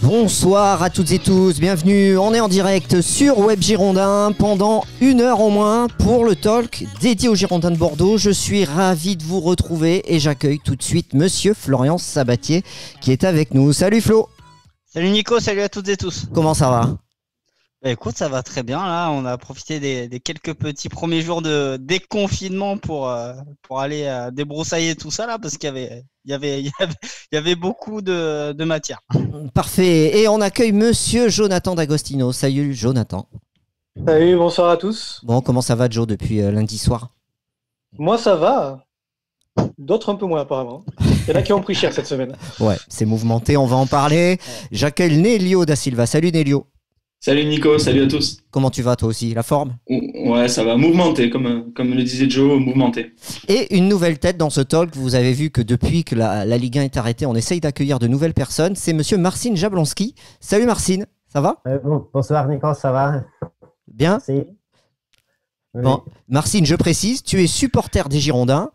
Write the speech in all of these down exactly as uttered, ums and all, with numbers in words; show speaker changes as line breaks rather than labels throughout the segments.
Bonsoir à toutes et tous, bienvenue, on est en direct sur Web Girondin pendant une heure au moins pour le talk dédié aux Girondins de Bordeaux. Je suis ravi de vous retrouver et j'accueille tout de suite Monsieur Florian Sabatier qui est avec nous. Salut Flo.
Salut Nico, salut à toutes et tous.
Comment ça va?
Bah écoute, ça va très bien là, on a profité des, des quelques petits premiers jours de déconfinement pour, euh, pour aller euh, débroussailler tout ça là parce qu'il y avait, il y avait, il y avait, il y avait beaucoup de, de matière.
Parfait, et on accueille Monsieur Jonathan D'Agostino. Salut Jonathan.
Salut, bonsoir à tous.
Bon, comment ça va Joe depuis euh, lundi soir?
Moi ça va, d'autres un peu moins apparemment. Il y en a qui ont pris cher cette semaine.
Ouais, c'est mouvementé, on va en parler. J'accueille Nélio Da Silva. Salut Nélio.
Salut Nico, salut à tous.
Comment tu vas toi aussi? La forme?
Ouais, ça va, mouvementé, comme, comme le disait Joe, mouvementé.
Et une nouvelle tête dans ce talk. Vous avez vu que depuis que la, la Ligue un est arrêtée, on essaye d'accueillir de nouvelles personnes. C'est monsieur Marcin Jablonski. Salut Marcin, ça va?
euh, bon, Bonsoir Nico, ça va?
Bien?
Si. Oui.
Bon, Marcin, je précise, tu es supporter des Girondins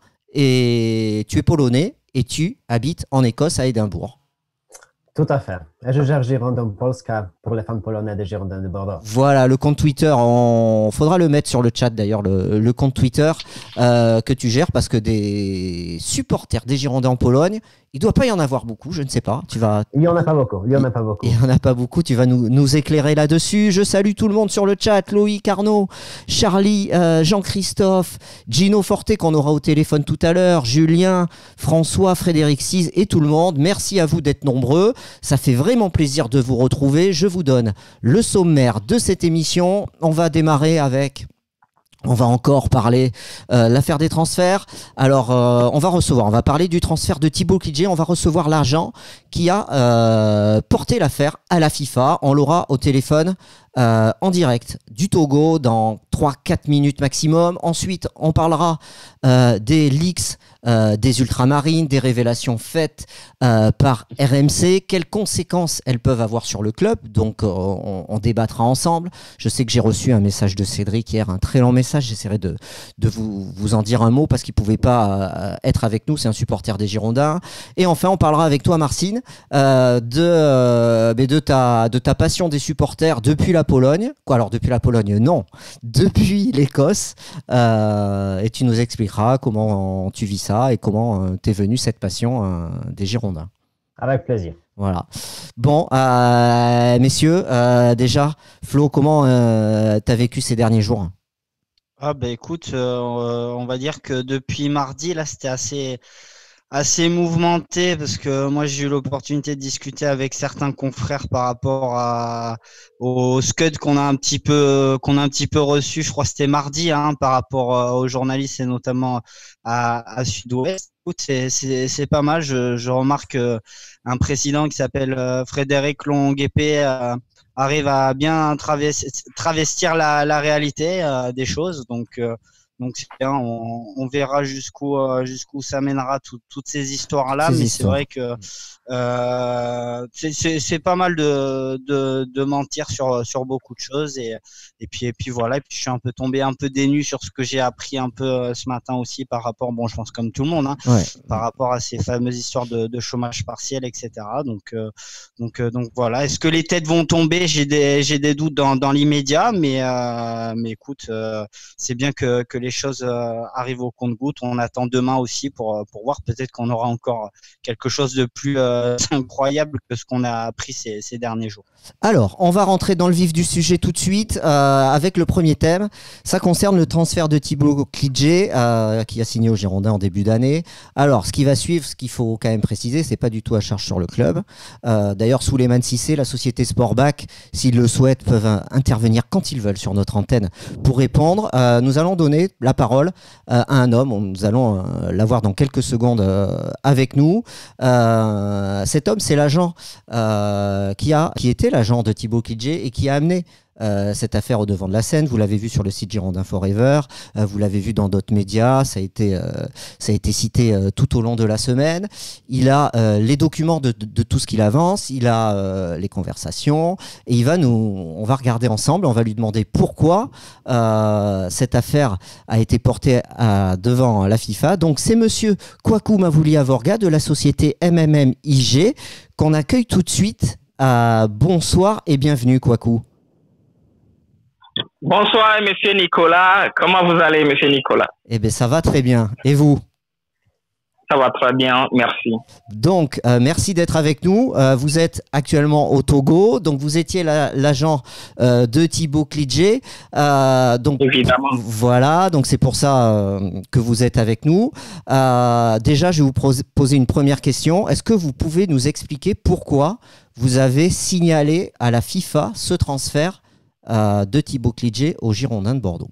et tu es polonais et tu habites en Écosse à Édimbourg.
Tout à fait. Et je gère Girondin Polska pour les fans polonais des Girondins de Bordeaux.
Voilà, le compte Twitter, on faudra le mettre sur le chat d'ailleurs, le, le compte Twitter euh, que tu gères, parce que des supporters des Girondins en Pologne, il ne doit pas y en avoir beaucoup, je ne sais pas. Tu vas...
Il n'y en a pas beaucoup. Il n'y en a pas beaucoup.
Il n'y en a pas beaucoup, tu vas nous, nous éclairer là-dessus. Je salue tout le monde sur le chat, Loïc, Arnaud, Charlie, euh, Jean-Christophe, Gino Forté qu'on aura au téléphone tout à l'heure, Julien, François, Frédéric Cise et tout le monde. Merci à vous d'être nombreux, ça fait vraiment plaisir de vous retrouver. Je vous donne le sommaire de cette émission. On va démarrer avec... On va encore parler euh, l'affaire des transferts. Alors, euh, on va recevoir, on va parler du transfert de Thibaut Klidje. On va recevoir l'agent qui a euh, porté l'affaire à la FIFA. On l'aura au téléphone euh, en direct du Togo dans trois quatre minutes maximum. Ensuite, on parlera euh, des leaks euh, des ultramarines, des révélations faites euh, par R M C. Quelles conséquences elles peuvent avoir sur le club? Donc, euh, on, on débattra ensemble. Je sais que j'ai reçu un message de Cédric hier, un très long message. J'essaierai de, de vous, vous en dire un mot parce qu'il ne pouvait pas euh, être avec nous. C'est un supporter des Girondins. Et enfin, on parlera avec toi, Marcin, euh, de, euh, de, ta, de ta passion des supporters depuis la Pologne. Quoi, alors, depuis la Pologne, non. Depuis l'Écosse. Euh, et tu nous expliqueras comment tu vis ça et comment euh, t'es venu cette passion euh, des Girondins.
Avec plaisir.
Voilà. Bon, euh, messieurs, euh, déjà, Flo, comment euh, t'as vécu ces derniers jours?
Ah bah écoute, euh, on va dire que depuis mardi, là, c'était assez, assez mouvementé parce que moi, j'ai eu l'opportunité de discuter avec certains confrères par rapport à, au scud qu'on a un petit peu, qu'on a un petit peu reçu. Je crois que c'était mardi, hein, par rapport euh, aux journalistes et notamment à, à Sud-Ouest. Écoute, c'est, c'est, c'est pas mal. Je, je remarque euh, un président qui s'appelle euh, Frédéric Longuepé euh, arrive à bien travestir, travestir la, la réalité euh, des choses. Donc, euh, donc c'est bien. On, on verra jusqu'où euh, jusqu'où ça mènera tout, toutes ces histoires-là.
Ces
mais
histoires.
c'est vrai que euh, c'est, c'est, c'est pas mal de, de, de mentir sur, sur beaucoup de choses. Et, et puis et puis voilà. Et puis je suis un peu tombé un peu dénu sur ce que j'ai appris un peu euh, ce matin aussi par rapport, bon, je pense comme tout le monde, hein,
Ouais.
par rapport à ces fameuses histoires de, de chômage partiel, et cetera. Donc euh, donc euh, donc voilà. Est-ce que les têtes vont tomber? J'ai des j'ai des doutes dans, dans l'immédiat, mais euh, mais écoute, euh, c'est bien que que les choses euh, arrivent au compte-gouttes. On attend demain aussi pour pour voir, peut-être qu'on aura encore quelque chose de plus euh, incroyable que ce qu'on a appris ces, ces derniers jours.
Alors, on va rentrer dans le vif du sujet tout de suite euh, avec le premier thème. Ça concerne le transfert de Thibaut Klidje euh, qui a signé au Girondins en début d'année. Alors, ce qui va suivre, ce qu'il faut quand même préciser, c'est pas du tout à charge sur le club. Euh, D'ailleurs, Souleymane Cissé, la société Sportback, s'ils le souhaitent, peuvent euh, intervenir quand ils veulent sur notre antenne pour répondre. Euh, nous allons donner la parole euh, à un homme. Nous allons euh, l'avoir dans quelques secondes euh, avec nous. Euh, cet homme, c'est l'agent euh, qui a, qui était l'agent de Thibaut Klidje et qui a amené euh, cette affaire au devant de la scène. Vous l'avez vu sur le site Girondin Forever, euh, vous l'avez vu dans d'autres médias, ça a été, euh, ça a été cité euh, tout au long de la semaine. Il a euh, les documents de, de, de tout ce qu'il avance, il a euh, les conversations et il va nous, on va regarder ensemble, on va lui demander pourquoi euh, cette affaire a été portée à, devant la FIFA. Donc c'est monsieur Kwaku Mavuli Avorga de la société M M M I G qu'on accueille tout de suite. Euh, bonsoir et bienvenue, Kouakou.
Bonsoir, monsieur Nicolas. Comment vous allez, monsieur Nicolas?
Eh bien, ça va très bien. Et vous?
Ça va très bien, merci.
Donc, euh, merci d'être avec nous. Euh, vous êtes actuellement au Togo, donc vous étiez l'agent la, euh, de Thibaut Klidje. Euh, donc,
Évidemment.
Voilà, donc c'est pour ça euh, que vous êtes avec nous. Euh, déjà, je vais vous poser une première question. Est-ce que vous pouvez nous expliquer pourquoi vous avez signalé à la FIFA ce transfert euh, de Thibaut Klidje aux Girondins de Bordeaux?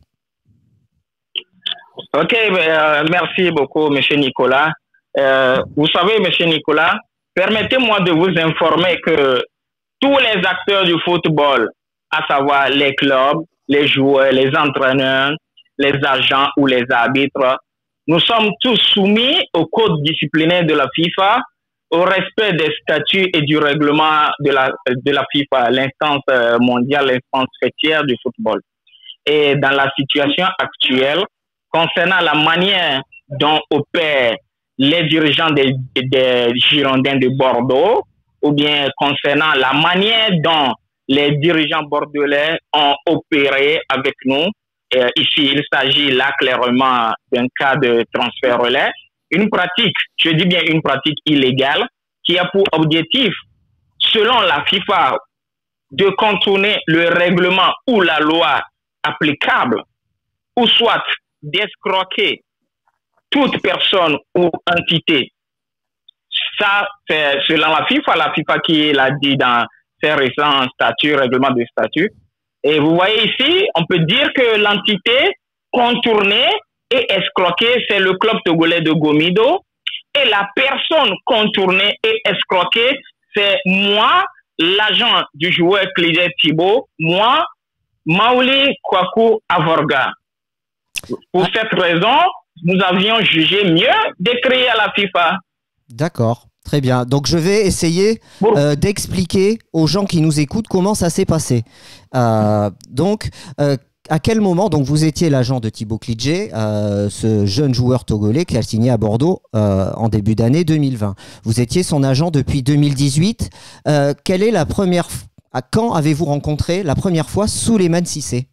Ok, euh, merci beaucoup, monsieur Nicolas. Euh, vous savez, monsieur Nicolas, permettez-moi de vous informer que tous les acteurs du football, à savoir les clubs, les joueurs, les entraîneurs, les agents ou les arbitres, nous sommes tous soumis au code disciplinaire de la FIFA, au respect des statuts et du règlement de la, de la FIFA, l'instance mondiale, l'instance fêtière du football. Et dans la situation actuelle, concernant la manière dont opèrent les dirigeants des, des Girondins de Bordeaux, ou bien concernant la manière dont les dirigeants bordelais ont opéré avec nous, euh, ici il s'agit là clairement d'un cas de transfert relais, une pratique, je dis bien une pratique illégale, qui a pour objectif, selon la FIFA, de contourner le règlement ou la loi applicable, ou soit d'escroquer toute personne ou entité. Ça, c'est selon la FIFA, la FIFA qui l'a dit dans ses récents statuts, règlements de statut. Et vous voyez ici, on peut dire que l'entité contournée et escroquée, c'est le club togolais de Gomido. Et la personne contournée et escroquée, c'est moi, l'agent du joueur Klidje Thibaut, moi, Maouli Kouakou Avorga. Pour cette raison, nous avions jugé mieux d'écrire à la FIFA.
D'accord, très bien. Donc je vais essayer euh, d'expliquer aux gens qui nous écoutent comment ça s'est passé. Euh, donc, euh, à quel moment donc vous étiez l'agent de Thibaut Klidje, euh, ce jeune joueur togolais qui a signé à Bordeaux euh, en début d'année deux mille vingt. Vous étiez son agent depuis deux mille dix-huit. Euh, quelle est la première à quand avez-vous rencontré la première fois Souleymane Cissé?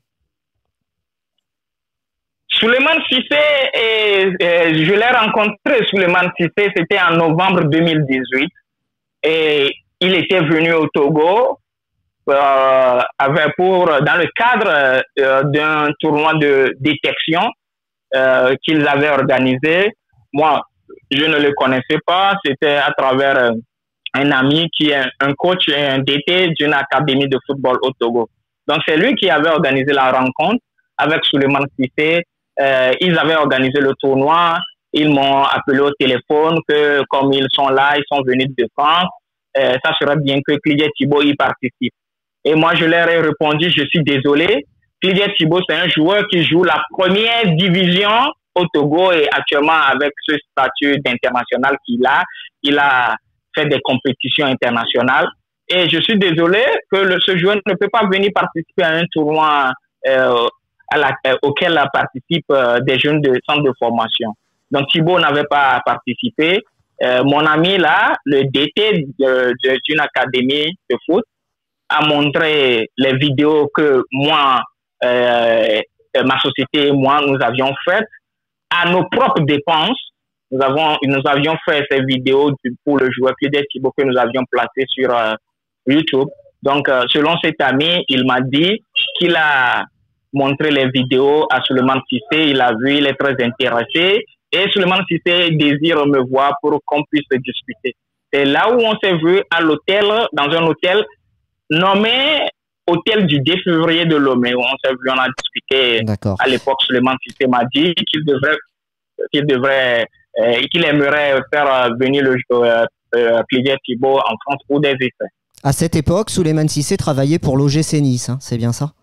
Souleymane Cissé, et, et, je l'ai rencontré, Souleymane Cissé, c'était en novembre deux mille dix-huit. Et il était venu au Togo euh, avec pour, dans le cadre euh, d'un tournoi de détection euh, qu'ils avaient organisé. Moi, je ne le connaissais pas. C'était à travers euh, un ami qui est un coach et un D T d'une académie de football au Togo. Donc, c'est lui qui avait organisé la rencontre avec Souleymane Cissé. Euh, ils avaient organisé le tournoi, ils m'ont appelé au téléphone que comme ils sont là, ils sont venus de France, euh, ça serait bien que Klidje Thibaut y participe. Et moi, je leur ai répondu, je suis désolé, Klidje Thibaut, c'est un joueur qui joue la première division au Togo et actuellement avec ce statut d'international qu'il a, il a fait des compétitions internationales. Et je suis désolé que le, ce joueur ne peut pas venir participer à un tournoi euh, À la, euh, auquel participent euh, des jeunes de centre de formation. Donc Thibaut n'avait pas participé. Euh, mon ami là, le D T d'une académie de foot, a montré les vidéos que moi, euh, ma société et moi, nous avions faites à nos propres dépenses. Nous, avons, nous avions fait ces vidéos pour le joueur Klidje Thibaut que nous avions placé sur euh, YouTube. Donc, euh, selon cet ami, il m'a dit qu'il a montré les vidéos à Souleymane Cissé, il a vu, il est très intéressé et Souleymane Cissé désire me voir pour qu'on puisse discuter. C'est là où on s'est vu à l'hôtel, dans un hôtel nommé Hôtel du deux février de Lomé, où on s'est vu, on a discuté. À l'époque, Souleymane Cissé m'a dit qu'il devrait, qu'il devrait, euh, qu'il aimerait faire venir le euh, euh, Klidje Thibaut en France pour des essais.
À cette époque, Souleymane Cissé travaillait pour l'O G C Nice, hein, c'est bien ça?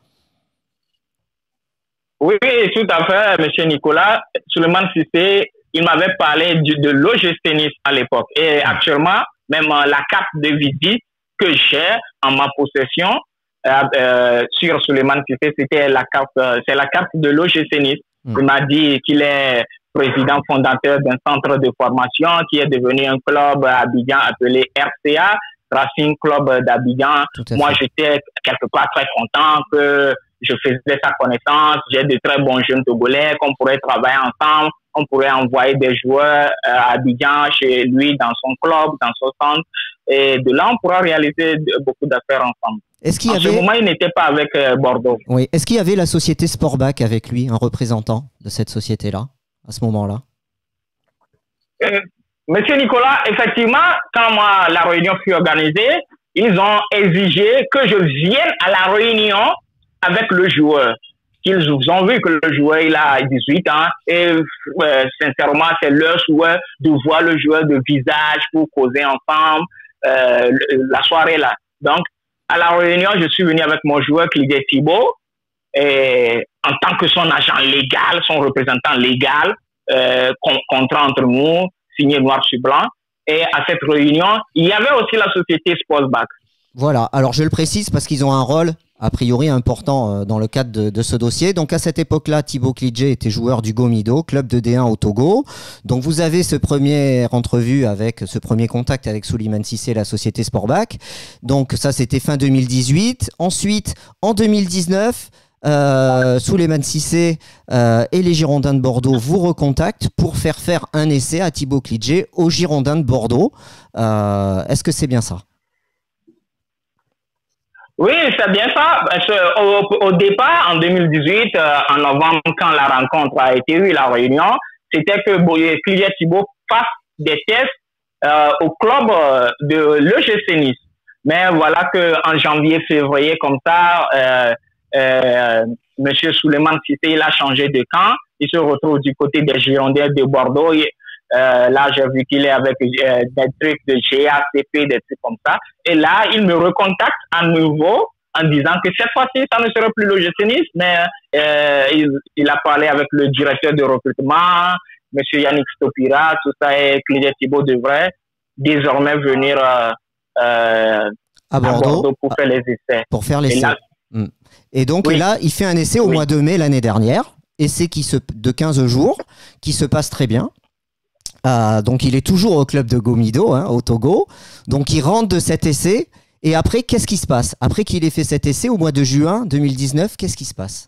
Oui, tout à fait, monsieur Nicolas. Souleymane Cissé, il m'avait parlé du, de l'O G C Nice à l'époque. Et actuellement, même euh, la carte de visite que j'ai en ma possession euh, euh, sur Souleymane Cissé, c'était la carte, euh, c'est la carte de l'O G C Nice. Mmh. Il m'a dit qu'il est président fondateur d'un centre de formation qui est devenu un club à Abidjan appelé R C A. Racing Club d'Abidjan. Moi, j'étais quelque part très content que je faisais sa connaissance. J'ai de très bons jeunes Togolais qu'on pourrait travailler ensemble. On pourrait envoyer des joueurs à Abidjan chez lui, dans son club, dans son centre. Et de là, on pourra réaliser beaucoup d'affaires ensemble.
Est-ce qu'il y
en
avait...
ce moment, il n'était pas avec euh, Bordeaux.
Oui. Est-ce qu'il y avait la société Sportback avec lui, un représentant de cette société-là, à ce moment-là?
euh, Monsieur Nicolas, effectivement, quand moi, la réunion fut organisée, ils ont exigé que je vienne à la réunion avec le joueur. Ils ont vu que le joueur il a dix-huit ans et euh, sincèrement, c'est leur souhait de voir le joueur de visage pour causer ensemble euh, la soirée là. Donc, à la réunion, je suis venu avec mon joueur Clyde Thibault et en tant que son agent légal, son représentant légal, euh, contrat entre nous, signé noir sur blanc. Et à cette réunion, il y avait aussi la société Sportback.
Voilà, alors je le précise parce qu'ils ont un rôle a priori important dans le cadre de, de ce dossier. Donc à cette époque-là, Thibault Klidje était joueur du Gomido, club de D un au Togo. Donc vous avez ce premier entrevue avec, ce premier contact avec Souleymane Cissé, la société Sportback. Donc ça c'était fin deux mille dix-huit. Ensuite, en deux mille dix-neuf, euh, Souleymane Cissé euh, et les Girondins de Bordeaux vous recontactent pour faire faire un essai à Thibault Klidje aux Girondins de Bordeaux. Euh, Est-ce que c'est bien ça ?
Oui, c'est bien ça. Au, au départ, en deux mille dix-huit, euh, en novembre, quand la rencontre a été eue, la réunion, c'était que Clyde Thibault fasse des tests euh, au club de l'E G C Nice. Mais voilà qu'en janvier, février, comme ça, euh, euh, Monsieur Souleymane Cissé, il a changé de camp. Il se retrouve du côté des Girondins de Bordeaux. Il, Euh, là, j'ai vu qu'il est avec euh, des trucs de G A C P, des trucs comme ça. Et là, il me recontacte à nouveau en disant que cette fois-ci, ça ne sera plus le G C Nice, mais euh, il, il a parlé avec le directeur de recrutement, M. Yannick Stopira, tout ça, et Clyde Thibault devrait désormais venir euh, euh,
à, Bordeaux,
à Bordeaux pour faire les essais.
Pour faire l'essai. Et, là, mmh. et donc, oui. et là, il fait un essai au oui. mois de mai l'année dernière, essai qui se, de quinze jours, qui se passe très bien. Euh, donc il est toujours au club de Gomido, hein, au Togo. Donc il rentre de cet essai. Et après, qu'est-ce qui se passe? Après qu'il ait fait cet essai au mois de juin deux mille dix-neuf, qu'est-ce qui se passe?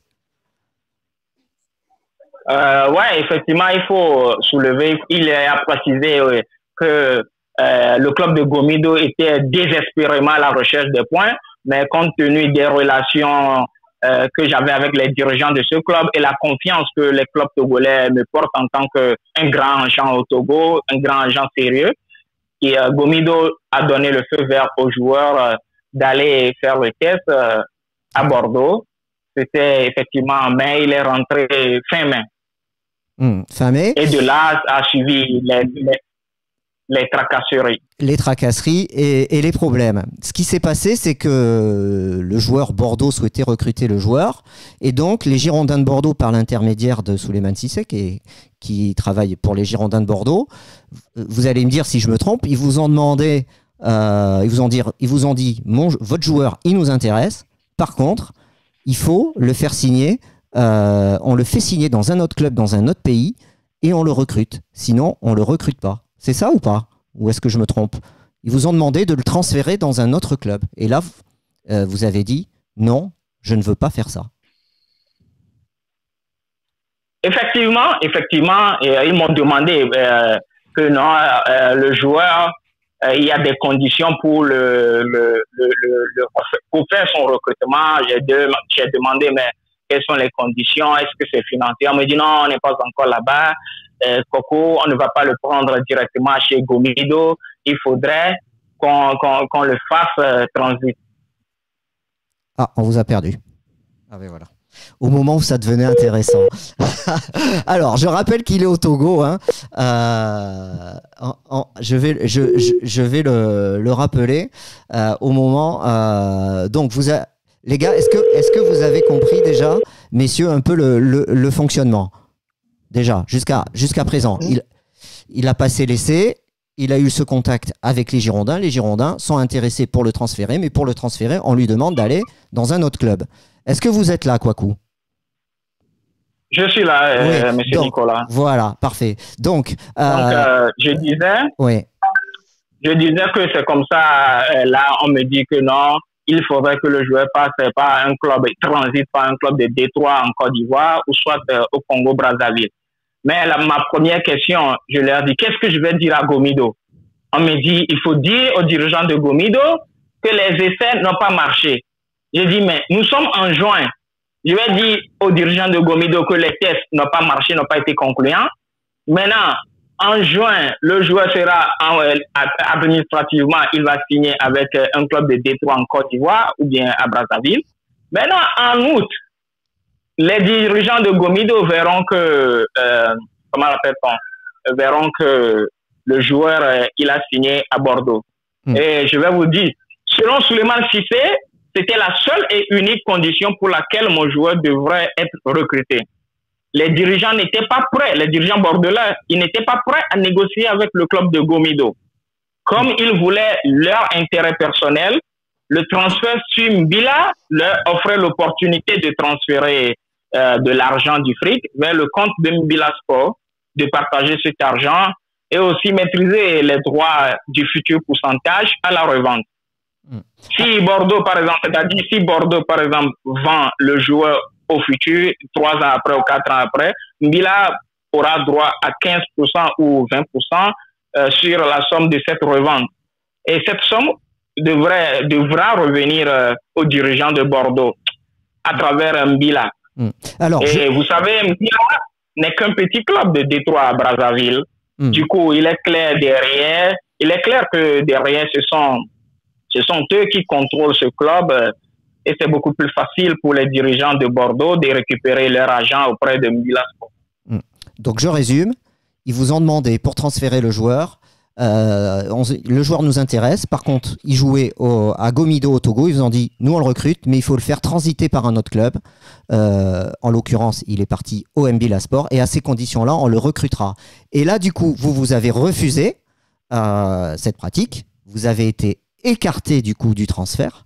euh, Ouais, effectivement, il faut soulever. Il a précisé euh, que euh, le club de Gomido était désespérément à la recherche de points, mais compte tenu des relations Euh, que j'avais avec les dirigeants de ce club et la confiance que les clubs togolais me portent en tant qu'un grand agent au Togo, un grand agent sérieux. Et euh, Gomido a donné le feu vert aux joueurs euh, d'aller faire le test euh, à Bordeaux. C'était effectivement en mai, il est rentré fin mai.
Mmh, fin mai.
Et de là a suivi les, les, les tracasseries.
Les tracasseries et, et les problèmes. Ce qui s'est passé, c'est que le joueur Bordeaux souhaitait recruter le joueur. Et donc, les Girondins de Bordeaux, par l'intermédiaire de Souleymane Cissé, qui, qui travaille pour les Girondins de Bordeaux, vous allez me dire si je me trompe, ils vous ont demandé, euh, ils vous ont dit, ils vous ont dit mon, votre joueur, il nous intéresse. Par contre, il faut le faire signer. Euh, on le fait signer dans un autre club, dans un autre pays, et on le recrute. Sinon, on ne le recrute pas. C'est ça ou pas? Ou est-ce que je me trompe? Ils vous ont demandé de le transférer dans un autre club. Et là, euh, vous avez dit, non, je ne veux pas faire ça.
Effectivement, effectivement, et, euh, ils m'ont demandé euh, que non, euh, le joueur, euh, il y a des conditions pour, le, le, le, le, pour faire son recrutement. J'ai de, j'ai demandé, mais quelles sont les conditions? Est-ce que c'est financier? On me dit, non, on n'est pas encore là-bas. Euh, Coco, on ne va pas le prendre directement chez Gomido. Il faudrait qu'on qu'on, qu'on le fasse euh, transit.
Ah, on vous a perdu. Ah oui, voilà. Au moment où ça devenait intéressant. Alors, je rappelle qu'il est au Togo. Hein. Euh, en, en, je vais, je, je, je vais le, le rappeler euh, au moment. Euh, donc, vous a, les gars, est-ce que, est-ce que vous avez compris déjà, messieurs, un peu le, le, le fonctionnement? Déjà, jusqu'à jusqu'à présent, il, il a passé l'essai, il a eu ce contact avec les Girondins. Les Girondins sont intéressés pour le transférer, mais pour le transférer, on lui demande d'aller dans un autre club. Est-ce que vous êtes là, Kouakou?
Je suis là, euh,
oui,
monsieur
donc,
Nicolas.
Voilà, parfait. Donc,
euh, donc euh, je disais...
Oui.
Je disais que c'est comme ça. Euh, là, on me dit que non, il faudrait que le joueur passe par un club, transite par un club de Détroit en Côte d'Ivoire ou soit euh, au Congo-Brazzaville. Mais la, ma première question, je leur dis, qu'est-ce que je vais dire à Gomido? On me dit, il faut dire aux dirigeants de Gomido que les essais n'ont pas marché. Je dis, mais nous sommes en juin. Je vais dire aux dirigeants de Gomido que les tests n'ont pas marché, n'ont pas été concluants. Maintenant, en juin, le joueur sera en, euh, administrativement, il va signer avec euh, un club de Détroit en Côte d'Ivoire ou bien à Brazzaville. Maintenant, en août, les dirigeants de Gomido verront que, euh, comment l'appelle-t-on, verront que le joueur, euh, il a signé à Bordeaux. Mmh. Et je vais vous dire, selon Souleymane Cissé, c'était la seule et unique condition pour laquelle mon joueur devrait être recruté. Les dirigeants n'étaient pas prêts, les dirigeants bordelais, ils n'étaient pas prêts à négocier avec le club de Gomido. Comme ils voulaient leur intérêt personnel, le transfert sur Mbila leur offrait l'opportunité de transférer euh, de l'argent du fric vers le compte de Mbila Sport, de partager cet argent et aussi maîtriser les droits du futur pourcentage à la revente. Mmh. Si Bordeaux, par exemple, c'est-à-dire si Bordeaux, par exemple, vend le joueur au futur, trois ans après ou quatre ans après, Mbila aura droit à quinze pour cent ou vingt pour cent euh, sur la somme de cette revente. Et cette somme devrait, devra revenir euh, aux dirigeants de Bordeaux à travers Mbila.
Mmh. Alors,
Et
je...
vous savez, Mbila n'est qu'un petit club de Détroit à Brazzaville. Mmh. Du coup, il est clair derrière, il est clair que derrière, ce sont, ce sont eux qui contrôlent ce club. Euh, Et c'est beaucoup plus facile pour les dirigeants de Bordeaux de récupérer leur argent auprès de Mbila Sport.
Donc je résume, ils vous ont demandé pour transférer le joueur, euh, on, le joueur nous intéresse, par contre il jouait au, à Gomido au Togo, ils vous ont dit nous on le recrute mais il faut le faire transiter par un autre club, euh, en l'occurrence il est parti au Mbila Sport et à ces conditions là on le recrutera. Et là du coup vous vous avez refusé euh, cette pratique, vous avez été écarté du coup du transfert.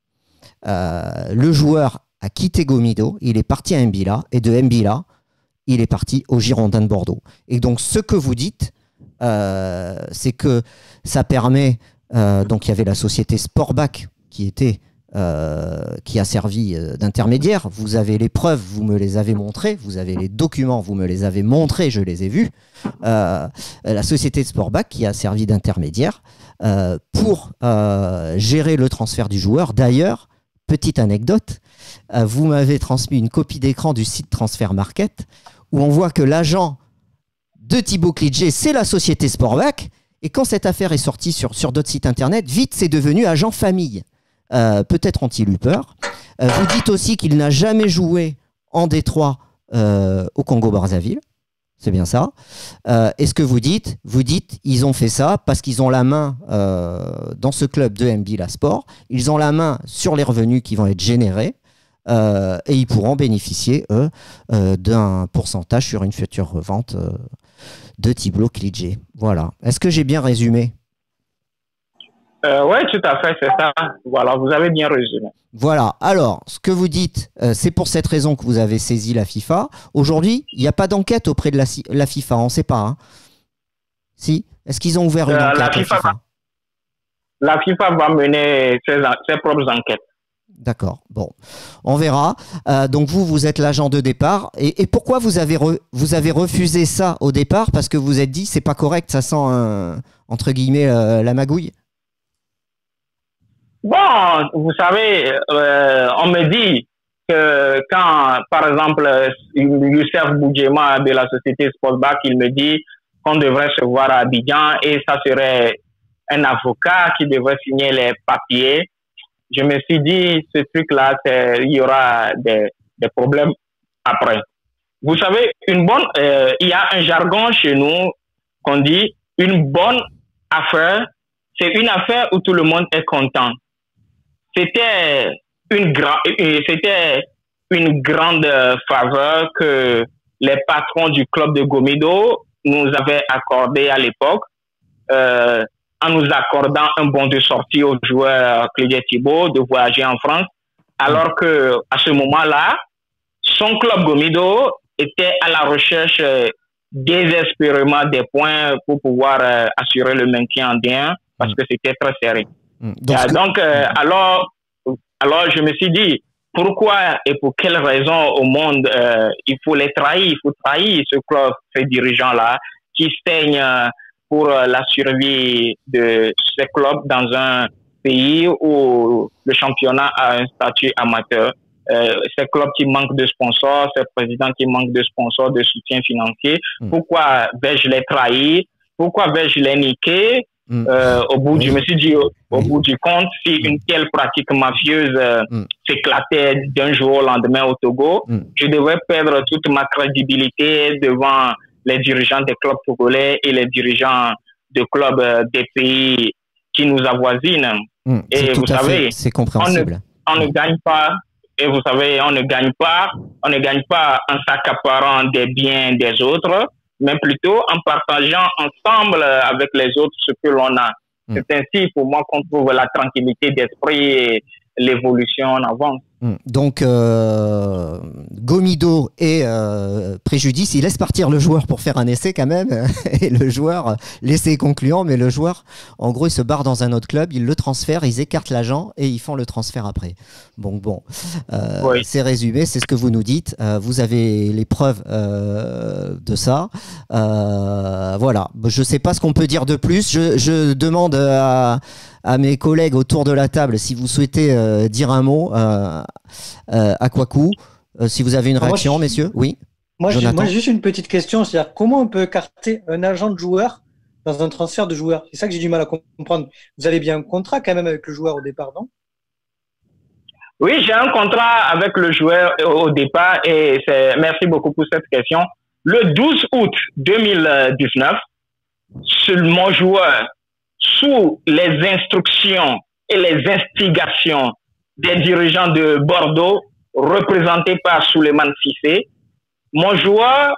Euh, le joueur a quitté Gomido, il est parti à Mbila et de Mbila, il est parti au Girondins de Bordeaux. Et donc ce que vous dites, euh, c'est que ça permet, euh, donc il y avait la société Sportback qui était, euh, qui a servi euh, d'intermédiaire. Vous avez les preuves, vous me les avez montrées, vous avez les documents, vous me les avez montrés, je les ai vus. Euh, la société Sportback qui a servi d'intermédiaire euh, pour euh, gérer le transfert du joueur. D'ailleurs, petite anecdote, euh, vous m'avez transmis une copie d'écran du site Transfer Market où on voit que l'agent de Thibaut Clidget, c'est la société Sportback. Et quand cette affaire est sortie sur, sur d'autres sites internet, vite c'est devenu agent famille. Euh, Peut-être ont-ils eu peur. Euh, vous dites aussi qu'il n'a jamais joué en Détroit euh, au Congo-Brazzaville. C'est bien ça. Euh, et ce que vous dites, vous dites, ils ont fait ça parce qu'ils ont la main euh, dans ce club de Mbila Sport. Ils ont la main sur les revenus qui vont être générés euh, et ils pourront bénéficier, eux, euh, d'un pourcentage sur une future revente euh, de Thibaut Clidget. Voilà. Est-ce que j'ai bien résumé ?
Euh, oui, tout à fait, c'est ça. Voilà, vous avez bien résumé.
Voilà. Alors, ce que vous dites, euh, c'est pour cette raison que vous avez saisi la FIFA. Aujourd'hui, il n'y a pas d'enquête auprès de la, la FIFA, on ne sait pas. Hein. Si ? Est-ce qu'ils ont ouvert une
Euh,
enquête
la
à
FIFA,
FIFA ?
va, la FIFA va mener ses, ses propres enquêtes.
D'accord. Bon, on verra. Euh, donc vous, vous êtes l'agent de départ. Et, et pourquoi vous avez, re, vous avez refusé ça au départ ? Parce que vous êtes dit, c'est pas correct, ça sent, un, entre guillemets, euh, la magouille ?
Bon, vous savez, euh, on me dit que quand, par exemple, Youssef Boudjema de la société Sportback, il me dit qu'on devrait se voir à Abidjan et ça serait un avocat qui devrait signer les papiers. Je me suis dit, ce truc-là, il y aura des, des problèmes après. Vous savez, une bonne, euh, il y a un jargon chez nous qu'on dit une bonne affaire, c'est une affaire où tout le monde est content. C'était une, gra c'était une grande faveur que les patrons du club de Gomido nous avaient accordé à l'époque, euh, en nous accordant un bon de sortie aux joueurs Clidget Thibaut de voyager en France, alors que à ce moment-là, son club Gomido était à la recherche euh, désespérément des points pour pouvoir euh, assurer le maintien en D un. parce que c'était très serré.
Donc,
euh, donc euh, alors, alors, je me suis dit, pourquoi et pour quelles raisons au monde euh, il faut les trahir, il faut trahir ce club, ces dirigeants-là, qui saignent pour la survie de ces clubs dans un pays où le championnat a un statut amateur. Euh, ces clubs qui manquent de sponsors, ces présidents qui manquent de sponsors, de soutien financier. Mmh. Pourquoi vais-je les trahir? Pourquoi vais-je les niquer? Mmh. Euh, au bout, mmh. je me suis dit, au, au bout du compte, si une telle pratique mafieuse euh, mmh. s'éclatait d'un jour au lendemain au Togo, mmh. je devrais perdre toute ma crédibilité devant les dirigeants des clubs togolais et les dirigeants de clubs euh, des pays qui nous avoisinent.
Mmh.
Et vous savez,
c'est compréhensible.
On ne, on ne gagne pas. Et vous savez, on ne gagne pas, on ne gagne pas en s'accaparant des biens des autres, mais plutôt en partageant ensemble avec les autres ce que l'on a. Mm. C'est ainsi pour moi qu'on trouve la tranquillité d'esprit et l'évolution en avant.
Mm. Donc, euh, Gomido et euh, Préjudice, il laisse partir le joueur pour faire un essai quand même. Et le joueur, l'essai est concluant, mais le joueur, en gros, il se barre dans un autre club, il le transfère, ils écartent l'agent et ils font le transfert après. Bon, bon, euh, oui. C'est résumé, c'est ce que vous nous dites. Euh, vous avez les preuves euh, de ça. Euh, voilà, je ne sais pas ce qu'on peut dire de plus. Je, je demande à... à mes collègues autour de la table, si vous souhaitez euh, dire un mot euh, euh, à Kouakou, euh, si vous avez une réaction, moi, je, messieurs. Oui.
Moi, j'ai juste une petite question, c'est-à-dire comment on peut écarter un agent de joueur dans un transfert de joueur? C'est ça que j'ai du mal à comprendre. Vous avez bien un contrat quand même avec le joueur au départ, non?
Oui, j'ai un contrat avec le joueur au départ et merci beaucoup pour cette question. Le douze août deux mille dix-neuf, mon joueur, sous les instructions et les instigations des dirigeants de Bordeaux, représentés par Souleymane Cissé, mon joueur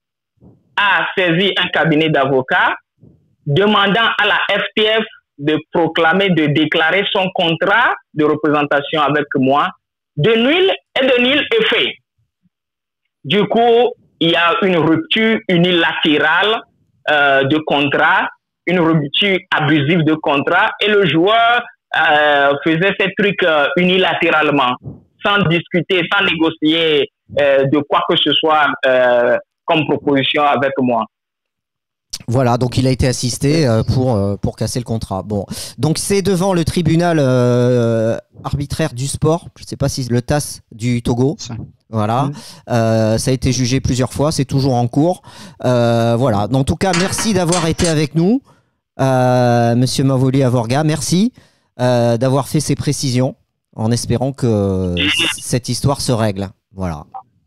a saisi un cabinet d'avocats demandant à la F T F de proclamer, de déclarer son contrat de représentation avec moi de nul et de nul effet. Du coup, il y a une rupture unilatérale euh, de contrat, une rupture abusive de contrat et le joueur euh, faisait ces trucs euh, unilatéralement, sans discuter, sans négocier euh, de quoi que ce soit euh, comme proposition avec moi.
Voilà, donc il a été assisté euh, pour, euh, pour casser le contrat. Bon, donc c'est devant le tribunal euh, arbitraire du sport, je ne sais pas si le T A S du Togo. Voilà, mmh. euh, ça a été jugé plusieurs fois, c'est toujours en cours. Euh, voilà, en tout cas, merci d'avoir été avec nous. Euh, Monsieur Mavoli Avorga, merci euh, d'avoir fait ces précisions en espérant que cette histoire se règle. Voilà.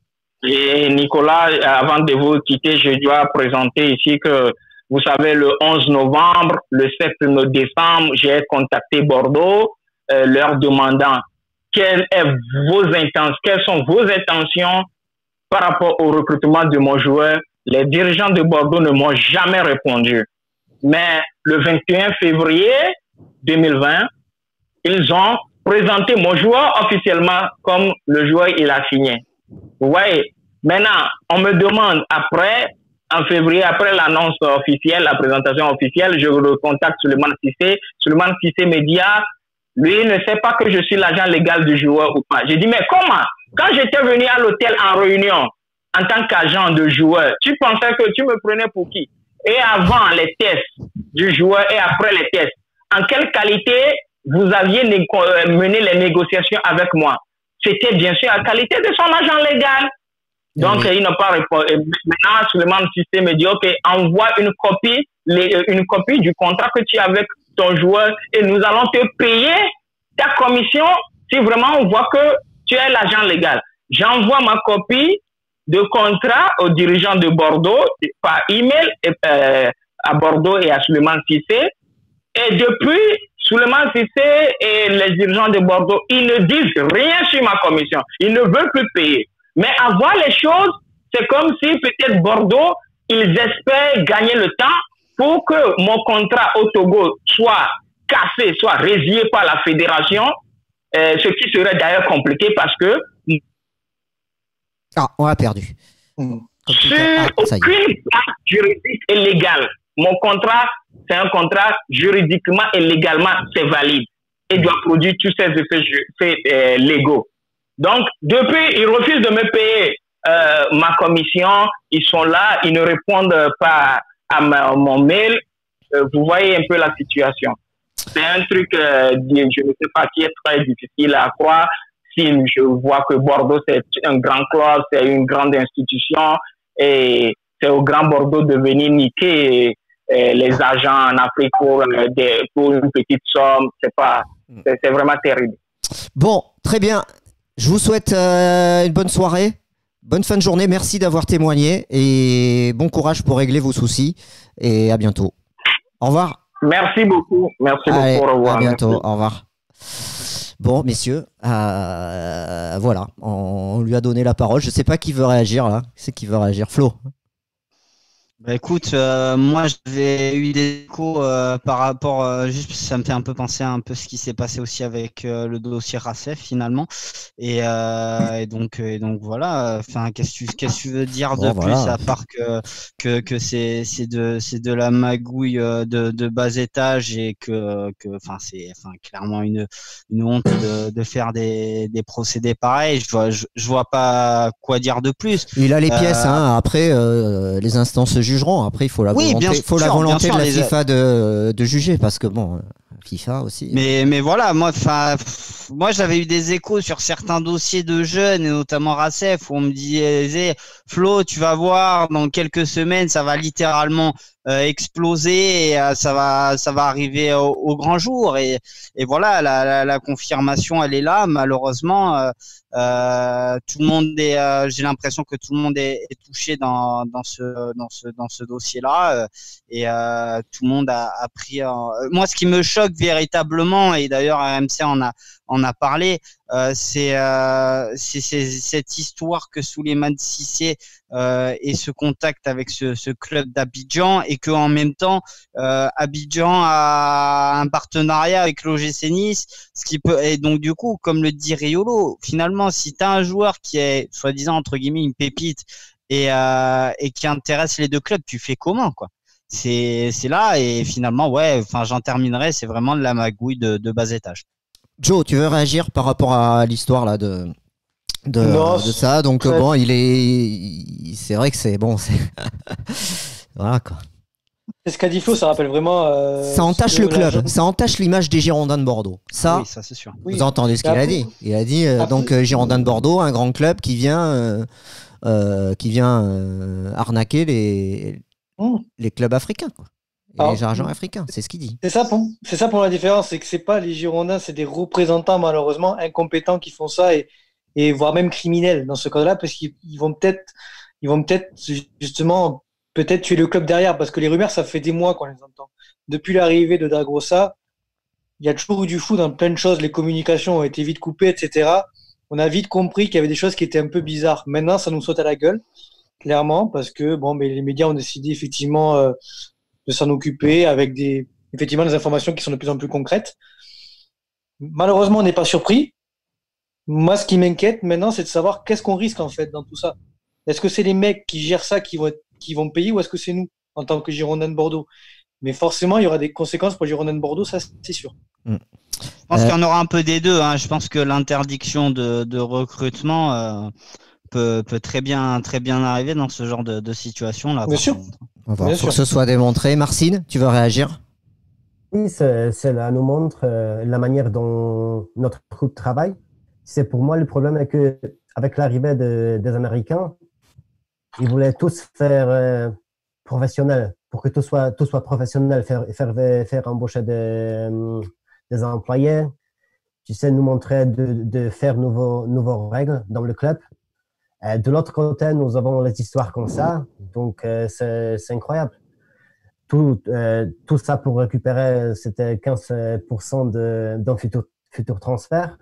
Et Nicolas, avant de vous quitter, je dois présenter ici que vous savez, le onze novembre, le sept décembre, j'ai contacté Bordeaux, euh, leur demandant quelles, est vos intentions, quelles sont vos intentions par rapport au recrutement de mon joueur. Les dirigeants de Bordeaux ne m'ont jamais répondu. Mais le vingt et un février deux mille vingt, ils ont présenté mon joueur officiellement comme le joueur il a signé. Vous voyez, maintenant, on me demande après, en février, après l'annonce officielle, la présentation officielle, je le contacte Souleymane Cissé. Souleymane Cissé me dit, ah, lui ne sait pas que je suis l'agent légal du joueur ou pas. J'ai dit, mais comment? Quand j'étais venu à l'hôtel en réunion, en tant qu'agent de joueur, tu pensais que tu me prenais pour qui? Et avant les tests du joueur et après les tests, en quelle qualité vous aviez mené les négociations avec moi? C'était bien sûr la qualité de son agent légal. Donc, mmh. il n'a pas répondu. Maintenant, Souleymane Cissé me dit, OK, envoie une copie, les, une copie du contrat que tu as avec ton joueur et nous allons te payer ta commission si vraiment on voit que tu es l'agent légal. J'envoie ma copie de contrat aux dirigeants de Bordeaux par email et, euh, à Bordeaux et à Souleymane Cissé. Et depuis, Souleymane Cissé et les dirigeants de Bordeaux, ils ne disent rien sur ma commission. Ils ne veulent plus payer. Mais avoir les choses, c'est comme si peut-être Bordeaux, ils espèrent gagner le temps pour que mon contrat au Togo soit cassé, soit résilié par la fédération, euh, ce qui serait d'ailleurs compliqué parce que...
Ah, on a perdu.
Sur ah, aucune base juridique et légale, mon contrat, c'est un contrat juridiquement et légalement, c'est valide et doit produire tous ces effets, effets euh, légaux. Donc, depuis, ils refusent de me payer euh, ma commission. Ils sont là, ils ne répondent pas à ma, mon mail. Euh, vous voyez un peu la situation. C'est un truc, euh, je ne sais pas, qui est très difficile à croire. Si je vois que Bordeaux, c'est un grand club, c'est une grande institution, et c'est au Grand Bordeaux de venir niquer euh, les agents en Afrique pour, euh, des, pour une petite somme. C'est pas, c'est, c'est vraiment terrible.
Bon, très bien. Je vous souhaite euh, une bonne soirée, bonne fin de journée. Merci d'avoir témoigné et bon courage pour régler vos soucis. Et à bientôt. Au revoir.
Merci beaucoup. Merci
Allez,
beaucoup. Au revoir.
à bientôt.
Merci.
Au revoir. Bon, messieurs, euh, voilà, on, on lui a donné la parole. Je ne sais pas qui veut réagir là. C'est qui veut réagir, Flo?
Bah écoute, euh, moi j'avais eu des échos euh, par rapport, euh, juste parce que ça me fait un peu penser à un peu ce qui s'est passé aussi avec euh, le dossier Racef finalement, et, euh, et donc et donc voilà. Enfin, qu'est-ce que tu qu'est-ce que tu veux dire de
Bon,
plus
voilà.
à part que que que c'est c'est de c'est de la magouille euh, de de bas étage et que que enfin c'est enfin clairement une une honte de de faire des des procédés pareils. Je vois je, je vois pas quoi dire de plus.
Il a les pièces,
Euh,
hein. Après, euh, les instances jugeront. Après, il faut la
Oui,
volonté,
bien
faut la
sûr,
volonté
bien sûr,
de la
les-
FIFA de, de juger, parce que bon, euh, FIFA aussi.
Mais, mais voilà, moi, enfin, pff, moi, j'avais eu des échos sur certains dossiers de jeunes, et notamment Racef, où on me disait, Flo, tu vas voir, dans quelques semaines, ça va littéralement euh, exploser, et euh, ça va, ça va arriver au, au grand jour. Et, et voilà, la, la, la confirmation, elle est là. Malheureusement, euh, euh, tout le monde est, euh, j'ai l'impression que tout le monde est, est touché dans, dans ce, dans ce, dans ce dossier-là. Euh, et euh, tout le monde a, a pris. Euh, moi, ce qui me choque véritablement, et d'ailleurs R M C en a en a parlé, euh, c'est euh, c'est cette histoire que Souleymane Cissé euh, ait ce contact avec ce, ce club d'Abidjan, et que en même temps euh, Abidjan a un partenariat avec l'O G C Nice, ce qui peut. Et donc du coup, comme le dit Riolo, finalement, si tu as un joueur qui est soi-disant entre guillemets une pépite et euh, et qui intéresse les deux clubs, tu fais comment, quoi? C'est c'est là, et finalement, ouais, enfin, j'en terminerai, c'est vraiment de la magouille de, de bas étage.
Joe, tu veux réagir par rapport à l'histoire là de de,
Non,
de ça? Donc
très-
bon, il est, il- c'est vrai que c'est bon, c'est voilà quoi.
C'est ce qu'a dit Flo, ça rappelle vraiment. euh,
Ça entache
ce
le
que
club,
l'agent-
ça entache l'image des Girondins de Bordeaux. Ça,
Oui, ça c'est sûr.
Oui.
vous entendez ce qu'il
Après-
a dit? Il a dit euh,
Après-
donc euh, Girondins de Bordeaux, un grand club qui vient euh, euh, qui vient euh, arnaquer les
Mmh.
les clubs africains, quoi. Et
Alors,
les agents africains, c'est ce qu'il dit.
C'est ça, pour, c'est ça pour la différence, c'est que c'est pas les Girondins, c'est des représentants malheureusement incompétents qui font ça, et, et voire même criminels dans ce cas-là, parce qu'ils ils vont peut-être, ils vont peut-être justement peut-être tuer le club derrière, parce que les rumeurs, ça fait des mois qu'on les entend. Depuis l'arrivée de Dagrosa, il y a toujours eu du flou dans plein de choses, les communications ont été vite coupées, et cetera. On a vite compris qu'il y avait des choses qui étaient un peu bizarres. Maintenant, ça nous saute à la gueule, clairement, parce que bon, mais les médias ont décidé effectivement euh, de s'en occuper avec des, effectivement, des informations qui sont de plus en plus concrètes. Malheureusement, on n'est pas surpris. Moi, ce qui m'inquiète maintenant, c'est de savoir qu'est-ce qu'on risque en fait dans tout ça. Est-ce que c'est les mecs qui gèrent ça qui vont, être- qui vont payer, ou est-ce que c'est nous en tant que Girondins de Bordeaux? Mais forcément, il y aura des conséquences pour les Girondins de Bordeaux, ça c'est sûr.
Je pense
Euh,
qu'il y en aura un peu des deux, hein. Je pense que l'interdiction de, de recrutement euh, peut, peut très bien, très bien arriver dans ce genre de, de situation-là.
Bien
par
sûr.
contre.
On va voir.
Bien
Faut que
sûr.
ce soit démontré. Marcine, tu veux réagir?
Oui, c'est- cela nous montre euh, la manière dont notre groupe travaille. C'est pour moi le problème est que avec l'arrivée de- des Américains, ils voulaient tous faire euh, professionnel, pour que tout soit, tout soit professionnel, faire, faire, faire embaucher des, euh, des employés, tu sais, nous montrer de, de faire nouveaux, nouveaux règles dans le club. Euh, de l'autre côté, nous avons les histoires comme ça, donc euh, c'est c'est incroyable. Tout, euh, tout ça pour récupérer, c'était quinze pour cent de- d'un futur, futur transfert.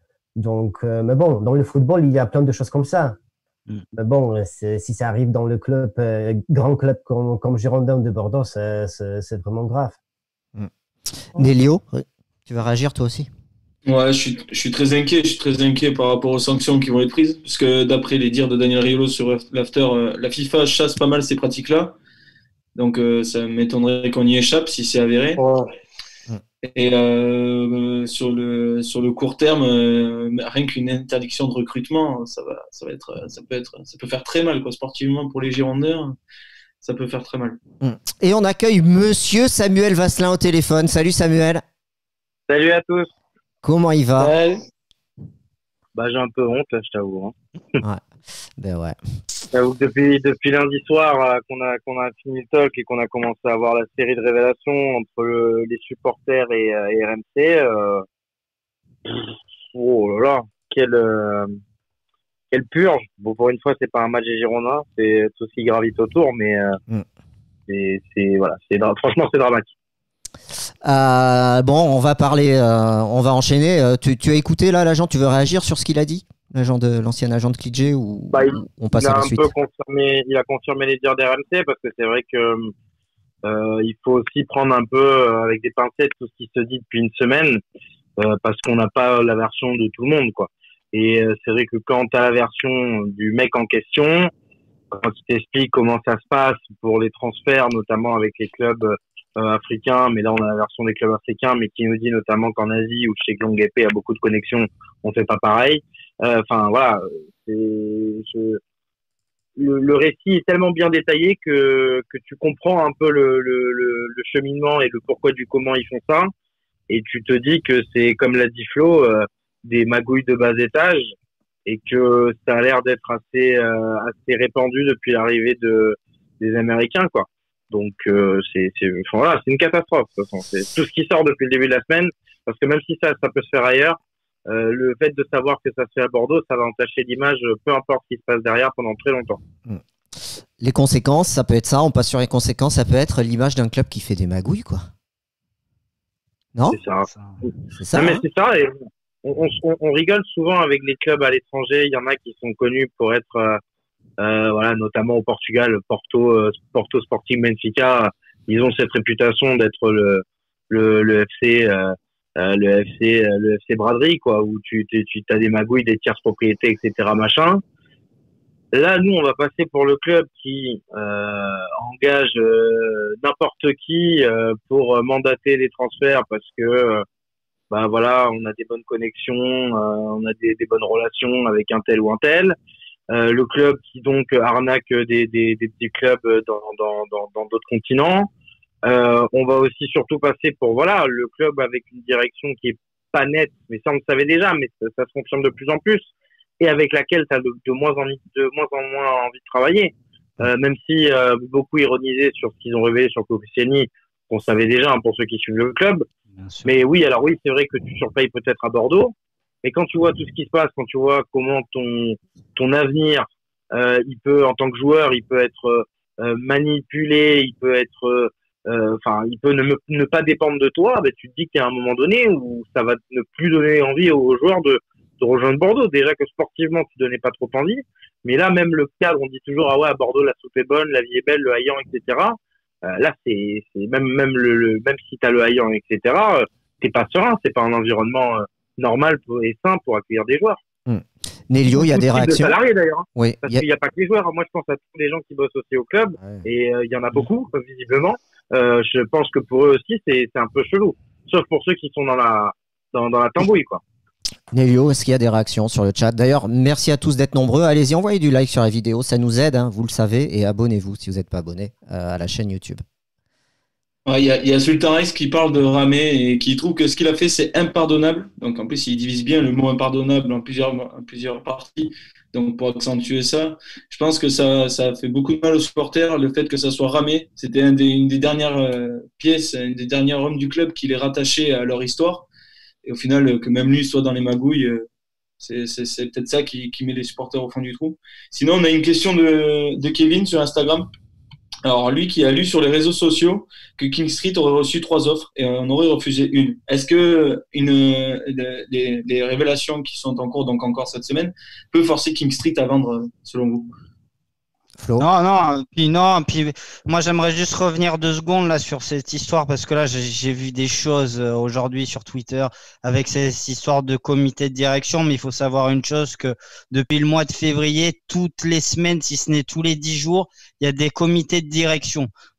Donc, euh, mais bon, dans le football, il y a plein de choses comme ça.
Mm.
Mais bon, c'est- si ça arrive dans le club, euh, grand club comme, comme Girondins de Bordeaux, c'est c'est- c'est vraiment grave.
Nélio, tu veux réagir toi aussi?
Ouais, je suis, je suis très inquiet. Je suis très inquiet par rapport aux sanctions qui vont être prises, parce que d'après les dires de Daniel Riolo sur l'After, euh, la FIFA chasse pas mal ces pratiques-là. Donc, euh, ça m'étonnerait qu'on y échappe si c'est avéré.
Ouais.
Et euh, sur le sur le court terme, euh, rien qu'une interdiction de recrutement, ça va ça va être ça peut être ça peut faire très mal quoi sportivement pour les Girondins, ça peut faire très mal.
Et on accueille Monsieur Samuel Vasselin au téléphone. Salut Samuel.
Salut à tous.
Comment il va?
Ouais.
Bah j'ai un peu honte là, je t'avoue. Hein.
Ouais. Ben ouais.
J'avoue que depuis depuis lundi soir euh, qu'on a qu'on a fini le talk et qu'on a commencé à voir la série de révélations entre le, les supporters et, euh, et R M C. Euh, oh là là, quelle euh, quelle purge. Bon pour une fois c'est pas un match des Girondins, c'est tout ce qui gravite autour, mais euh,
Mm.
c'est c'est voilà, c'est dra- franchement c'est dramatique.
Euh, bon, on va parler, euh, on va enchaîner. Euh, tu, tu as écouté là l'agent? Tu veux réagir sur ce qu'il a dit, l'agent de l'ancien agent de Clichy, ou
Bah, il-
ou on passe
Il
à
a
la
un
suite?
peu confirmé, il a confirmé les dires d'R M C parce que c'est vrai que euh, il faut aussi prendre un peu euh, avec des pincettes tout ce qui se dit depuis une semaine euh, parce qu'on n'a pas la version de tout le monde quoi. Et euh, c'est vrai que quand tu as la version du mec en question, quand tu t'expliques comment ça se passe pour les transferts, notamment avec les clubs euh, africains, mais là on a la version des clubs africains, mais qui nous dit notamment qu'en Asie où chez Glongépé a beaucoup de connexions, on fait pas pareil. Enfin euh, voilà, c'est je, le, le récit est tellement bien détaillé que que tu comprends un peu le, le, le, le cheminement et le pourquoi du comment ils font ça, et tu te dis que c'est comme l'a dit Flo, euh, des magouilles de bas étage, et que ça a l'air d'être assez euh, assez répandu depuis l'arrivée de des Américains quoi. Donc euh, c'est c'est enfin, voilà, c'est une catastrophe de toute façon. C'est tout ce qui sort depuis le début de la semaine, parce que même si ça ça peut se faire ailleurs, euh, le fait de savoir que ça se fait à Bordeaux, ça va entacher l'image, peu importe ce qui se passe derrière pendant très longtemps.
Les conséquences, ça peut être ça. On passe sur les conséquences, ça peut être l'image d'un club qui fait des magouilles, quoi. Non?
C'est ça.
Ça.
C'est ça.
Non, mais
hein
c'est ça. Et on, on, on rigole souvent avec les clubs à l'étranger. Il y en a qui sont connus pour être, euh, euh, voilà, notamment au Portugal, Porto, euh, Porto Sporting Benfica. Ils ont cette réputation d'être le, le, le F C, euh, euh, le F C, euh, le F C Braderie, quoi, où tu, tu, tu as des magouilles, des tierces propriétés, et cetera, machin. Là, nous, on va passer pour le club qui euh, engage euh, n'importe qui euh, pour mandater les transferts parce que, euh, bah voilà, on a des bonnes connexions, euh, on a des, des bonnes relations avec un tel ou un tel. Euh, le club qui donc arnaque des, des, des petits clubs dans dans dans dans d'autres continents. Euh, on va aussi surtout passer pour voilà le club avec une direction qui est pas nette, mais ça on le savait déjà, mais ça, ça se confirme de plus en plus, et avec laquelle tu as de, de moins en de moins en moins envie de travailler. Euh, même si euh, beaucoup ironisaient sur ce qu'ils ont révélé sur Koulibaly, qu'on savait déjà hein, pour ceux qui suivent le club. Mais oui, alors oui, c'est vrai que tu surpayes peut-être à Bordeaux, mais quand tu vois tout ce qui se passe, quand tu vois comment ton ton avenir, euh, il peut en tant que joueur, il peut être euh, manipulé, il peut être enfin, euh, il peut ne, ne pas dépendre de toi, ben, tu te dis qu'il y a un moment donné où ça va ne plus donner envie aux joueurs de, de rejoindre Bordeaux. Déjà que sportivement, tu donnais pas trop envie, mais là, même le cadre, on dit toujours, ah ouais, à Bordeaux, la soupe est bonne, la vie est belle, le haillant, et cetera. Euh, là, c'est, c'est même, même le, le même si t'as le haillant, et cetera, euh, t'es pas serein, c'est pas un environnement euh, normal et sain pour accueillir des joueurs.
Mmh. Nélio, il y a des réactions.
De salariés d'ailleurs, hein,
oui,
parce
y a...
qu'il n'y a pas que les joueurs. Moi, je pense à tous les gens qui bossent aussi au club,
ouais.
et il euh, y en a beaucoup, visiblement. Euh, je pense que pour eux aussi, c'est, c'est un peu chelou. Sauf pour ceux qui sont dans la, dans, dans la tambouille, quoi.
Nélio, est-ce qu'il y a des réactions sur le chat? D'ailleurs, merci à tous d'être nombreux. Allez-y, envoyez du like sur la vidéo, ça nous aide, hein, vous le savez, et abonnez-vous si vous n'êtes pas abonné euh, à la chaîne YouTube.
Il ouais, y, a, y a Sultan Rex qui parle de Ramé et qui trouve que ce qu'il a fait, c'est impardonnable. Donc, en plus, il divise bien le mot impardonnable en plusieurs, en plusieurs parties. Donc, pour accentuer ça, je pense que ça, ça fait beaucoup de mal aux supporters, le fait que ça soit Ramé. C'était un des, une des dernières euh, pièces, une des derniers hommes du club qui les rattachait à leur histoire. Et au final, que même lui soit dans les magouilles, euh, c'est, c'est, c'est peut-être ça qui, qui met les supporters au fond du trou. Sinon, on a une question de, de Kevin sur Instagram. Alors, lui qui a lu sur les réseaux sociaux que King Street aurait reçu trois offres et on aurait refusé une. Est-ce que une, les, les révélations qui sont en cours, donc encore cette semaine, peut forcer King Street à vendre, selon vous?
Flo?
Non, non, puis non, puis moi j'aimerais juste revenir deux secondes là sur cette histoire parce que là j'ai, j'ai vu des choses aujourd'hui sur Twitter avec cette histoire de comité de direction, mais il faut savoir une chose, que depuis le mois de février, toutes les semaines, si ce n'est tous les dix jours, il y a des comités de direction.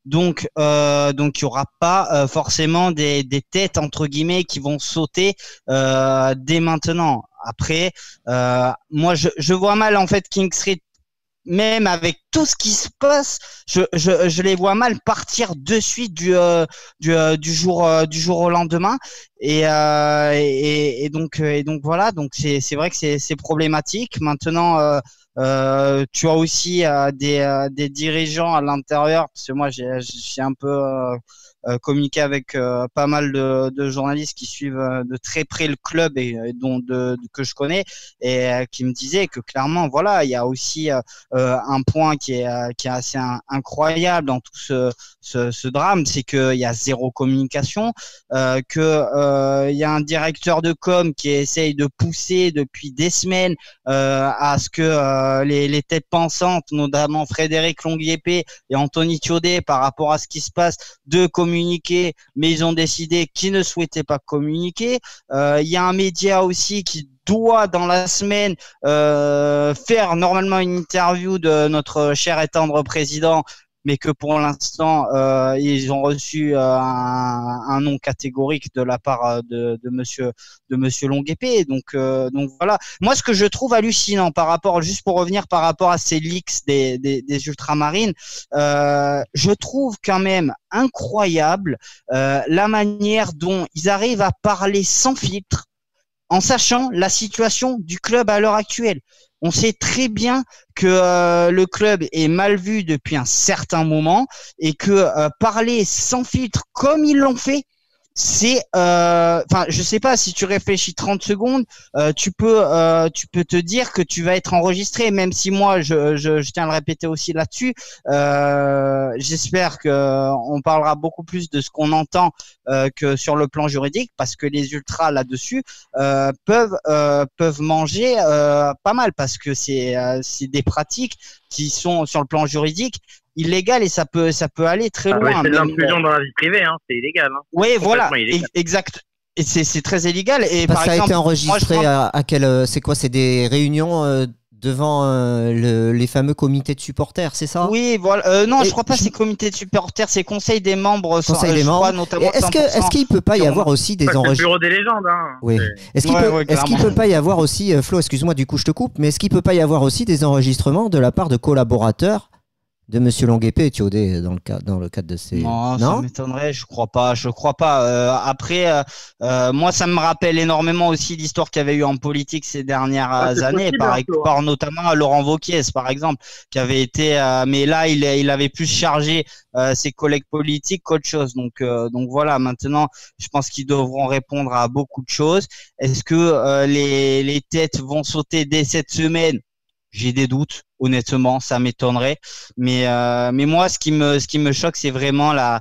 Donc, euh, donc il y aura pas euh, forcément des, des têtes entre guillemets qui vont sauter euh, dès maintenant. Après, euh, moi, je, je vois mal en fait King Street, même avec tout ce qui se passe, je, je, je les vois mal partir de suite du euh, du, euh, du jour euh, du jour au lendemain. Et, euh, et, et donc et donc voilà. Donc c'est c'est vrai que c'est c'est problématique. Maintenant, euh, euh, tu as aussi euh, des euh, des dirigeants à l'intérieur, parce que moi j'ai j'ai un peu euh, euh, communiqué avec euh, pas mal de, de journalistes qui suivent euh, de très près le club et, et dont de, de que je connais, et euh, qui me disaient que clairement voilà, il y a aussi euh, euh, un point qui est euh, qui est assez un, incroyable dans tout ce ce, ce drame, c'est qu'il y a zéro communication, euh, que euh, il y a un directeur de com qui essaye de pousser depuis des semaines euh, à ce que euh, les, les têtes pensantes, notamment Frédéric Longuiépé et Anthony Thiaudet, par rapport à ce qui se passe, de communiquer, mais ils ont décidé qu'ils ne souhaitaient pas communiquer. Euh, il y a un média aussi qui doit dans la semaine euh, faire normalement une interview de notre cher et tendre président, mais que pour l'instant euh, ils ont reçu euh, un, un non catégorique de la part de, de monsieur de monsieur Longuiépé. Donc euh, donc voilà. Moi, ce que je trouve hallucinant par rapport, juste pour revenir par rapport à ces leaks des des, des ultramarines, euh, je trouve quand même incroyable euh, la manière dont ils arrivent à parler sans filtre, en sachant la situation du club à l'heure actuelle. On sait très bien que euh, le club est mal vu depuis un certain moment, et que euh, parler sans filtre comme ils l'ont fait, c'est, euh, enfin, je sais pas, si tu réfléchis trente secondes, euh, tu peux, euh, tu peux te dire que tu vas être enregistré, même si moi, je, je, je tiens à le répéter aussi là-dessus. Euh, j'espère que on parlera beaucoup plus de ce qu'on entend euh, que sur le plan juridique, parce que les ultras là-dessus euh, peuvent, euh, peuvent manger euh, pas mal, parce que c'est, euh, c'est des pratiques qui sont sur le plan juridique illégal, et ça peut ça peut aller très
Ah ouais,
loin.
c'est de
Même-
l'intrusion dans la vie privée, hein, c'est illégal. Hein.
Oui, voilà,
Complètement illégal.
ex- exact. Et c'est c'est très illégal. Et
Parce
par
que ça a
exemple,
été
moi, je
enregistré
pense-
à, à quel, euh, c'est quoi? C'est des réunions euh, devant euh, le- les fameux comités de supporters, c'est ça?
Oui, voilà. Euh, non,
Et
je crois pas
je-
c'est comité de supporters, c'est conseil des membres.
Conseil
euh,
des
je
membres.
crois
Et
notamment
Est-ce que,
cent pour cent
est-ce qu'il peut pas y
qui ont-
avoir aussi des
Ouais, c'est le
enregistrements?
bureau des légendes. Hein.
Oui.
C'est-
Est-ce qu'il
Ouais,
peut,
ouais,
est-ce qu'il
clairement.
peut pas y avoir aussi, euh, Flo, excuse-moi, du coup je te coupe, mais est-ce qu'il peut pas y avoir aussi des enregistrements de la part de collaborateurs de Monsieur Longuiépé et Thiaudet dans le cas, dans le cadre de ces.
Non, ça m'étonnerait, je crois pas, je crois pas. Euh, après, euh, euh, moi, ça me rappelle énormément aussi l'histoire qu'il y avait eu en politique ces dernières
Ah, c'est
années,
possible,
par,
hein, Flo, hein.
par notamment Laurent Wauquiez, par exemple, qui avait été, euh, mais là, il, il avait plus chargé euh, ses collègues politiques qu'autre chose. Donc, euh, donc voilà. Maintenant, je pense qu'ils devront répondre à beaucoup de choses. Est-ce que euh, les, les têtes vont sauter dès cette semaine? J'ai des doutes, honnêtement, ça m'étonnerait. Mais euh, mais moi, ce qui me ce qui me choque, c'est vraiment la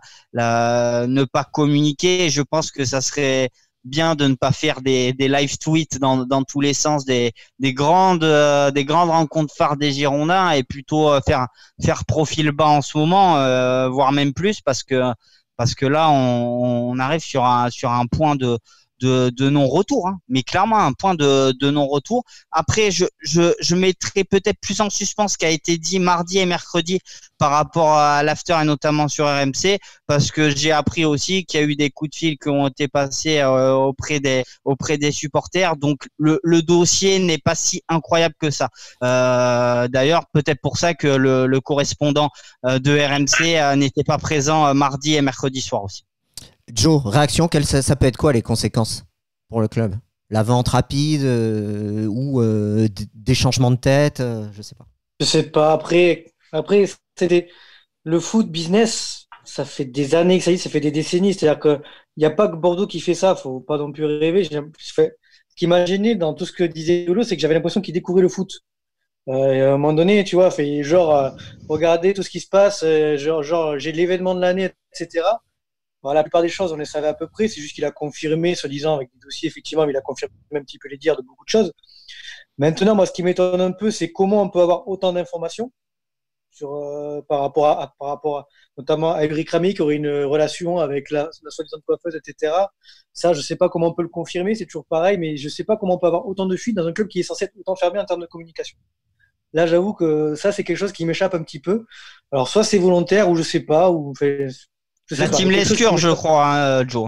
la ne pas communiquer. Et je pense que ça serait bien de ne pas faire des des live tweets dans dans tous les sens, des des grandes euh, des grandes rencontres phares des Girondins, et plutôt euh, faire faire profil bas en ce moment, euh, voire même plus, parce que parce que là on, on arrive sur un sur un point de de, de non-retour, hein, mais clairement un point de, de non-retour. Après, je, je, je mettrai peut-être plus en suspens ce qui a été dit mardi et mercredi par rapport à l'after, et notamment sur R M C, parce que j'ai appris aussi qu'il y a eu des coups de fil qui ont été passés euh, auprès des auprès des supporters. Donc le, le dossier n'est pas si incroyable que ça. Euh, D'ailleurs, peut-être pour ça que le, le correspondant euh, de R M C euh, n'était pas présent euh, mardi et mercredi soir aussi.
Joe, réaction, quelle, ça, ça peut être quoi les conséquences pour le club? La vente rapide euh, ou euh, d- des changements de tête, euh, je sais pas.
Je sais pas. Après, après c'était le foot business. Ça fait des années que ça y est, ça fait des décennies. C'est-à-dire que il n'y a pas que Bordeaux qui fait ça. Faut pas non plus rêver. J'ai- je fais- Ce qui m'a gêné dans tout ce que disait Lolo, c'est que j'avais l'impression qu'il découvrait le foot. Euh, et à un moment donné, tu vois, fait genre euh, regardez tout ce qui se passe. euh, genre, genre j'ai l'événement de l'année, et cetera. Bon, la plupart des choses, on les savait à peu près. C'est juste qu'il a confirmé, se disant avec des dossiers, effectivement, mais il a confirmé un petit peu les dires de beaucoup de choses. Maintenant, moi, ce qui m'étonne un peu, c'est comment on peut avoir autant d'informations sur, euh, par rapport à, à- par rapport à, notamment à Ulrich Ramy, qui aurait une relation avec la, la soi-disant coiffeuse, et cetera. Ça, je sais pas comment on peut le confirmer, c'est toujours pareil, mais je sais pas comment on peut avoir autant de fuites dans un club qui est censé être autant fermé en termes de communication. Là, j'avoue que ça, c'est quelque chose qui m'échappe un petit peu. Alors, soit c'est volontaire, ou je sais pas, ou fait, je sais
La
pas.
team
Il y a quelque chose qui
Lescure, je
m'échappe.
crois, hein, Joe.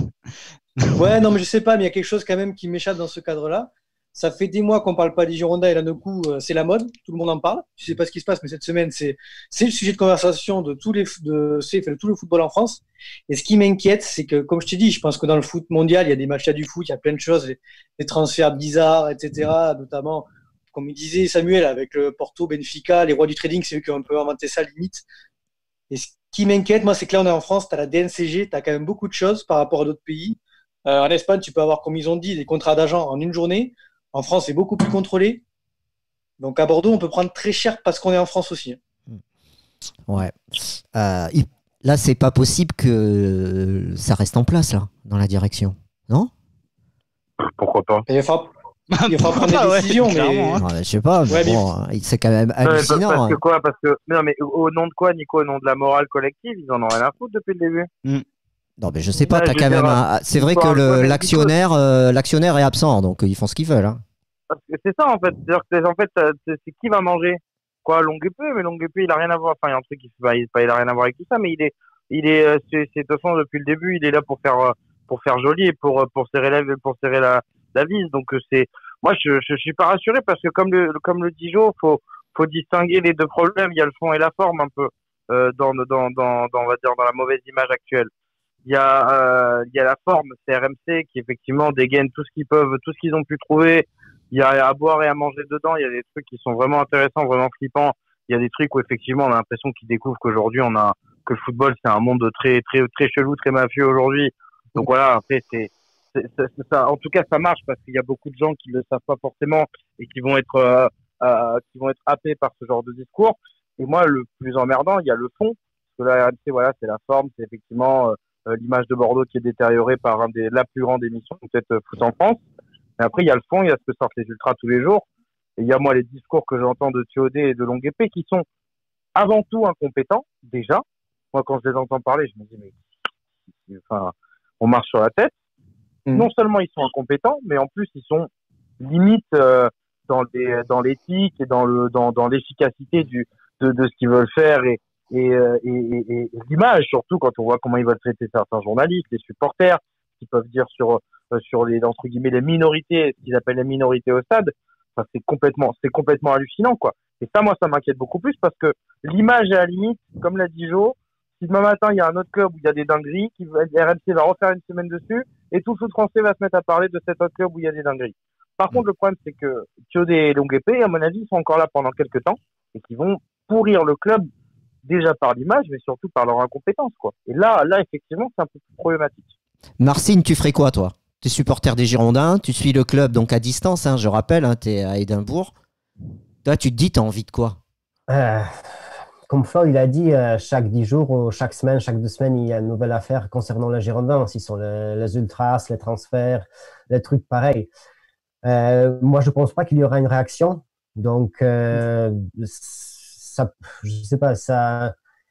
Ouais, non, mais je sais pas, mais il y a quelque chose quand même qui m'échappe dans ce cadre-là. Ça fait des mois qu'on parle pas des Girondins et là, d'un coup, euh, c'est la mode. Tout le monde en parle. Je sais pas ce qui se passe, mais cette semaine, c'est, c'est le sujet de conversation de tous les, de, c'est, de tout le football en France. Et ce qui m'inquiète, c'est que, comme je t'ai dit, je pense que dans le foot mondial, il y a des matchs à du foot, il y a plein de choses, des, des transferts bizarres, et cetera. Notamment, comme il disait Samuel, avec le Porto, Benfica, les rois du trading, c'est eux qui ont un peu inventé ça, limite. Et ce qui m'inquiète, moi, c'est que là, on est en France, tu as la D N C G, tu as quand même beaucoup de choses par rapport à d'autres pays. Euh, en Espagne, tu peux avoir, comme ils ont dit, des contrats d'agents en une journée. En France, c'est beaucoup plus contrôlé. Donc à Bordeaux, on peut prendre très cher parce qu'on est en France aussi.
Ouais. Euh, il- Là, c'est pas possible que ça reste en place, là, dans la direction. Non?
Pourquoi pas?
Et il va il va prendre des
Pourquoi, ouais,
décisions, mais
clairement, hein.
Non, mais je sais pas, mais
Ouais, mais-
bon, euh, c'est quand même
Non, mais parce-
hallucinant.
Parce que
hein.
quoi? Parce que non, mais au nom de quoi, Nico? Au nom de la morale collective, ils en ont rien à foutre depuis le début.
Non, mais je sais pas,
Ouais,
t'as
je
quand
veux
même
dire,
un- C'est vrai que
l'histoire,
le-
ouais, mais
l'actionnaire euh, l'actionnaire est absent, donc euh, ils font ce qu'ils veulent. Hein.
Parce que c'est ça en fait. C'est-à-dire que en fait, ça- c'est c'est qui va manger quoi? Longuepé, mais Longuepé, il a rien à voir. Enfin, il y a un truc qui bah, il, pas, il a rien à voir avec tout ça, mais il est, il est, euh, c'est c'est- de toute façon depuis le début, il est là pour faire, euh, pour faire joli et pour euh, pour serrer la, pour serrer la, la vis. Donc euh, c'est, moi je, je suis pas rassuré parce que comme le, comme le dit Jo, faut, faut distinguer les deux problèmes. Il y a le fond et la forme un peu euh, dans, dans, dans, dans, on va dire dans la mauvaise image actuelle. Il y a, euh, il y a la forme, c'est R M C qui effectivement dégaine tout ce qu'ils peuvent, tout ce qu'ils ont pu trouver. Il y a à boire et à manger dedans. Il y a des trucs qui sont vraiment intéressants, vraiment flippants. Il y a des trucs où effectivement on a l'impression qu'ils découvrent qu'aujourd'hui on a que le football c'est un monde très très très chelou, très mafieux aujourd'hui. Donc voilà, après c'est, c'est, c'est ça. En tout cas ça marche parce qu'il y a beaucoup de gens qui le savent pas forcément et qui vont être euh, euh, qui vont être happés par ce genre de discours. Et moi le plus emmerdant, il y a le fond. Parce que là R M C voilà c'est la forme, c'est effectivement euh, l'image de Bordeaux qui est détériorée par un des la plus grande émission peut-être euh, foot en France. Mais après, il y a le fond, il y a ce que sortent les ultras tous les jours. Et il y a, moi, les discours que j'entends de Thiodé et de Longuepé qui sont avant tout incompétents, déjà. Moi, quand je les entends parler, je me dis, mais, enfin, on marche sur la tête. Mmh. Non seulement ils sont incompétents, mais en plus, ils sont limite euh, dans les, dans l'éthique et dans le, dans, dans l'efficacité du, de, de ce qu'ils veulent faire et, et, et, et, et l'image, surtout quand on voit comment ils veulent traiter certains journalistes, les supporters, qui peuvent dire sur, sur les, entre guillemets, les minorités, ce qu'ils appellent les minorités au stade. Enfin, c'est complètement, c'est complètement hallucinant, quoi. Et ça, moi, ça m'inquiète beaucoup plus parce que l'image est à la limite, comme l'a dit Jo, si demain matin, il y a un autre club où il y a des dingueries, qui, R M C va refaire une semaine dessus, et tout le foot français va se mettre à parler de cet autre club où il y a des dingueries. Par contre, le problème, c'est que Thiodé et Longuepé, à mon avis, ils sont encore là pendant quelques temps, et qui vont pourrir le club, déjà par l'image, mais surtout par leur incompétence, quoi. Et là, là, effectivement, c'est un peu plus problématique.
Marcine, tu ferais quoi, toi? Tu es supporter des Girondins, tu suis le club donc à distance, hein, je rappelle, hein, tu es à Édimbourg. Toi, tu te dis, tu as envie de quoi?
euh, Comme Flo, il a dit, euh, chaque dix jours, ou chaque semaine, chaque deux semaines, il y a une nouvelle affaire concernant les Girondins. Si ce sont les, les ultras, les transferts, les trucs pareils. Euh, moi, je ne pense pas qu'il y aura une réaction. Donc, euh, ça, je ne sais pas, ça...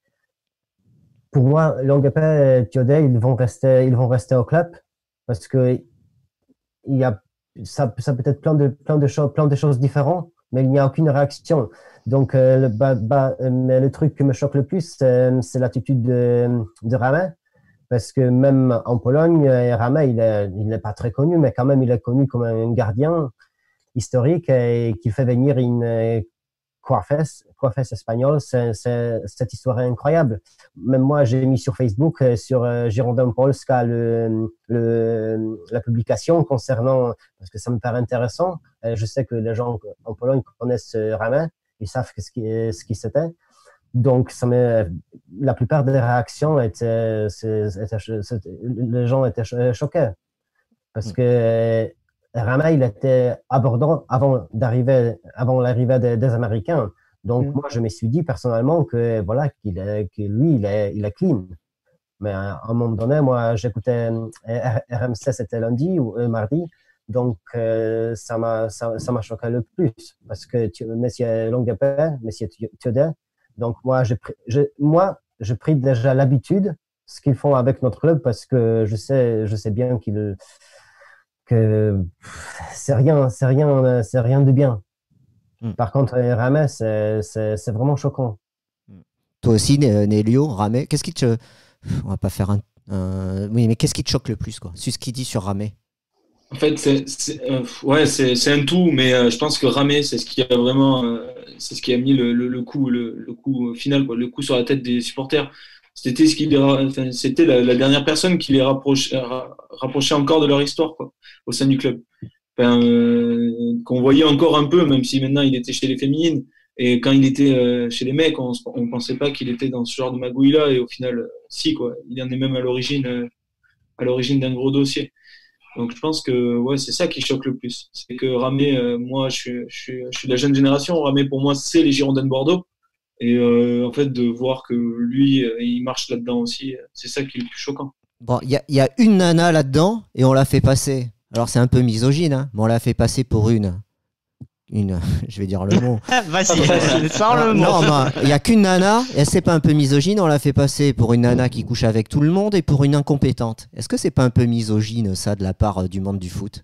Pour moi, Longuepé et Thiodé, ils vont rester, ils vont rester au club parce que il y a, ça, ça peut être plein de, plein de choses, plein de choses différentes, mais il n'y a aucune réaction. Donc, euh, le, bah, bah, mais le truc qui me choque le plus, c'est, c'est l'attitude de, de Ramet, parce que même en Pologne, Ramet, il est, il n'est pas très connu, mais quand même, il est connu comme un gardien historique et qui fait venir une coiffesse, coiffesse espagnole. C'est, c'est, cette histoire est incroyable. Même moi, j'ai mis sur Facebook, sur euh, Girondin Polska, le, le, la publication concernant, parce que ça me paraît intéressant. Euh, je sais que les gens en Pologne connaissent euh, Ramet, ils savent ce qui, ce qui c'était. Donc, ça me, la plupart des réactions étaient, étaient, étaient les gens étaient choqués. Parce que euh, Ramet, il était abordant avant d'arriver, avant l'arrivée des, des Américains. Donc, mmh. moi, je me suis dit personnellement que, voilà, qu'il est, que lui, il est, il est clean. Mais à un moment donné, moi, j'écoutais R M C, c'était lundi ou euh, mardi. Donc, euh, ça m'a, ça, ça m'a choqué le plus. Parce que tu, monsieur Longuepé, monsieur Thiodé, donc moi, je, je, moi, je pris déjà l'habitude, ce qu'ils font avec notre club, parce que je sais, je sais bien qu'ils, que c'est rien, c'est rien, c'est rien de bien.
Mm.
Par contre, euh, Ramet, c'est c'est- c'est vraiment choquant.
Toi aussi, Né- Nélio, Ramé, qu'est-ce qui te... On va pas faire un... un- Oui, mais qu'est-ce qui te choque le plus, quoi? C'est ce qu'il dit sur Ramé.
En fait, c'est c'est euh, ouais, c'est c'est un tout, mais euh, je pense que Ramé, c'est ce qui a vraiment, euh, c'est ce qui a mis le, le, le coup, le, le coup final, quoi, le coup sur la tête des supporters. C'était ce qui les ra- enfin, c'était la, la dernière personne qui les rapprochait, ra- rapprochait encore de leur histoire, quoi, au sein du club. Enfin, euh, qu'on voyait encore un peu, même si maintenant il était chez les féminines. Et quand il était euh, chez les mecs, on ne pensait pas qu'il était dans ce genre de magouille-là. Et au final, euh, si, quoi. Il en est même à l'origine, euh, à l'origine d'un gros dossier. Donc je pense que ouais, c'est ça qui choque le plus. C'est que Ramé, euh, moi, je suis, je, suis, je suis de la jeune génération. Ramé, pour moi, c'est les Girondins de Bordeaux. Et euh, en fait, de voir que lui, euh, il marche là-dedans aussi, c'est ça qui est le plus choquant.
Bon, il y a, y a une nana là-dedans et on l'a fait passer. Alors c'est un peu misogyne, hein, mais on l'a fait passer pour une... Une, je vais dire le mot.
Vas-y, sors le mot.
Non, non, il n'y a qu'une nana, et c'est pas un peu misogyne, on l'a fait passer pour une nana qui couche avec tout le monde et pour une incompétente. Est-ce que c'est pas un peu misogyne, ça, de la part euh, du monde du foot?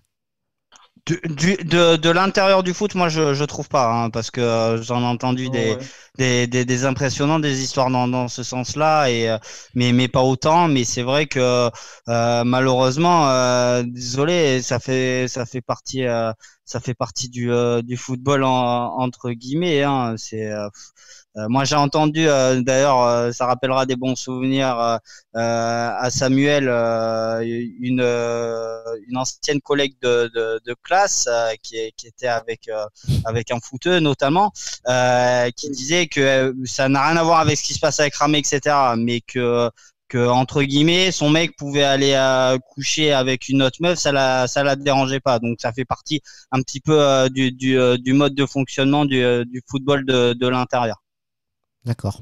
Du, du- de de l'intérieur du foot, moi je je trouve pas, hein, parce que euh, j'en ai entendu
Oh,
des,
ouais.
des des des impressionnants, des histoires dans dans ce sens-là, et euh, mais mais pas autant. Mais c'est vrai que euh, malheureusement, euh, désolé, ça fait ça fait partie euh, ça fait partie du euh, du football en, entre guillemets. Hein, c'est euh, euh, moi j'ai entendu euh, d'ailleurs, euh, ça rappellera des bons souvenirs euh, euh, à Samuel, euh, une euh, une ancienne collègue de de, de classe euh, qui est, qui était avec euh, avec un footeux notamment, euh, qui disait que euh, ça n'a rien à voir avec ce qui se passe avec Ramé, et cetera. Mais que que entre guillemets son mec pouvait aller euh, coucher avec une autre meuf, ça la ça la dérangeait pas. Donc ça fait partie un petit peu euh, du du euh, du mode de fonctionnement du euh, du football de de l'intérieur.
D'accord.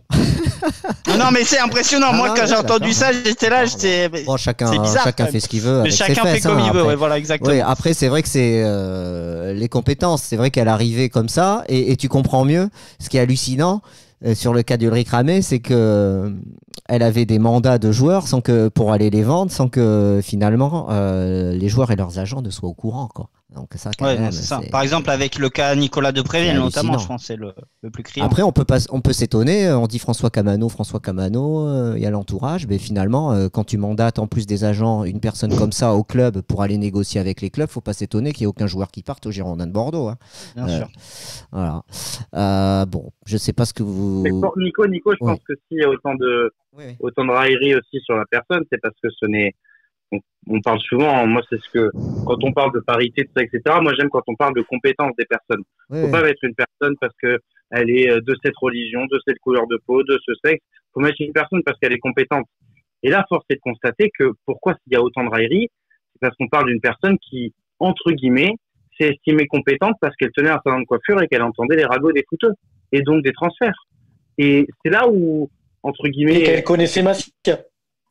Non, non, mais c'est impressionnant.
Ah
Moi,
non,
quand
ouais,
j'ai entendu
d'accord.
ça, j'étais là, j'étais.
Bon, chacun,
C'est bizarre,
chacun
quand
fait
même.
ce qu'il veut
Mais
avec
chacun
ses
fait
fesses,
comme
hein,
il veut,
après.
ouais, voilà, exactement.
Oui, après, c'est vrai que c'est euh, les compétences. C'est vrai qu'elle arrivait comme ça, et, et tu comprends mieux. Ce qui est hallucinant euh, sur le cas d'Ulrich Ramé, c'est que euh, elle avait des mandats de joueurs sans que pour aller les vendre, sans que finalement euh, les joueurs et leurs agents ne soient au courant, quoi. Donc ça, quand
Ouais,
même,
non, c'est ça.
c'est-
Par exemple, avec le cas Nicolas Depréville,
c'est
notamment,
hallucinant.
je pense, c'est le, le plus criant.
Après, on peut pas, on peut s'étonner. On dit François Camano, François Camano, euh, il y a l'entourage. Mais finalement, euh, quand tu mandates en plus des agents une personne comme ça au club pour aller négocier avec les clubs, faut pas s'étonner qu'il n'y ait aucun joueur qui parte au Girondins de Bordeaux, hein.
Bien
Euh,
sûr.
Voilà. Euh, bon, je sais pas ce que vous.
Mais pour Nico, Nico, je
Oui.
pense que s'il y a autant de,
Oui, oui.
autant de raillerie aussi sur la personne, c'est parce que ce n'est, on, on parle souvent, moi c'est ce que, quand on parle de parité, tout ça, et cetera, moi j'aime quand on parle de compétences des personnes.
Oui,
Faut
oui.
pas mettre une personne parce que elle est de cette religion, de cette couleur de peau, de ce sexe. Faut mettre une personne parce qu'elle est compétente. Et là, force est de constater que pourquoi s'il y a autant de raillerie, c'est parce qu'on parle d'une personne qui, entre guillemets, s'est estimée compétente parce qu'elle tenait un salon de coiffure et qu'elle entendait les ragots des footeux. Et donc des transferts. Et c'est là où, entre
Et
guillemets,
qu'elle connaissait Massica.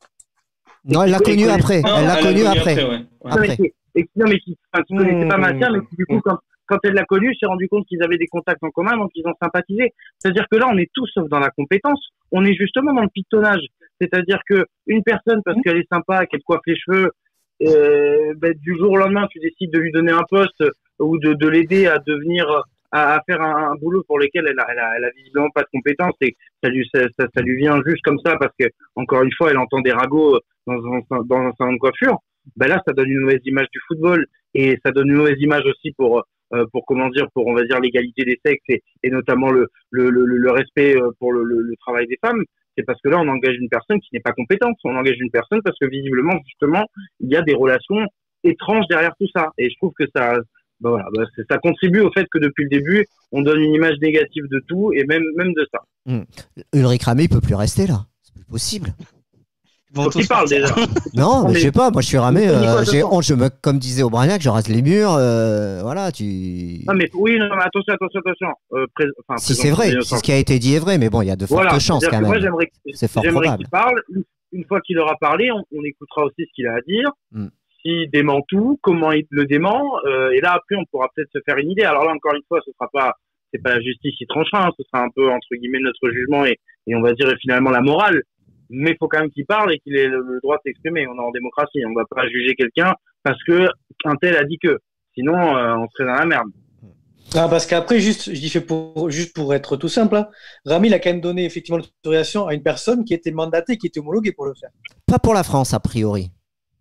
Non, elle l'a
Et-
connu
et-
après.
Non,
Elle l'a
elle
connu
l'a
après.
ouais. Ouais.
Non, mais
Après.
qui, et, non, mais qui, enfin, qui connaissait pas
Mmh.
Mathia, mais qui, du coup, quand, quand elle l'a connu, s'est rendu compte qu'ils avaient des contacts en commun, donc ils ont sympathisé. C'est-à-dire que là, on est tous sauf dans la compétence. On est justement dans le pitonnage. C'est-à-dire que une personne, parce qu'elle est sympa, qu'elle coiffe les cheveux, euh, ben, du jour au lendemain, tu décides de lui donner un poste ou de, de l'aider à devenir, à, à faire un, un boulot pour lequel elle a, elle a, elle a visiblement pas de compétences et ça lui, ça, ça, ça lui vient juste comme ça parce que, encore une fois, elle entend des ragots dans un, dans un salon de coiffure. Ben là, ça donne une mauvaise image du football et ça donne une mauvaise image aussi pour, euh, pour comment dire, pour on va dire l'égalité des sexes et, et notamment le, le, le, le respect pour le, le, le travail des femmes. C'est parce que là, on engage une personne qui n'est pas compétente. On engage une personne parce que visiblement, justement, il y a des relations étranges derrière tout ça. Et je trouve que ça, ben voilà, ben ça contribue au fait que depuis le début, on donne une image négative de tout et même, même de ça.
Mmh. Ulrich Ramé, il peut plus rester là. C'est plus possible.
Ils vont
Faut
tous
qu'il parle
partir.
déjà.
Non, mais
mais-
je sais pas. Moi, je suis Ramé.
Mais Nico,
euh, j'ai
attends.
honte. Je me, comme disait Aubragnac, je rase les murs. euh, voilà, tu.
Non, mais oui, non, mais attention, attention, attention. Euh, pré- enfin,
Si c'est
présomption
vrai, si
d'innocence.
ce qui a été dit est vrai, mais bon, il y a de fortes
Voilà.
chances
C'est-à-dire
quand
que
même.
Moi, j'aimerais,
C'est fort
j'aimerais
probable.
qu'il parle. Une- Une fois qu'il aura parlé, on, on écoutera aussi ce qu'il a à dire.
Mm.
S'il dément tout, comment il le dément. Euh, et là, après, on pourra peut-être se faire une idée. Alors là, encore une fois, ce sera pas, c'est pas la justice qui tranchera. Hein, ce sera un peu entre guillemets notre jugement et, et on va dire finalement la morale. Mais il faut quand même qu'il parle et qu'il ait le, le droit de s'exprimer. On est en démocratie. On ne va pas juger quelqu'un parce que un tel a dit que. Sinon, euh, on serait dans la merde.
Ah, parce qu'après, juste, je dis fait pour, juste pour être tout simple, hein, Rami il a quand même donné effectivement l'autorisation à une personne qui était mandatée, qui était homologuée pour le faire.
Pas pour la France, a priori.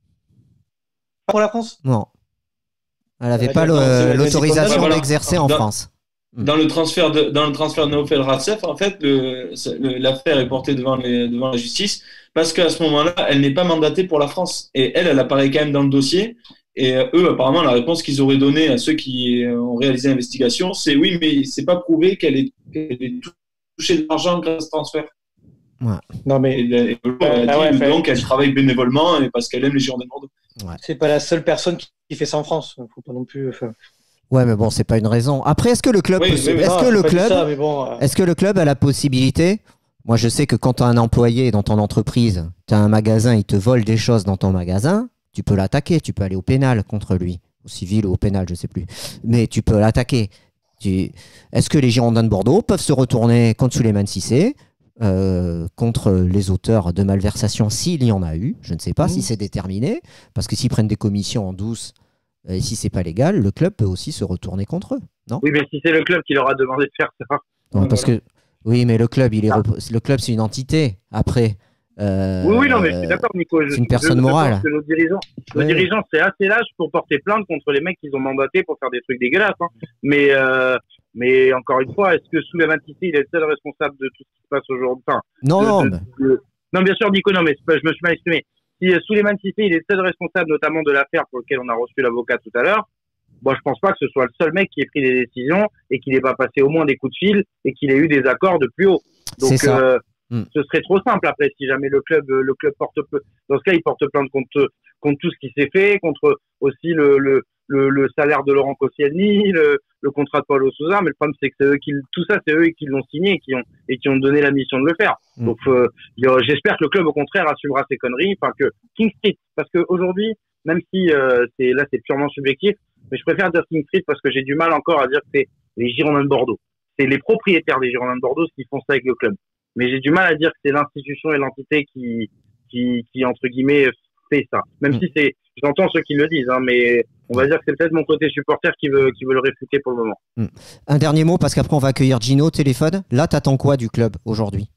Pas pour la France?
Non. Elle n'avait
va
pas
dire non, c'est
le-
la
l'autorisation
Voilà.
d'exercer en
Dans-
France.
Dans le transfert de, dans le transfert de Naufel Ratsef, en fait, le- le- l'affaire est portée devant, les, devant la justice parce qu'à ce moment-là, elle n'est pas mandatée pour la France. Et elle, elle apparaît quand même dans le dossier. Et euh, eux, apparemment, la réponse qu'ils auraient donnée à ceux qui euh, ont réalisé l'investigation, c'est oui, mais c'est pas prouvé qu'elle ait, qu'elle ait touché de l'argent grâce à ce transfert.
Non, mais
Et, et, elle a dit,
ah ouais, fait-
donc, elle travaille bénévolement et parce qu'elle aime les Girondins de Bordeaux.
c'est pas la seule personne qui, qui fait ça en France. Faut pas non plus. Enfin,
Ouais, mais bon, c'est pas une raison. Après, est-ce que le club,
Oui,
peut
oui,
se-
oui.
est-ce
non,
que
j'ai
le
pas dit
club,
ça, mais bon, euh,
est-ce que le club a la possibilité? Moi, je sais que quand tu as un employé dans ton entreprise, tu as un magasin, il te vole des choses dans ton magasin, tu peux l'attaquer, tu peux aller au pénal contre lui, au civil ou au pénal, je sais plus. Mais tu peux l'attaquer. Tu... Est-ce que les Girondins de Bordeaux peuvent se retourner contre Souleymane Cissé, euh, contre les auteurs de malversation s'il y en a eu? Je ne sais pas
Mmh.
si c'est déterminé, parce que s'ils prennent des commissions en douce, euh, et si c'est pas légal, le club peut aussi se retourner contre eux. Non,
Oui, mais si c'est le club qui leur a demandé de faire ça.
Non,
Ouais,
parce
voilà.
que oui, mais le club, il est
Ah.
repos- le club, c'est une entité. Après, euh,
Oui, oui, non, mais je suis d'accord, Nico. Je-
c'est une
je-
personne
je
morale.
pense que nos dirigeants, nos
Ouais.
dirigeants, c'est assez lâche pour porter plainte contre les mecs qu'ils ont mandatés pour faire des trucs dégueulasses. Hein. Mais, euh, mais encore une fois, est-ce que Souleymane Cissé, il est le seul responsable de tout ce qui se passe aujourd'hui? Enfin,
non,
de-
non,
de-
mais-
de- non, bien sûr, Nico, non, mais c'est pas- je me suis mal exprimé. Si euh, Souleymane Cissé, il est le seul responsable, notamment de l'affaire pour laquelle on a reçu l'avocat tout à l'heure, moi, je pense pas que ce soit le seul mec qui ait pris des décisions et qu'il ait pas passé au moins des coups de fil et qu'il ait eu des accords de plus haut. Donc,
C'est ça.
euh,
Mm.
ce serait trop simple après si jamais le club, le club porte, peu- dans ce cas, il porte plainte contre, contre tout ce qui s'est fait, contre aussi le, le, le, le salaire de Laurent Koscielny, le, le contrat de Paulo Sousa. Mais le problème, c'est que c'est eux qui, tout ça, c'est eux qui l'ont signé et qui ont, et qui ont donné la mission de le faire.
Mm.
Donc, euh, il y a- j'espère que le club, au contraire, assumera ses conneries. Enfin, que King Street, parce qu'aujourd'hui, même si euh, c'est là, c'est purement subjectif, mais je préfère dire King Street parce que j'ai du mal encore à dire que c'est les Girondins de Bordeaux. C'est les propriétaires des Girondins de Bordeaux qui font ça avec le club. Mais j'ai du mal à dire que c'est l'institution et l'entité qui, qui, qui, entre guillemets, fait ça. Même
Mm.
si c'est, j'entends ceux qui le disent, hein, mais on va dire que c'est peut-être mon côté supporter qui veut, qui veut le réfuter pour le moment.
Un dernier mot, parce qu'après on va accueillir Gino au téléphone. Là, t'attends quoi du club aujourd'hui?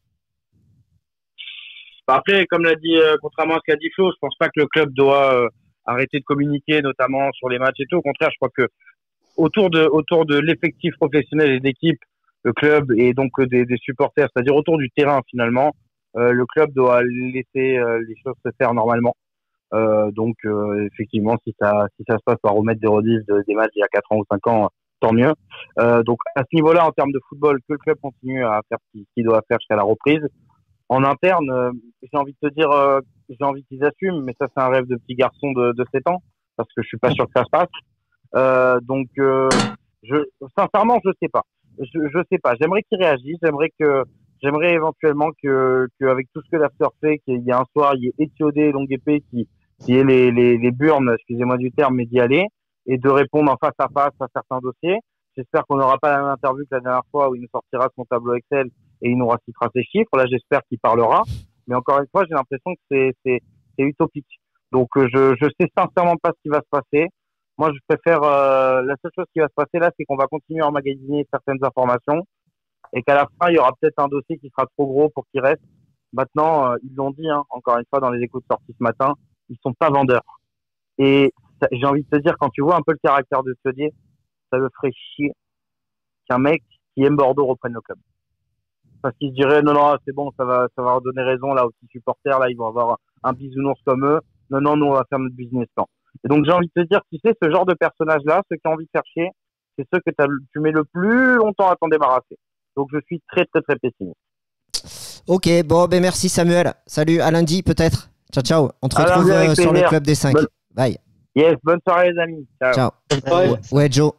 Après, comme l'a dit, euh, contrairement à ce qu'a dit Flo, je pense pas que le club doit euh, arrêter de communiquer, notamment sur les matchs et tout. Au contraire, je crois que autour de, autour de l'effectif professionnel et d'équipe, le club et donc euh, des, des supporters, c'est-à-dire autour du terrain finalement, euh, le club doit laisser euh, les choses se faire normalement. Euh, donc euh, effectivement, si ça, si ça se passe par remettre des rediffs de, des matchs il y a quatre ans ou cinq ans, tant mieux. Euh, donc à ce niveau-là, en termes de football, que le club continue à faire ce qu'il doit faire jusqu'à la reprise. En interne, euh, j'ai envie de te dire, euh, j'ai envie qu'ils assument, mais ça c'est un rêve de petit garçon de, de sept ans, parce que je suis pas sûr que ça se passe. Euh, donc, euh, je, sincèrement, je sais pas. Je, je sais pas. J'aimerais qu'ils réagissent. J'aimerais que, j'aimerais éventuellement que, qu'avec tout ce que l'after fait, qu'il y ait un soir, il y ait Étiodé et Longuepé qui, qui aient les, les, les burnes, excusez-moi du terme, mais d'y aller et de répondre en face à face à certains dossiers. J'espère qu'on n'aura pas la même interview que la dernière fois où il nous sortira son tableau Excel et il nous recitera ses chiffres. Là, j'espère qu'il parlera. Mais encore une fois, j'ai l'impression que c'est, c'est, c'est utopique. Donc, euh, je, je sais sincèrement pas ce qui va se passer. Moi, je préfère, euh, la seule chose qui va se passer là, c'est qu'on va continuer à emmagasiner certaines informations et qu'à la fin, il y aura peut-être un dossier qui sera trop gros pour qu'il reste. Maintenant, euh, ils l'ont dit, hein, encore une fois, dans les échos de sortie ce matin, ils sont pas vendeurs. Et ça, j'ai envie de te dire, quand tu vois un peu le caractère de Thiodier, ça me ferait chier qu'un mec qui aime Bordeaux reprenne le club. Parce qu'il se dirait, non, non, c'est bon, ça va, ça va redonner raison, là, aux petits supporters, là, ils vont avoir un bisounours comme eux. Non, non, nous, on va faire notre business plan. Et donc, j'ai envie de te dire, tu sais, ce genre de personnage-là, ceux qui ont envie de faire chier, c'est ceux que t'as, tu mets le plus longtemps à t'en débarrasser. Donc, je suis très, très, très pessimiste.
Ok, bon, ben merci Samuel. Salut, à lundi peut-être. Ciao, ciao. On te
À
retrouve
lundi, avec
euh, sur le
plaisir.
club des cinq.
Bonne-
Bye.
Yes, bonne soirée, les amis. Ciao.
Ciao.
Ouais.
Ouais, Joe.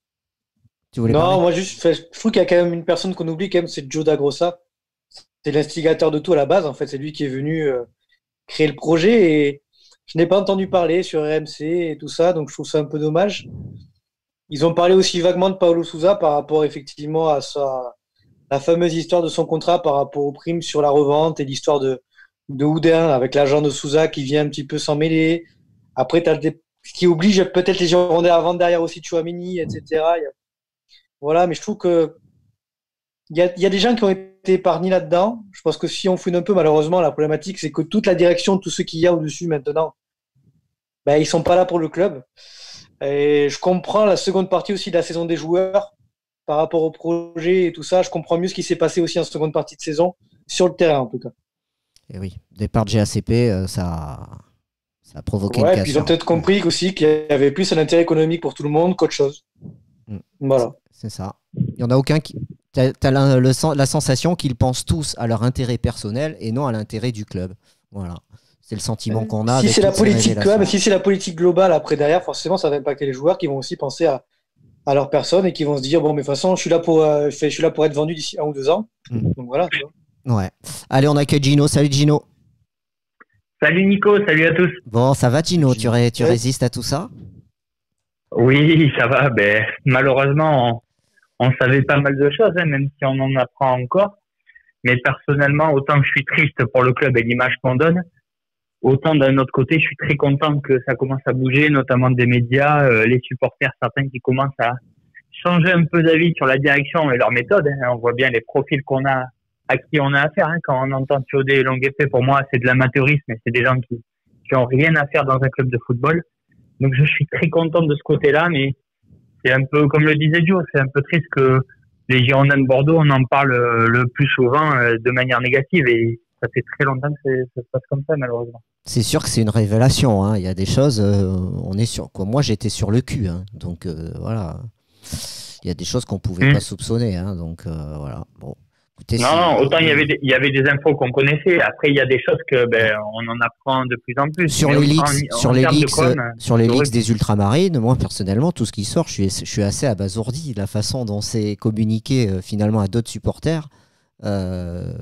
Tu voulais
non,
parler
moi juste, fait, je trouve qu'il y a quand même une personne qu'on oublie quand même, c'est Joe Dagrossa. C'est l'instigateur de tout à la base, en fait. C'est lui qui est venu euh, créer le projet et je n'ai pas entendu parler sur R M C et tout ça, donc je trouve ça un peu dommage. Ils ont parlé aussi vaguement de Paulo Sousa par rapport effectivement à sa, la fameuse histoire de son contrat par rapport aux primes sur la revente et l'histoire de, de Houdin avec l'agent de Sousa qui vient un petit peu s'en mêler. Après, t'as des, ce qui oblige peut-être les Girondins à vendre derrière aussi Chouameni, et cetera. Il y a, Voilà, mais je trouve que il y a, y a des gens qui ont été épargnés là-dedans. Je pense que si on fouine un peu, malheureusement, la problématique, c'est que toute la direction, tout ce qu'il y a au-dessus maintenant, ben, ils sont pas là pour le club. Et je comprends la seconde partie aussi de la saison des joueurs par rapport au projet et tout ça. Je comprends mieux ce qui s'est passé aussi en seconde partie de saison, sur le terrain en tout cas.
Et oui, départ de G A C P, euh, ça, ça a provoqué
Ouais,
une
puis ils ont
cassure.
peut-être compris aussi qu'il y avait plus un intérêt économique pour tout le monde qu'autre chose.
Mm.
Voilà.
C'est ça. Il n'y en a aucun qui. T'as, t'as la, le, la sensation qu'ils pensent tous à leur intérêt personnel et non à l'intérêt du club. Voilà. C'est le sentiment qu'on a.
Si
avec
c'est la
toutes ces
politique,
révélations.
ouais, mais si c'est la politique globale après derrière, forcément, ça va impacter les joueurs qui vont aussi penser à, à leur personne et qui vont se dire bon, mais de toute façon, je suis là pour, euh, je suis là pour être vendu d'ici un ou deux ans.
Mm.
Donc voilà. Tu vois.
Ouais. Allez, on accueille Gino. Salut Gino.
Salut Nico, salut à tous.
Bon, ça va Gino, tu, ré, tu
Ouais.
résistes à tout ça?
Oui, ça va. Ben, malheureusement, on, on savait pas mal de choses, hein, même si on en apprend encore. Mais personnellement, autant que je suis triste pour le club et l'image qu'on donne, autant d'un autre côté, je suis très content que ça commence à bouger, notamment des médias, euh, les supporters, certains qui commencent à changer un peu d'avis sur la direction et leur méthode. Hein. On voit bien les profils qu'on a, à qui on a affaire. Hein. Quand on entend Thiodé et Longuepé, pour moi, c'est de l'amateurisme et c'est des gens qui, qui ont rien à faire dans un club de football. Donc, je suis très content de ce côté-là, mais c'est un peu, comme le disait Dio, c'est un peu triste que les Girondins de Bordeaux, on en parle le plus souvent euh, de manière négative et ça fait très longtemps que c'est, ça se passe comme ça, malheureusement.
C'est sûr que c'est une révélation. Hein. Il y a des choses, euh, on est sur quoi. Moi, j'étais sur le cul. Hein. Donc, euh, voilà. Il y a des choses qu'on pouvait
Mmh.
pas soupçonner. Hein. Donc, euh, voilà. Bon. Écoutez,
Non,
si-
non, autant il y avait des, il y avait des infos qu'on connaissait. Après, il y a des choses que ben on en apprend de plus en plus.
Sur
Mais
les
en-
leaks,
en
sur les
termes de
leaks,
com,
euh, sur les
c'est
leaks
horrible.
des ultramarines, moi personnellement, tout ce qui sort, je suis, je suis assez abasourdi. La façon dont c'est communiqué euh, finalement à d'autres supporters, euh,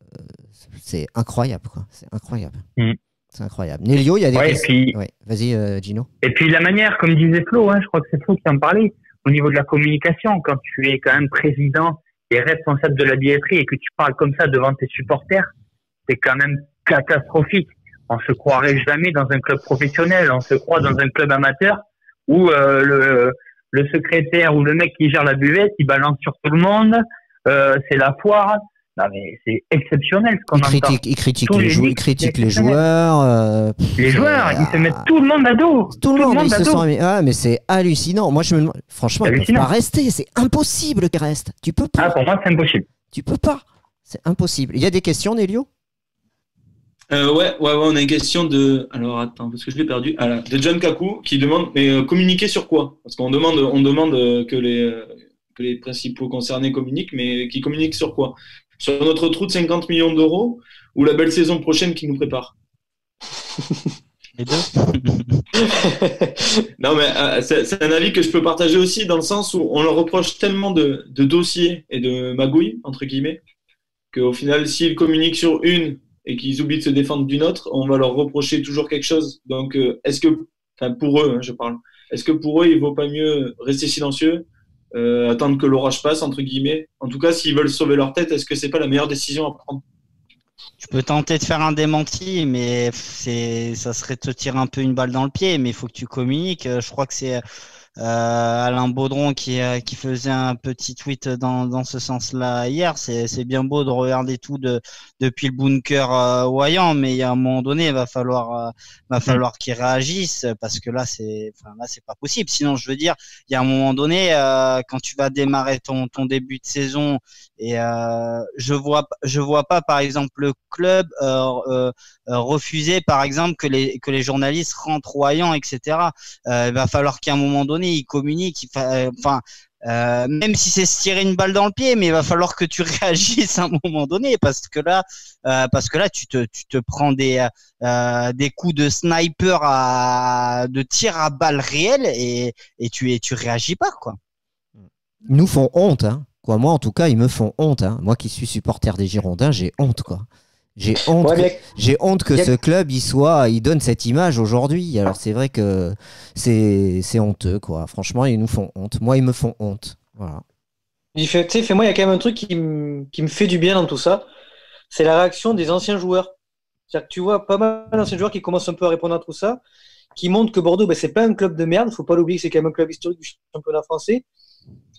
c'est incroyable, quoi. C'est incroyable.
Mm.
C'est incroyable. Nélio, il y a des
Ouais, et
questions.
puis,
Ouais. Vas-y, euh, Gino.
et puis la manière, comme disait Flo, hein, je crois que c'est Flo qui en parlait, au niveau de la communication, quand tu es quand même président et responsable de la billetterie et que tu parles comme ça devant tes supporters, c'est quand même catastrophique. On se croirait jamais dans un club professionnel, on se croit dans un club amateur où euh, le, le secrétaire ou le mec qui gère la buvette, il balance sur tout le monde, euh, c'est la foire. Non mais c'est exceptionnel ce qu'on
Il
entend.
critique, il critique
Tous
les,
les
jou- il
leaks,
critique
c'est
les
exceptionnel.
joueurs. euh, pff,
Les joueurs,
c'est-
ils se mettent tout le monde à dos.
Tout le monde, ils
à
se
dos.
sont. Ah, mais c'est hallucinant. Moi, je me demande. Franchement, ils peuvent
Hallucinant.
pas rester. C'est impossible qu'ils restent. Tu peux pas.
Ah, pour moi, c'est impossible.
Tu peux pas. C'est impossible. Il y a des questions, Nélio?
Euh, ouais, ouais, ouais, on a une question de. Alors attends, parce que je l'ai perdu. Ah, là, de John Kaku qui demande mais euh, communiquer sur quoi? Parce qu'on demande, on demande euh, que les euh, que les principaux concernés communiquent, mais qui communiquent sur quoi? Sur notre trou de cinquante millions d'euros ou la belle saison prochaine qui nous prépare?
Les deux.
Non, mais euh, c'est, c'est un avis que je peux partager aussi dans le sens où on leur reproche tellement de, de dossiers et de magouilles, entre guillemets, qu'au final, s'ils communiquent sur une et qu'ils oublient de se défendre d'une autre, on va leur reprocher toujours quelque chose. Donc, euh, est-ce que, enfin, pour eux, hein, je parle, est-ce que pour eux, il vaut pas mieux rester silencieux, euh, attendre que l'orage passe, entre guillemets? En tout cas, s'ils veulent sauver leur tête, est-ce que c'est pas la meilleure décision à prendre?
Tu peux tenter de faire un démenti, mais c'est, ça serait te tirer un peu une balle dans le pied. Mais il faut que tu communiques. Je crois que c'est euh, Alain Baudron qui, euh, qui faisait un petit tweet dans, dans ce sens-là hier. C'est, c'est bien beau de regarder tout de, depuis le bunker euh, Royan, mais il y a un moment donné, il va falloir, euh, va falloir qu'ils réagissent parce que là, c'est, enfin là, c'est pas possible. Sinon, je veux dire, il y a un moment donné, euh, quand tu vas démarrer ton, ton début de saison. Et euh, je vois, je vois pas, par exemple, le club euh, euh, refuser, par exemple, que les que les journalistes rentrent royants, et cetera. Euh, il va falloir qu'à un moment donné, ils communiquent. Enfin, euh, même si c'est se tirer une balle dans le pied, mais il va falloir que tu réagisses à un moment donné, parce que là, euh, parce que là, tu te tu te prends des euh, des coups de sniper à de tir à balles réelles et et tu et tu réagis pas, quoi.
Ils nous font honte, hein. Quoi, moi, en tout cas, ils me font honte. Hein. Moi qui suis supporter des Girondins, j'ai honte, quoi. J'ai honte,
Ouais,
que,
mais-
j'ai honte que
y a-
ce club, il soit, il donne cette image aujourd'hui. Alors c'est vrai que c'est, c'est honteux, quoi. Franchement, ils nous font honte. Moi, ils me font honte. Voilà.
Il fait, tu sais, fait, moi, il y a quand même un truc qui, me- qui me fait du bien dans tout ça. C'est la réaction des anciens joueurs. C'est-à-dire que tu vois pas mal d'anciens joueurs qui commencent un peu à répondre à tout ça, qui montrent que Bordeaux, ben, c'est pas un club de merde. Faut pas l'oublier que c'est quand même un club historique du championnat français.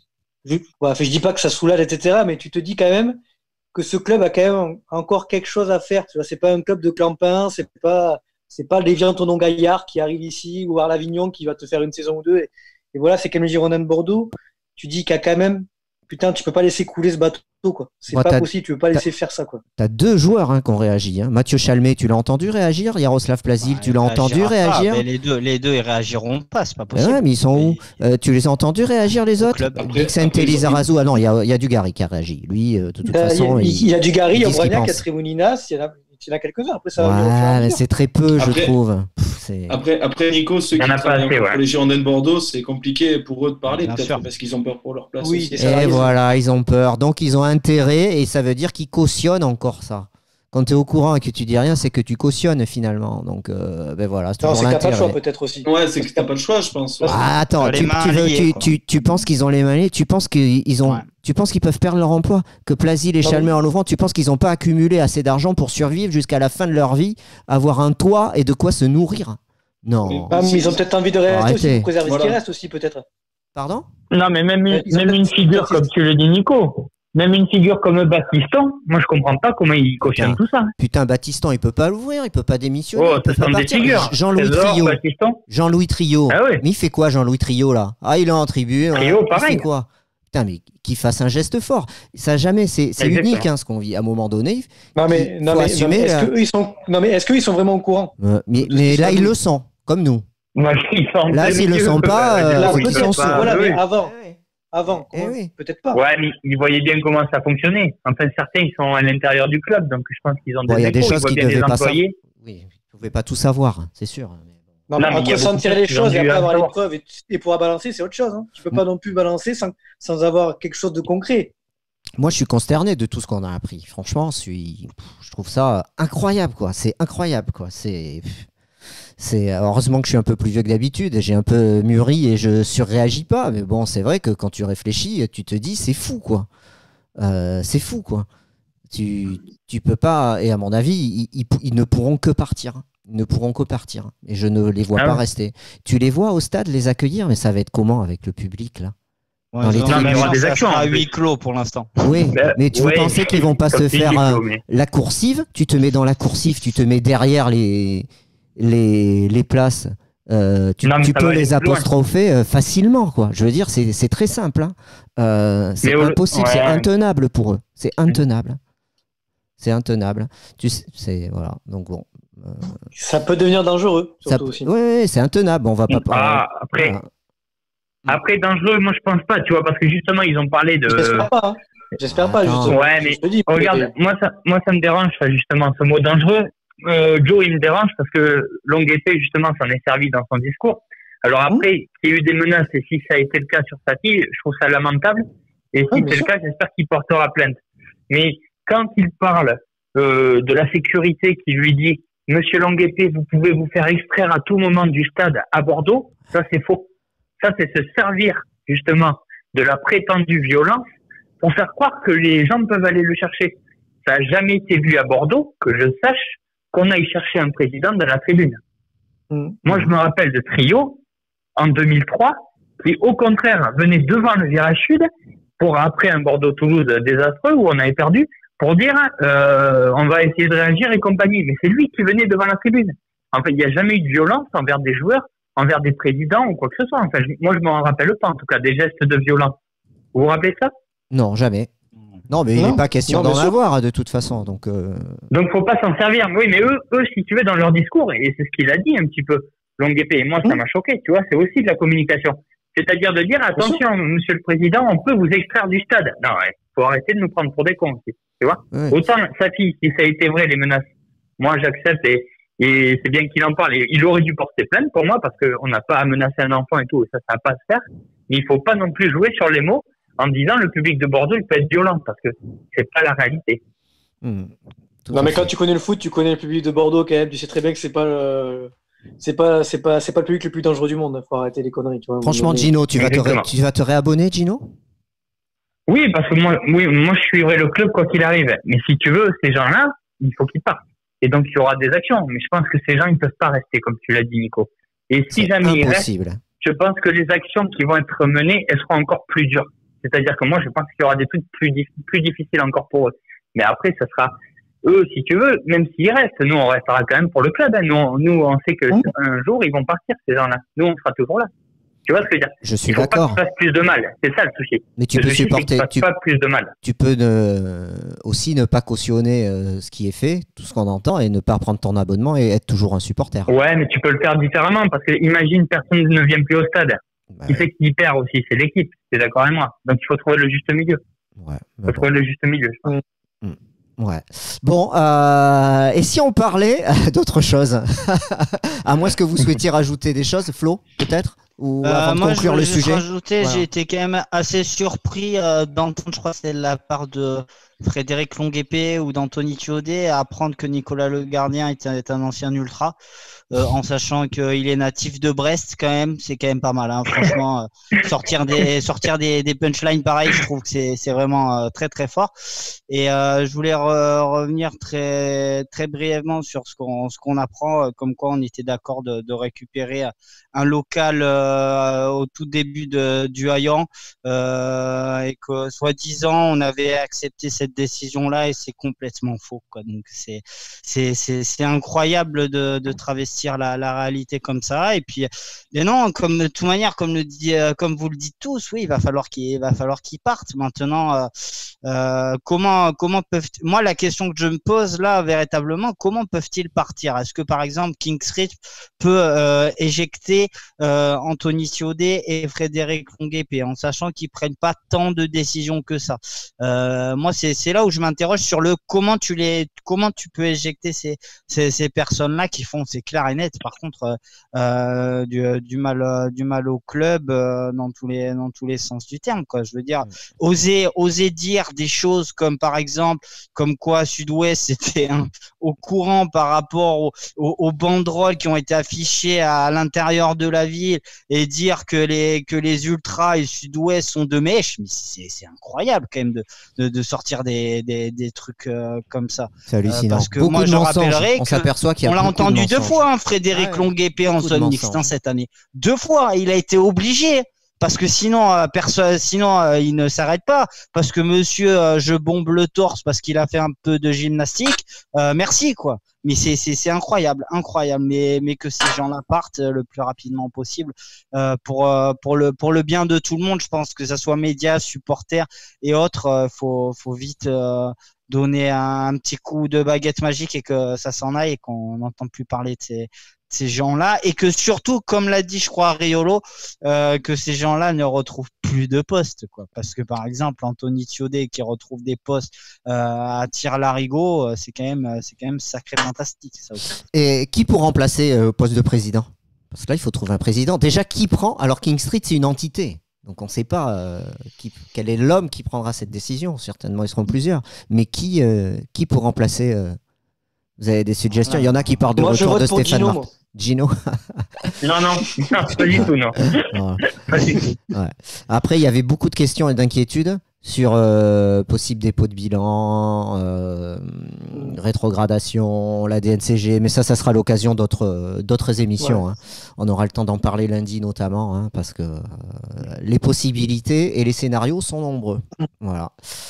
je, ouais, je dis pas que ça soulage, et cetera, mais tu te dis quand même que ce club a quand même encore quelque chose à faire. Tu vois, c'est pas un club de clampin, c'est pas, c'est pas l'Évian Tonon Gaillard qui arrive ici ou Arlavignon qui va te faire une saison ou deux. Et, et voilà, c'est comme le Girondin de Bordeaux. Tu dis qu'il y a quand même, putain, tu peux pas laisser couler ce bateau, quoi. C'est
Bon,
pas
t'as-
possible, tu peux pas laisser faire ça, quoi.
T'as deux joueurs hein, qui ont réagi. Hein. Mathieu Chalmé, tu l'as entendu réagir. Yaroslav Plazil,
Ouais,
tu l'as
il
entendu
réagira pas,
réagir.
mais les deux, les deux, ils réagiront pas, c'est pas
Ben
possible.
ouais, mais ils sont où Euh, Tu les as entendus réagir les
Au
autres
club.
Après-
Dixon
après, ils ont-
Lizarazu. Ah non, il y a, il y a Dugarry qui a réagi. Lui, euh, de toute
Il y a-
façon,
il, il y a du Gary,
il
il y a
dit ce qu'il
Bragnac, il y a
pense.
Trémoulinas, il y en a, il y en a quelques-uns. Après, ça va venir au fur et à
Ouais, mais
mesure.
c'est très peu, je
Après-
trouve. Pff, c'est-
Après, après Nico, ceux
Il y en
qui
a pas
travaillent
assez,
encore
ouais.
pour les Girondins de Bordeaux, c'est compliqué pour eux de parler,
Bien
peut-être
sûr.
parce qu'ils ont peur pour leur place.
Oui,
aussi.
c'est ça.
Et
ils-
voilà, ils ont peur. Donc, ils ont intérêt et ça veut dire qu'ils cautionnent encore ça. Quand tu es au courant et que tu dis rien, c'est que tu cautionnes finalement. Donc, euh, ben voilà, c'est
Non,
toujours
c'est qu'il n'y a pas le choix,
l'intérêt.
peut-être aussi.
Ouais, c'est que t'as pas le choix, je pense. ouais.
Ah, attends,
Les
tu,
mains
tu veux-
liées,
tu-
quoi.
tu- tu penses qu'ils ont les mains liées Tu penses qu'ils ont,
Ouais.
tu penses qu'ils peuvent perdre leur emploi Que Plazil et
Non,
Chalmé en Louvain, tu penses qu'ils n'ont pas accumulé assez d'argent pour survivre jusqu'à la fin de leur vie, avoir un toit et de quoi se nourrir Non.
Ah, mais ils ont peut-être envie de rester aussi,
Arrêtez.
pour préserver ce qui
Voilà.
reste aussi, peut-être.
Pardon
Non, mais même, une-
Ils ont
même
peut-être-
une figure, comme tu le dis, Nico, même une figure comme Baptiston, moi je comprends pas comment il cautionne
Putain.
tout ça.
Putain, Baptiston, il peut pas l'ouvrir, il peut pas démissionner.
Oh,
il peut
ce
pas
sont des
partir.
figures.
Jean-Louis
Trésor,
Trio.
Baptiston.
Jean-Louis Trio.
Ah ouais.
Mais il fait quoi, Jean-Louis Trio, là Ah, il est en tribune.
Trio,
hein. Il
pareil.
fait quoi Putain, mais qu'il fasse un geste fort. Ça, jamais, c'est c'est
Exactement.
unique hein, ce qu'on vit. À un moment donné,
Non, mais,
Il
non,
faut
mais, non,
assumer
mais est-ce
la-
qu'eux, ils sont, non, mais est-ce qu'ils sont vraiment au courant?
euh, mais,
Tout
mais
ce
là,
qui
ils
sont-
le sont, comme nous.
Moi, ils sont
Là, s'ils le
mieux,
sont pas,
bah,
euh,
Là,
faut
ils
qu'ils
sont
s'en
peut-être,
sortent.
pas-
voilà, mais
oui.
avant, avant,
Eh
comment-
oui.
peut-être pas.
Ouais, mais ils voyaient bien comment ça fonctionnait. Enfin, certains, ils sont à l'intérieur du club, donc je pense qu'ils ont des
Bon, il y a des
échos, ils
choses
voient
qu'ils
bien les
devaient pas savoir.
employés.
Oui, ils ne pouvaient pas tout savoir, hein, c'est sûr. Mais bon.
Non,
Non,
mais
mais il y a
entre s'en
beaucoup
tirer
de
les
choses qui
choses et
ont dû
après avoir les
savoir.
preuves et, et pouvoir balancer, c'est autre chose. Hein. Tu peux pas non plus balancer sans, sans avoir quelque chose de concret.
Moi, je suis consterné de tout ce qu'on a appris. Franchement, je, suis... je trouve ça incroyable, quoi. C'est incroyable, quoi. C'est... C'est heureusement que je suis un peu plus vieux que d'habitude, j'ai un peu mûri et je surréagis pas. Mais bon, c'est vrai que quand tu réfléchis, tu te dis c'est fou quoi. Euh, c'est fou quoi. Tu tu peux pas. Et à mon avis, ils, ils, ils ne pourront que partir. Ils ne pourront que partir. Et je ne les vois
Ah
pas
ouais.
rester. Tu les vois au stade les accueillir, mais ça va être comment avec le public là Dans les
non,
tribunes.
mais
Il y aura des
ça
actions,
sera
en
à
plus.
huis clos pour l'instant.
Oui,
Ben,
mais tu
ouais,
pensais qu'ils vont pas
comme
se
tu
faire
dis,
un-
Flo, mais-
la coursive, tu te mets dans la coursive, tu te mets derrière les, les, les places, euh, tu,
Non, mais
tu
ça
peux
va aller
les
plus loin.
apostropher euh, facilement. Quoi. Je veux dire, c'est c'est très simple. Hein. Euh, c'est
Mais au-
impossible,
ouais.
c'est intenable pour eux. C'est intenable. C'est intenable. Tu sais, c'est voilà. Donc bon. euh,
Ça peut devenir dangereux,
ça,
surtout aussi.
ouais, ouais, c'est intenable. On va pas.
Ah, après,
voilà.
après, dangereux, moi je pense pas, tu vois, parce que justement, ils ont parlé de.
J'espère pas. Hein. J'espère pas,
Attends.
justement.
Ouais, mais
Je te dis,
regarde,
mais-
moi ça, moi ça me dérange, ça, justement, ce mot dangereux. Euh, Joe, il me dérange parce que Longue Épée, justement, s'en est servi dans son discours. Alors après, qu'il y ait eu des menaces, et si ça a été le cas sur Saty, je trouve ça lamentable. Et si
Ah, bien
c'est
sûr.
le cas, j'espère qu'il portera plainte. Mais quand il parle euh, de la sécurité, qui lui dit « Monsieur Longue Épée, vous pouvez vous faire extraire à tout moment du stade à Bordeaux », ça c'est faux. Ça, c'est se servir, justement, de la prétendue violence pour faire croire que les gens peuvent aller le chercher. Ça n'a jamais été vu à Bordeaux, que je sache, qu'on aille chercher un président dans la tribune.
Mm.
Moi, je me rappelle de Trio, en deux mille trois, qui, au contraire, venait devant le virage sud, pour après un Bordeaux-Toulouse désastreux, où on avait perdu, pour dire euh, on va essayer de réagir et compagnie. Mais c'est lui qui venait devant la tribune. En fait, il n'y a jamais eu de violence envers des joueurs, envers des présidents ou quoi que ce soit. Enfin, je- moi, je m'en rappelle pas, en tout cas, des gestes de violence. Vous vous rappelez ça?
Non, jamais. Non, mais il
Non.
n'est pas question
Non, bien
d'en
sûr.
avoir de toute façon. Donc. euh,
Donc, faut pas s'en servir. Oui, mais eux, eux, si tu veux, dans leur discours, et c'est ce qu'il a dit un petit peu, Longue Épée, et moi, ça
Mmh.
m'a choqué, tu vois, c'est aussi de la communication. C'est-à-dire de dire, attention, monsieur le président, on peut vous extraire du stade. Non, ouais, faut arrêter de nous prendre pour des cons aussi, tu vois.
ouais.
Autant, Saty, si ça a été vrai, les menaces, moi, j'accepte et, et c'est bien qu'il en parle. Et il aurait dû porter plainte pour moi parce qu'on n'a pas à menacer un enfant et tout, et ça, ça va pas se faire. Mais il faut pas non plus jouer sur les mots en disant le public de Bordeaux, il peut être violent parce que c'est pas la réalité.
Hmm. Tout
Non,
à
mais
fait.
quand tu connais le foot, tu connais le public de Bordeaux quand même. Tu sais très bien que c'est pas le... c'est pas, c'est pas, c'est pas le public le plus dangereux du monde. Faut arrêter les conneries. Tu vois,
Franchement,
Mais-
Gino, tu vas, te ré-
Exactement.
tu vas te réabonner, Gino
Oui, parce que moi, oui, moi, je suivrai le club quoi qu'il arrive. Mais si tu veux, ces gens-là, il faut qu'ils partent. Et donc, il y aura des actions. Mais je pense que ces gens, ils peuvent pas rester, comme tu l'as dit, Nico. Et si
C'est
jamais ils restent,
impossible.
je pense que les actions qui vont être menées, elles seront encore plus dures. C'est-à-dire que moi, je pense qu'il y aura des trucs plus, dif- plus difficiles encore pour eux. Mais après, ça sera eux, si tu veux, même s'ils restent, nous, on restera quand même pour le club. Hein. Nous, nous, on sait que un jour, ils vont partir, ces gens-là. Nous, on sera toujours là. Tu vois ce que je veux dire?
Je suis
Il faut
d'accord.
pas qu'ils fassent plus de mal. C'est ça le souci.
Mais tu
le
peux
souci,
supporter.
c'est qu'ils
Tu,
fassent pas plus de mal.
tu peux ne, aussi ne pas cautionner euh, ce qui est fait, tout ce qu'on entend, et ne pas prendre ton abonnement et être toujours un supporter.
Ouais, mais tu peux le faire différemment parce que imagine personne ne vient plus au stade.
Bah,
Qui fait qu'il perd aussi, c'est l'équipe. T'es d'accord avec moi? Donc il faut trouver le juste milieu.
ouais,
Il
mais
faut
bon.
trouver le juste milieu. Je pense.
Ouais. Bon, euh, et si on parlait d'autre chose? À moins que vous souhaitiez rajouter des choses, Flo, peut-être? Ou
Euh,
avant de
moi, je
conclure
voulais
le
juste
sujet?
rajouter,
Voilà.
j'ai été quand même assez surpris euh, d'entendre, je crois que c'est de la part de Frédéric Longuepé ou d'Anthony Thiaudet, à apprendre que Nicolas Le Gardien est un, est un ancien ultra, euh, en sachant qu'il est natif de Brest quand même, c'est quand même pas mal. Hein, franchement, euh, sortir des sortir des, des punchlines pareils, je trouve que c'est c'est vraiment euh, très très fort. Et euh, je voulais re- revenir très très brièvement sur ce qu'on ce qu'on apprend, euh, comme quoi on était d'accord de, de récupérer un local euh, au tout début de, du Hayan, euh, et que soi-disant on avait accepté cette décision-là, et c'est complètement faux, quoi. Donc c'est c'est c'est c'est incroyable de, de travestir la, la réalité comme ça. Et puis mais non, comme de toute manière, comme le dit euh, comme vous le dites tous, oui, il va falloir qu'il il va falloir qu'ils partent maintenant. Euh, euh, comment comment peuvent moi la question que je me pose là véritablement, comment peuvent-ils partir? Est-ce que par exemple King Street peut euh, éjecter euh, Anthony Thiaudet et Frédéric Longuepé en sachant qu'ils prennent pas tant de décisions que ça? Euh, moi, c'est c'est là où je m'interroge sur le comment tu les comment tu peux éjecter ces ces, ces personnes-là qui font, c'est clair et net. Par contre, euh, du, du mal euh, du mal au club euh, dans tous les dans tous les sens du terme, quoi. Je veux dire, oser oser dire des choses comme par exemple comme quoi Sud-Ouest était hein, au courant par rapport aux, aux, aux banderoles qui ont été affichées à, à l'intérieur de la ville, et dire que les que les ultras et Sud-Ouest sont de mèche, mais c'est c'est incroyable quand même de de, de sortir des des, des trucs euh, comme ça.
C'est hallucinant.
Euh, parce que
Beaucoup
moi
de
je
mensonges.
rappellerai
On
que
s'aperçoit qu'il y a
on l'a
beaucoup de
entendu deux
mensonges.
fois, hein, Frédéric
Ouais,
Longuepé en
beaucoup de
zone mixte hein,
mensonges.
cette année. Deux fois, il a été obligé. Parce que sinon, euh, perso- sinon euh, il ne s'arrête pas. Parce que monsieur, euh, je bombe le torse parce qu'il a fait un peu de gymnastique. Euh, merci, quoi. Mais c'est c'est c'est incroyable, incroyable. Mais mais que ces gens-là partent euh, le plus rapidement possible euh, pour euh, pour le pour le bien de tout le monde. Je pense que ça soit médias, supporters et autres. Euh, faut faut vite euh, donner un, un petit coup de baguette magique et que ça s'en aille et qu'on n'entend plus parler de ces ces gens-là, et que surtout, comme l'a dit, je crois, Riolo, euh, que ces gens-là ne retrouvent plus de postes, quoi. Parce que, par exemple, Anthony Thiaudet qui retrouve des postes euh, à Tire-Larigot, euh, c'est quand même, c'est quand même sacré fantastique, ça aussi.
Et qui pour remplacer euh, au poste de président? Parce que là, il faut trouver un président. Déjà, qui prend? Alors, King Street, c'est une entité. Donc, on ne sait pas euh, qui, quel est l'homme qui prendra cette décision. Certainement, ils seront plusieurs. Mais qui, euh, qui pour remplacer euh, Vous avez des suggestions? Il y en a qui parlent de
Moi, je
retour
vote
de
pour
Stéphane
Gino,
Martin.
moi.
Gino.
Non, non, non, pas du tout, non.
Non.
Pas du tout.
Ouais. Après, il y avait beaucoup de questions et d'inquiétudes sur euh, possible dépôt de bilan, euh, rétrogradation, la D N C G, mais ça, ça sera l'occasion d'autres d'autres émissions.
Ouais.
Hein. On aura le temps d'en parler lundi notamment, hein, parce que euh, les possibilités et les scénarios sont nombreux. Voilà.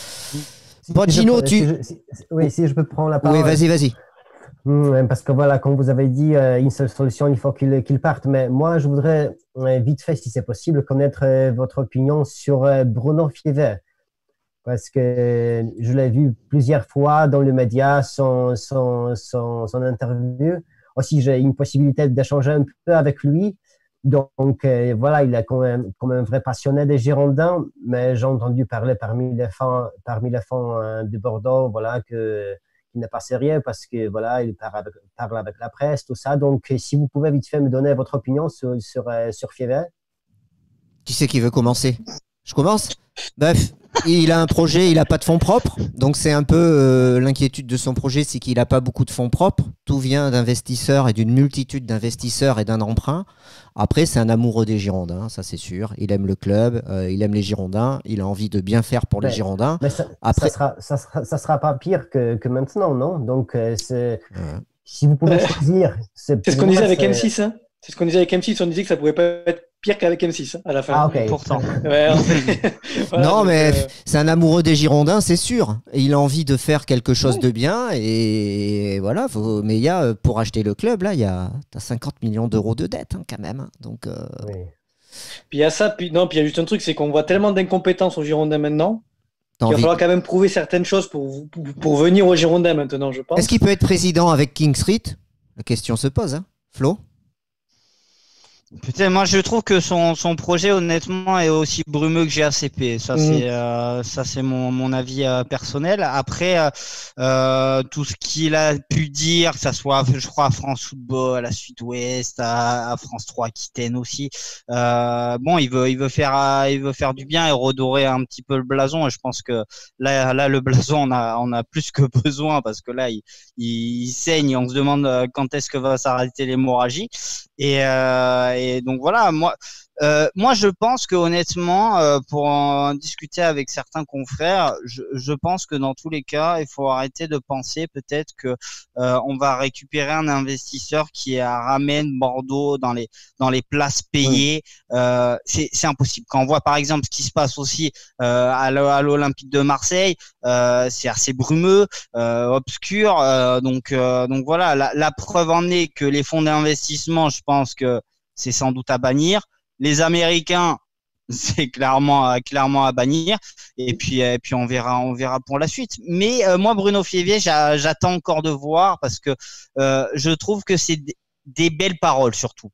Bon,
Si je
Gino,
peux-
tu...
si je- si- oui, si je peux prendre la parole.
Oui, vas-y, vas-y.
Hmm, Parce que voilà, comme vous avez dit, euh, une seule solution, il faut qu'il qu'il parte. Mais moi, je voudrais euh, vite fait, si c'est possible, connaître euh, votre opinion sur euh, Bruno Fiever. Parce que je l'ai vu plusieurs fois dans le média, son, son, son, son interview. Aussi, j'ai une possibilité d'échanger un peu avec lui. Donc, euh, voilà, il est quand même, comme un vrai passionné des Girondins. Mais j'ai entendu parler parmi les fans, parmi les fans euh, de Bordeaux, voilà, que il n'est pas sérieux parce que voilà, il parle avec, parle avec la presse, tout ça. Donc, si vous pouvez vite fait me donner votre opinion sur, sur, euh, sur Fiever.
Qui c'est qui veut commencer? Je commence? Bref, il a un projet, il n'a pas de fonds propres. Donc, c'est un peu euh, l'inquiétude de son projet, c'est qu'il n'a pas beaucoup de fonds propres. Tout vient d'investisseurs et d'une multitude d'investisseurs et d'un emprunt. Après, c'est un amoureux des Girondins, ça c'est sûr. Il aime le club, euh, il aime les Girondins, il a envie de bien faire pour les
Mais-
Girondins.
Mais ça,
Après-
ça, sera, ça, sera, ça sera pas pire que, que maintenant, non? Donc, euh, c'est,
Ouais.
si vous pouvez
Ouais.
choisir.
C'est ce
pour
qu'on
moi,
disait avec
c'est-
M six. Hein. C'est ce qu'on disait avec M six, on disait que ça pouvait pas être pire qu'avec M six hein, à la fin.
Ah, ok.
Pourtant.
Ouais, en fait, voilà,
non,
donc,
mais
euh,
c'est un amoureux des Girondins, c'est sûr. Et il a envie de faire quelque chose
Ouais.
de bien. Et voilà, faut... mais il y a, euh, pour acheter le club, là, il y a t'as cinquante millions d'euros de dette hein, quand même. Donc, euh,
Oui.
Puis il y a ça, puis non, puis il y a juste un truc, c'est qu'on voit tellement d'incompétence aux Girondins maintenant
t'as
qu'il va
envie-
falloir quand même prouver certaines choses pour, pour, pour venir aux Girondins maintenant, je pense.
Est-ce qu'il peut être président avec King Street? La question se pose, hein. Flo?
Peut-être, moi je trouve que son, son projet honnêtement est aussi brumeux que G A C P. Ça
Mhm.
c'est euh, ça c'est mon, mon avis euh, personnel. Après euh, euh, tout ce qu'il a pu dire, que ça soit je crois à France Football, à Sud-Ouest, à, à France trois Aquitaine aussi. Euh, bon, il veut il veut faire euh, il veut faire du bien et redorer un petit peu le blason. Et je pense que là là le blason on a on a plus que besoin parce que là il il, il saigne. Et on se demande euh, quand est-ce que va s'arrêter l'hémorragie. Et, euh, et donc voilà, moi, euh, moi je pense que honnêtement, euh, pour en discuter avec certains confrères, je, je pense que dans tous les cas, il faut arrêter de penser peut-être que euh, on va récupérer un investisseur qui ramène Bordeaux dans les dans les places payées. Euh, c'est c'est impossible. Quand on voit par exemple ce qui se passe aussi euh, à l'O- à l'Olympique de Marseille, euh, c'est assez brumeux, euh, obscur. Euh, donc euh, donc voilà, la, la preuve en est que les fonds d'investissement, je pense que c'est sans doute à bannir. Les Américains, c'est clairement euh, clairement à bannir. Et puis et puis on verra on verra pour la suite. Mais euh, moi Bruno Févier, j'a- j'attends encore de voir parce que euh, je trouve que c'est des, des belles paroles surtout.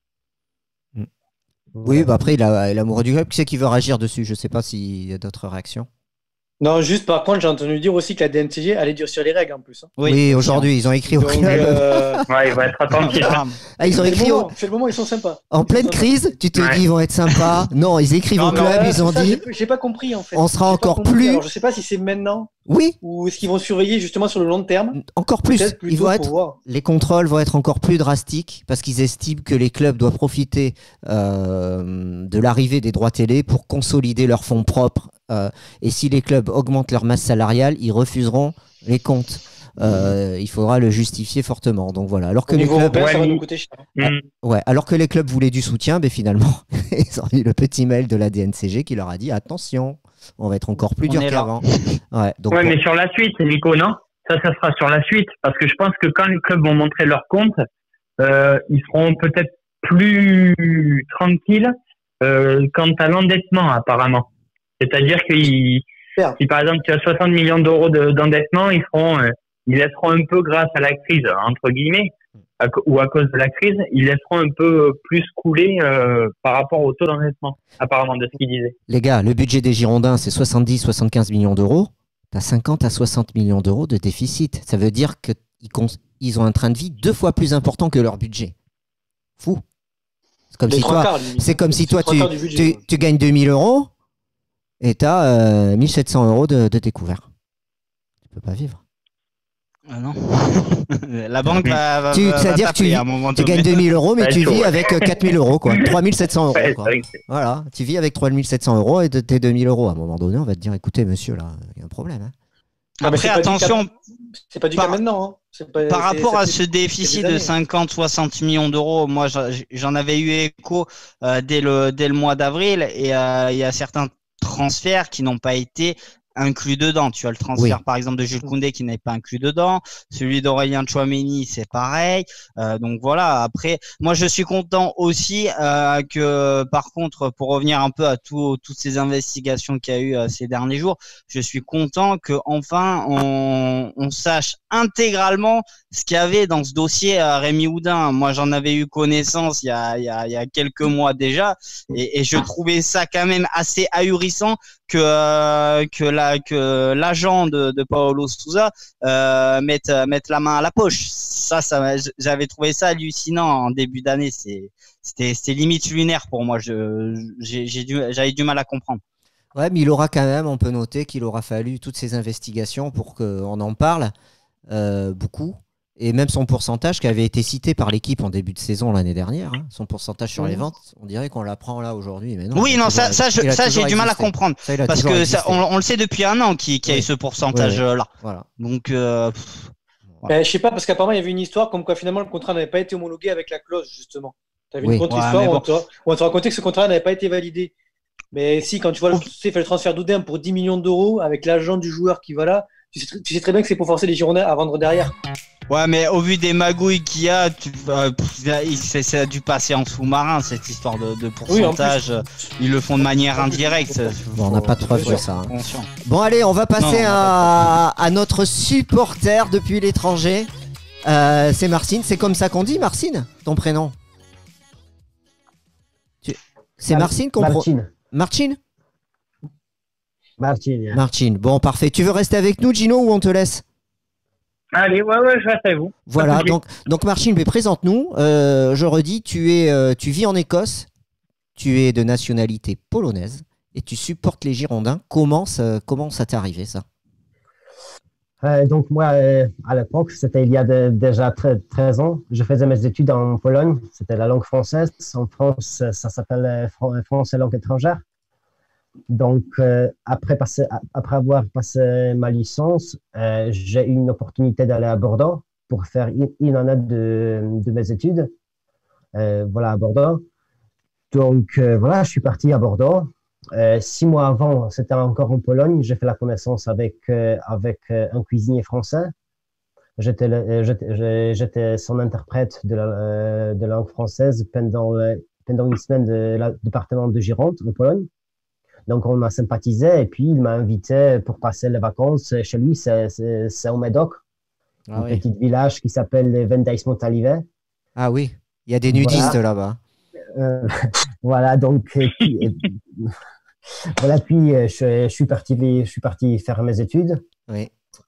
Oui, bah après, il a il a amoureux du club. Qui c'est qui veut réagir dessus? Je sais pas s'il y a d'autres réactions.
Non, juste par contre, j'ai entendu dire aussi que la D N C G allait durcir les règles en plus. hein.
Oui, aujourd'hui, ils ont écrit au
Donc,
club.
euh,
Ouais, il va être attentif. hein.
Ah, ils ont
c'est le
écrit au-
moment, c'est le moment, ils sont sympas.
en
Ils
pleine
sont sympas.
crise. Tu te
Ouais.
dis, ils vont être sympas. Non, ils écrivent
Non,
au
mais
club.
Ouais,
Ils ont
c'est ça,
dit,
j'ai- J'ai pas compris en fait.
on sera
J'ai pas
encore
compris.
plus.
Alors, je sais pas si c'est maintenant
Oui,
ou est-ce qu'ils vont surveiller justement sur le long terme.
encore plus.
Peut-être
Ils
plutôt
vont
pour
être.
voir.
Les contrôles vont être encore plus drastiques parce qu'ils estiment que les clubs doivent profiter euh, de l'arrivée des droits télé pour consolider leurs fonds propres. Euh, et si les clubs augmentent leur masse salariale, ils refuseront les comptes. Euh, il faudra le justifier fortement. Donc voilà. Alors que
Au
les
niveau
clubs,
européen, ça va
Ouais,
nous
mais-
coûter cher.
Mm.
ouais, alors que les clubs voulaient du soutien, ben finalement, ils ont eu le petit mail de la D N C G qui leur a dit attention, on va être encore plus
On
dur
est là.
qu'avant. Ouais, donc
Ouais,
bon.
mais sur la suite, Nico, non? Ça, ça sera sur la suite. Parce que je pense que quand les clubs vont montrer leur compte, euh, ils seront peut-être plus tranquilles euh, quant à l'endettement, apparemment. C'est-à-dire que ils-
Super.
si par exemple tu as soixante millions d'euros de- d'endettement, ils feront, euh, ils laisseront un peu grâce à la crise, entre guillemets, à co- ou à cause de la crise, ils laisseront un peu plus couler euh, par rapport au taux d'endettement, apparemment, de ce qu'ils disaient.
Les gars, le budget des Girondins, c'est soixante-dix à soixante-quinze millions d'euros. Tu as cinquante à soixante millions d'euros de déficit. Ça veut dire qu'ils cons- ils ont un train de vie deux fois plus important que leur budget. Fou. C'est comme
Les
si
trois
toi,
quarts, limite.
c'est comme si
Les
toi
trois
tu,
quarts du budget,
tu,
quoi.
tu gagnes deux mille euros et tu as euh, mille sept cents euros de, de découvert. Tu peux pas vivre.
Ah non. La banque va, va,
Tu-
va-
c'est-à-dire
va
que tu-
taper à un moment
Tu
donné.
gagnes deux mille euros, mais
Ouais,
tu
chaud,
vis
ouais.
avec euh, quatre mille euros, quoi. trois mille sept cents euros,
Ouais,
quoi.
c'est vrai que c'est-
Voilà, tu vis avec trois mille sept cents euros et de tes deux mille euros. À un moment donné, on va te dire, écoutez, monsieur, là, il y a un problème. hein.
Ah, mais
Après,
c'est pas du
attention,
cas- C'est pas du
par-
cas maintenant. Hein. C'est pas-
par
c'est-
rapport
ça
à
fait-
ce déficit
des
de
années.
cinquante à soixante millions d'euros, moi j'en- j'en avais eu écho euh, dès, le, dès le mois d'avril et euh, il y a certains transferts qui n'ont pas été inclus dedans. Tu as le transfert
Oui.
par exemple de Jules Koundé qui n'est pas inclus dedans, celui d'Aurélien Tchouaméni c'est pareil. Euh, donc voilà, après moi je suis content aussi euh, que par contre pour revenir un peu à tout, toutes ces investigations qu'il y a eu euh, ces derniers jours, je suis content que enfin on, on sache intégralement ce qu'il y avait dans ce dossier à Rémi Houdin. Moi j'en avais eu connaissance il y a, il y a, il y a quelques mois déjà et, et je trouvais ça quand même assez ahurissant que euh, que la que l'agent de, de Paolo Sousa euh, mette mette la main à la poche. Ça, ça j'avais trouvé ça hallucinant en début d'année. C'est c'était c'était limite lunaire pour moi. Je j'ai j'ai dû j'avais du mal à comprendre.
Ouais, mais il aura quand même, on peut noter qu'il aura fallu toutes ces investigations pour qu'on en parle euh, beaucoup. Et même son pourcentage qui avait été cité par l'équipe en début de saison l'année dernière, hein, son pourcentage sur les ventes, on dirait qu'on l'apprend là aujourd'hui. Mais non,
oui,
il a
non,
toujours-
ça, ça, je-
il a
ça, j'ai
toujours
du mal à
existé.
comprendre.
Ça, il a
Parce
toujours
que ça,
existé.
on, on le sait depuis un an qu'il qu'il y a
Oui.
eu ce pourcentage-là.
Voilà.
Donc, euh, pff,
Ben, je sais pas, parce qu'apparemment, il y avait une histoire comme quoi finalement le contrat n'avait pas été homologué avec la clause, justement. Tu as vu
Oui.
une contre
Ouais,
histoire
mais
où
bon.
on te, où on te racontait que ce contrat n'avait pas été validé. Mais si, quand tu vois le, tu sais, fait le transfert d'Oudin pour dix millions d'euros avec l'agent du joueur qui va là, tu sais, tr- tu sais très bien que c'est pour forcer les Girondins à vendre derrière.
Ouais, mais au vu des magouilles qu'il y a, tu, euh, pff, il- c'est, ça a dû passer en sous-marin, cette histoire de, de
Oui, en plus.
pourcentage. Ils le font de manière
En plus,
indirecte.
faut-
Bon, on n'a pas de preuve
faut-
de ça. hein.
Conscient.
Bon, allez, on va passer
Non, on
à, à notre supporter depuis l'étranger. Euh, c'est Marcine. C'est comme ça qu'on dit, Marcine, ton prénom? Tu- C'est Marcine qu'on pro...
Martine.
Martine
Martine. yeah.
Martine. Bon, parfait. Tu veux rester avec nous, Gino, ou on te laisse?
Allez, ouais, ouais, je reste avec vous.
Voilà,
Pas de souci.
donc, donc Martine, mais présente-nous. Euh, je redis, tu, es, euh, tu vis en Écosse, tu es de nationalité polonaise et tu supportes les Girondins. Comment ça, comment ça t'est arrivé, ça?
Euh, donc moi, euh, à l'époque, c'était il y a de- déjà tre- treize ans, je faisais mes études en Pologne, c'était la langue française. En France, ça s'appelle euh, Fran- français langue étrangère. Donc, euh, après, passer, après avoir passé ma licence, euh, j'ai eu une opportunité d'aller à Bordeaux pour faire une, une année de, de mes études. Euh, voilà, à Bordeaux. Donc, euh, voilà, je suis parti à Bordeaux. Euh, six mois avant, c'était encore en Pologne. J'ai fait la connaissance avec, euh, avec euh, un cuisinier français. J'étais, le- euh, j'étais, j'ai- j'étais son interprète de la, euh, de la langue française pendant, euh, pendant une semaine de la département de Gironde, en Pologne. Donc, on a sympathisé et puis il m'a invité pour passer les vacances chez lui. C'est, c'est, c'est au Médoc,
Ah
un
oui.
petit village qui s'appelle Vendeis-Montalivet.
Ah oui, il y a des nudistes là-bas.
Euh, voilà, donc, et puis, et- voilà, puis euh, je, je suis parti, je suis parti faire mes études.
Oui.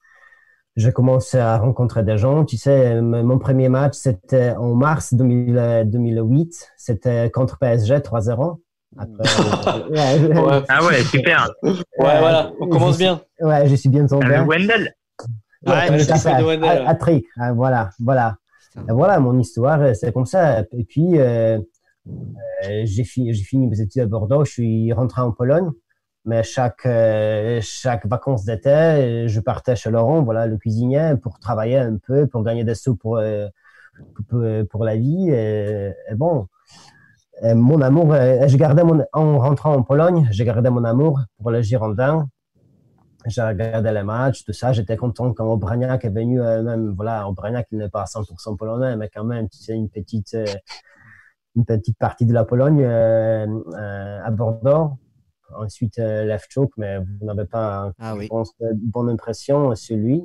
Je commence à rencontrer des gens. Tu sais, m- mon premier match, c'était en mars deux mille, euh, deux mille huit. C'était contre P S G trois zéro. Après, euh, ouais,
Ouais,
Ah ouais, super.
ouais, voilà, on commence bien.
ouais, je suis bien tombé.
Avec Wendell.
Ouais,
Ouais,
tout
le
à
triplé
fait.
de Wendell,
À-
ouais.
à trick. Ah, voilà, voilà.
Putain.
Et voilà, mon histoire, euh, c'est comme ça. Et puis, euh, euh, j'ai fini, j'ai fini mes études à Bordeaux. Je suis rentré en Pologne. Mais chaque, euh, chaque vacances d'été, euh, je partais chez Laurent, voilà, le cuisinier, pour travailler un peu, pour gagner des sous pour, euh, pour, pour la vie. Et, et bon, et mon amour, euh, je gardais mon, en rentrant en Pologne, j'ai gardé mon amour pour les Girondins. J'ai regardé les matchs, tout ça. J'étais content quand Obraniak est venu, euh, même, voilà, Obraniak, il n'est pas à cent pour cent polonais, mais quand même, tu sais, une petite, euh, une petite partie de la Pologne euh, euh, à Bordeaux. Ensuite, euh, Lefchuk, mais vous n'avez pas,
Ah
je
oui.
pense, de bonne impression sur lui.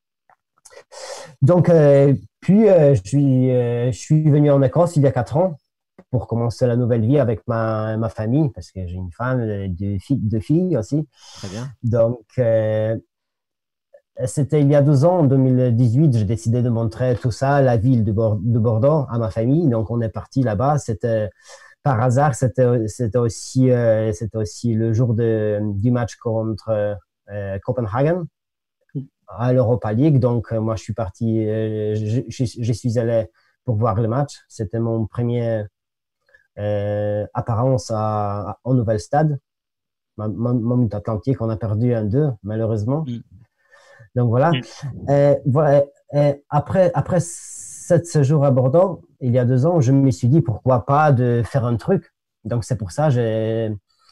Donc, euh, puis, euh, je suis, euh, je suis venu en Écosse il y a quatre ans pour commencer la nouvelle vie avec ma, ma famille, parce que j'ai une femme, euh, deux filles, deux filles aussi.
Très bien.
Donc, euh, c'était il y a deux ans, en deux mille dix-huit, j'ai décidé de montrer tout ça, la ville de, Bor- de Bordeaux, à ma famille. Donc, on est parti là-bas. C'était par hasard, c'était c'était aussi, euh, c'était aussi le jour de, du match contre euh, Copenhagen à l'Europa League. Donc, euh, moi, je suis parti, euh, je, je, je suis allé pour voir le match. C'était mon premier euh, apparence à, à, au nouvel stade. Mamut Atlantique, on a perdu un deux, malheureusement.
Mm.
Donc voilà.
Mm.
Euh, voilà. Euh, après, après sept séjours à Bordeaux, il y a deux ans, je me suis dit pourquoi pas de faire un truc. Donc c'est pour ça que j'ai,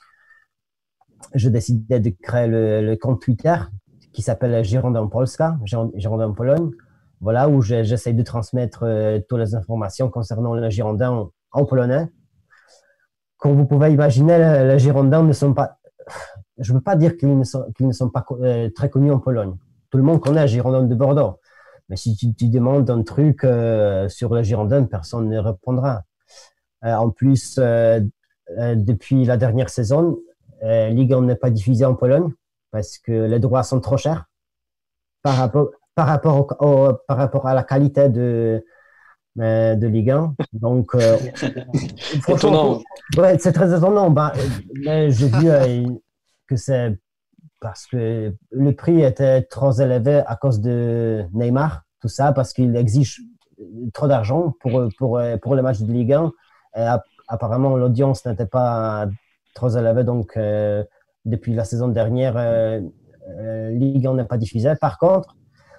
j'ai décidé de créer le, le compte Twitter qui s'appelle Girondin Polska, Girondin Pologne. Voilà, où j'essaie de transmettre euh, toutes les informations concernant le Girondin en, en polonais. Comme vous pouvez imaginer, les, les Girondins ne sont pas, je ne veux pas dire qu'ils ne sont, qu'ils ne sont pas euh, très connus en Pologne. Tout le monde connaît les Girondins de Bordeaux. Mais si tu, tu demandes un truc euh, sur les Girondins, personne ne répondra. Euh, en plus, euh, euh, depuis la dernière saison, euh, Ligue un n'est pas diffusée en Pologne parce que les droits sont trop chers par rapport, par rapport, au, au, par rapport à la qualité de, euh, de Ligue un. Donc, euh,
étonnant.
Ouais, c'est très étonnant. Ben, mais j'ai vu euh, que c'est parce que le prix était trop élevé à cause de Neymar, tout ça, parce qu'il exige trop d'argent pour, pour, pour les matchs de Ligue un. Et apparemment, l'audience n'était pas trop élevée, donc euh, depuis la saison dernière, euh, euh, Ligue un n'est pas diffusée. Par contre,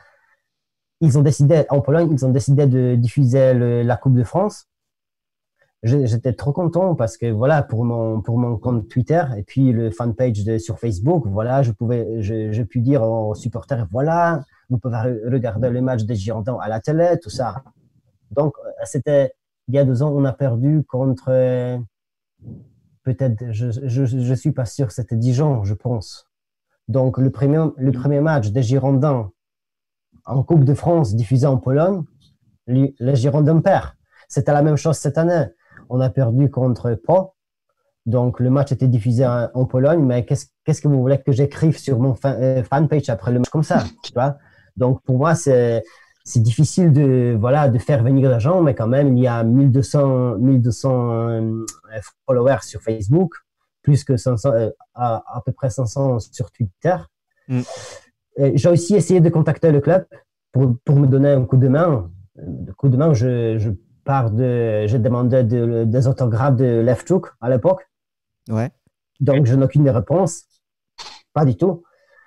ils ont décidé, en Pologne, ils ont décidé de diffuser le, la Coupe de France. j'étais trop content parce que voilà, pour mon, pour mon compte Twitter et puis le fanpage de, sur Facebook, voilà, je pouvais, je, je puis dire aux supporters, voilà, vous pouvez re- regarder les matchs des Girondins à la télé, tout ça. Donc, c'était, il y a deux ans, on a perdu contre, euh, peut-être, je, je, je suis pas sûr, c'était Dijon, je pense. Donc, le premier, le premier match des Girondins en Coupe de France diffusé en Pologne, les, les Girondins perdent. C'était la même chose cette année. On a perdu contre Pau. Donc, le match était diffusé en, en Pologne, mais qu'est-ce, qu'est-ce que vous voulez que j'écrive sur mon fan, euh, fanpage après le match comme ça, tu vois? Donc, pour moi, c'est, c'est difficile de, voilà, de faire venir les gens, mais quand même, il y a mille deux cents, mille deux cents euh, followers sur Facebook, plus que cinq cents, euh, à, à peu près cinq cents sur Twitter. Mm. Et j'ai aussi essayé de contacter le club pour, pour me donner un coup de main. Un coup de main, je, je pars de, j'ai demandé de, des autographes de Levchuk à l'époque.
Ouais.
Donc, je n'ai aucune réponse. Pas du tout.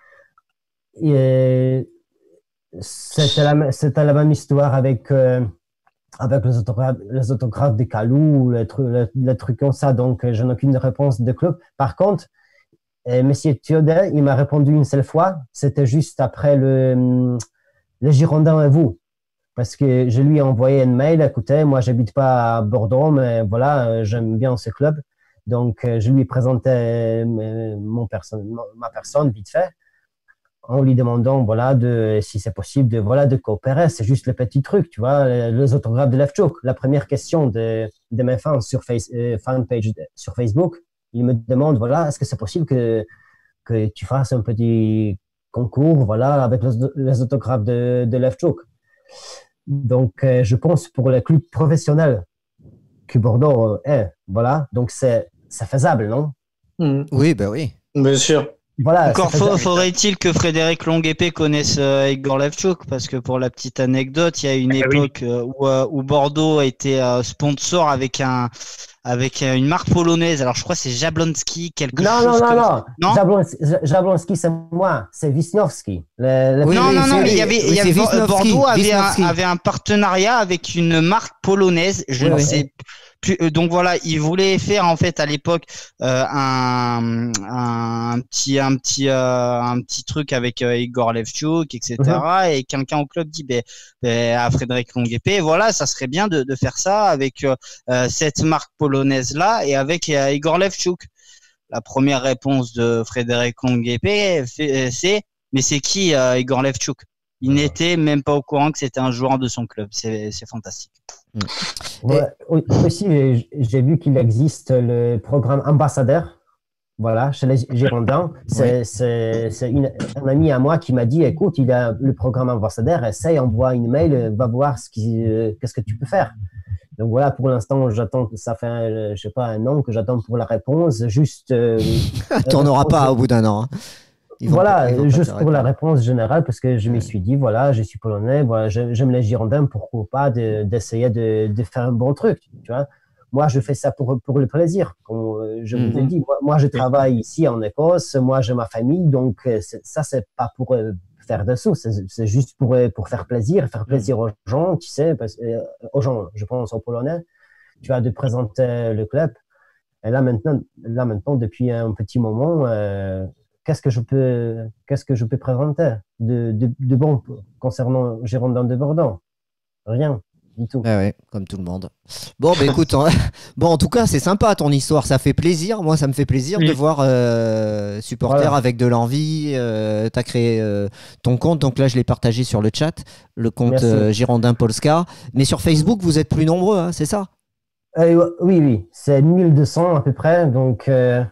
Et c'était la, c'était la même histoire avec, euh, avec les autographes, les autographes de Kalou, les, trucs, les, les trucs comme ça. Donc, je n'ai aucune réponse de club. Par contre, et Monsieur Thiodet, il m'a répondu une seule fois. C'était juste après le, le Girondin et vous. Parce que je lui ai envoyé un mail. Écoutez, moi, j'habite pas à Bordeaux, mais voilà, j'aime bien ce club. Donc, je lui ai présenté mon personne, ma personne vite fait, en lui demandant, voilà, de, si c'est possible de, voilà, de coopérer. C'est juste le petit truc, tu vois, les, les autographes de Levchuk. La première question de, de mes fans sur face, euh, fanpage sur Facebook, ils me demandent, voilà, est-ce que c'est possible que, que tu fasses un petit concours, voilà, avec les, les autographes de, de Levchuk. Donc, euh, je pense pour les clubs professionnels que Bordeaux est, voilà, donc c'est, c'est faisable, non?
Mmh. Oui, ben bah oui.
Bien sûr.
Voilà, encore faut, faudrait-il que Frédéric Longuepée connaisse euh, Igor Levchuk, parce que pour la petite anecdote, il y a une ah, époque oui. euh, où, euh, où Bordeaux était euh, sponsor avec un avec une marque polonaise. Alors je crois que c'est Jablonski quelque
non,
chose.
Non non
non
non Jablonski, Jablonski c'est moi, c'est Wisniewski. Le, le
oui, non oui, non non, mais il y avait, il y avait Bordeaux avait un, avait un partenariat avec une marque polonaise. Je oui, ne oui. sais plus. Donc voilà, ils voulaient faire en fait à l'époque euh, un, un petit un petit euh, un petit truc avec euh, Igor Levchuk, et cetera. Uh-huh. Et quelqu'un au club dit ben, ben à Frédéric Longuepée, voilà, ça serait bien de, de faire ça avec euh, cette marque polonaise là et avec euh, Igor Levchuk. La première réponse de Frédéric Longuepée c'est mais c'est qui euh, Igor Levchuk? Il n'était même pas au courant que c'était un joueur de son club. C'est, c'est fantastique.
Ouais, aussi, j'ai vu qu'il existe le programme ambassadeur, voilà, chez les Girondins. C'est, oui. c'est, c'est une, un ami à moi qui m'a dit, écoute, il a le programme ambassadeur, essaye, envoie une mail, va voir ce qui, euh, qu'est-ce que tu peux faire. Donc voilà, pour l'instant, j'attends, ça fait, un, je sais pas, un an que j'attends pour la réponse. Juste. Euh,
tu n'en auras pas au bout d'un an. Hein.
Voilà, pas, juste pour la réponse générale, parce que je me suis dit, voilà, je suis polonais, voilà, j'aime les Girondins, pourquoi pas de, d'essayer de, de faire un bon truc, tu vois. Moi, je fais ça pour, pour le plaisir. Comme je mm-hmm. vous ai dit, moi, moi, je travaille ici en Écosse, moi, j'ai ma famille, donc c'est, ça, c'est pas pour faire des sous, c'est, c'est juste pour, pour faire plaisir, faire plaisir aux gens, tu sais, parce, aux gens, je pense, aux Polonais, tu as de présenter le club. Et là, maintenant, là, maintenant depuis un petit moment, euh, Qu'est-ce que je peux, qu'est-ce que je peux présenter de, de, de bon concernant Girondins de Bordeaux? Rien du tout.
Ah ouais, comme tout le monde. Bon, bah écoute, en... bon, en tout cas, c'est sympa ton histoire, ça fait plaisir. Moi, ça me fait plaisir oui. de voir euh, supporter voilà. avec de l'envie. Euh, tu as créé euh, ton compte, donc là, je l'ai partagé sur le chat, le compte euh, Girondin Polska. Mais sur Facebook, vous êtes plus nombreux, hein, c'est ça?
euh, Oui, oui, c'est mille deux cents à peu près, donc. Euh...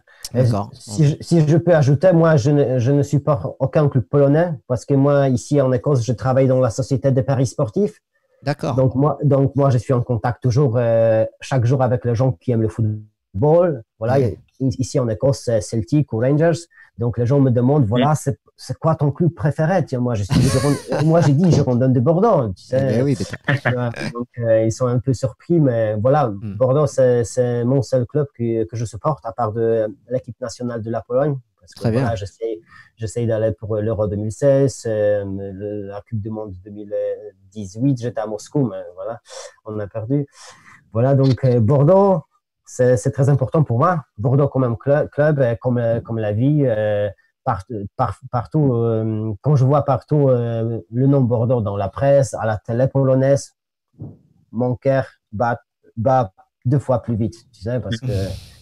Si je, si je peux ajouter, moi, je ne, je ne supporte aucun club polonais parce que moi, ici en Écosse, je travaille dans la société des paris sportifs.
D'accord.
Donc moi, donc moi, je suis en contact toujours, euh, chaque jour avec les gens qui aiment le football. Voilà, mmh. Ici en Écosse, c'est Celtic ou Rangers. Donc les gens me demandent, voilà, c'est, c'est quoi ton club préféré? Tiens, moi, je suis moi, j'ai dit Girondins de Bordeaux. Tu sais,
eh oui,
donc euh, ils sont un peu surpris, mais voilà, mmh. Bordeaux, c'est, c'est mon seul club que, que je supporte, à part de l'équipe nationale de la Pologne. Parce que,
Très
voilà,
bien.
J'essaie, j'essaie d'aller pour l'Euro deux mille seize, euh, le, la Coupe du Monde deux mille dix-huit. J'étais à Moscou, mais voilà, on a perdu. Voilà, donc euh, Bordeaux, c'est c'est très important pour moi. Bordeaux comme un club, club euh, comme, euh, comme la vie, euh, par, par- partout. euh, quand je vois partout euh, le nom Bordeaux dans la presse, à la télé polonaise, mon cœur bat, bat deux fois plus vite, tu sais, parce que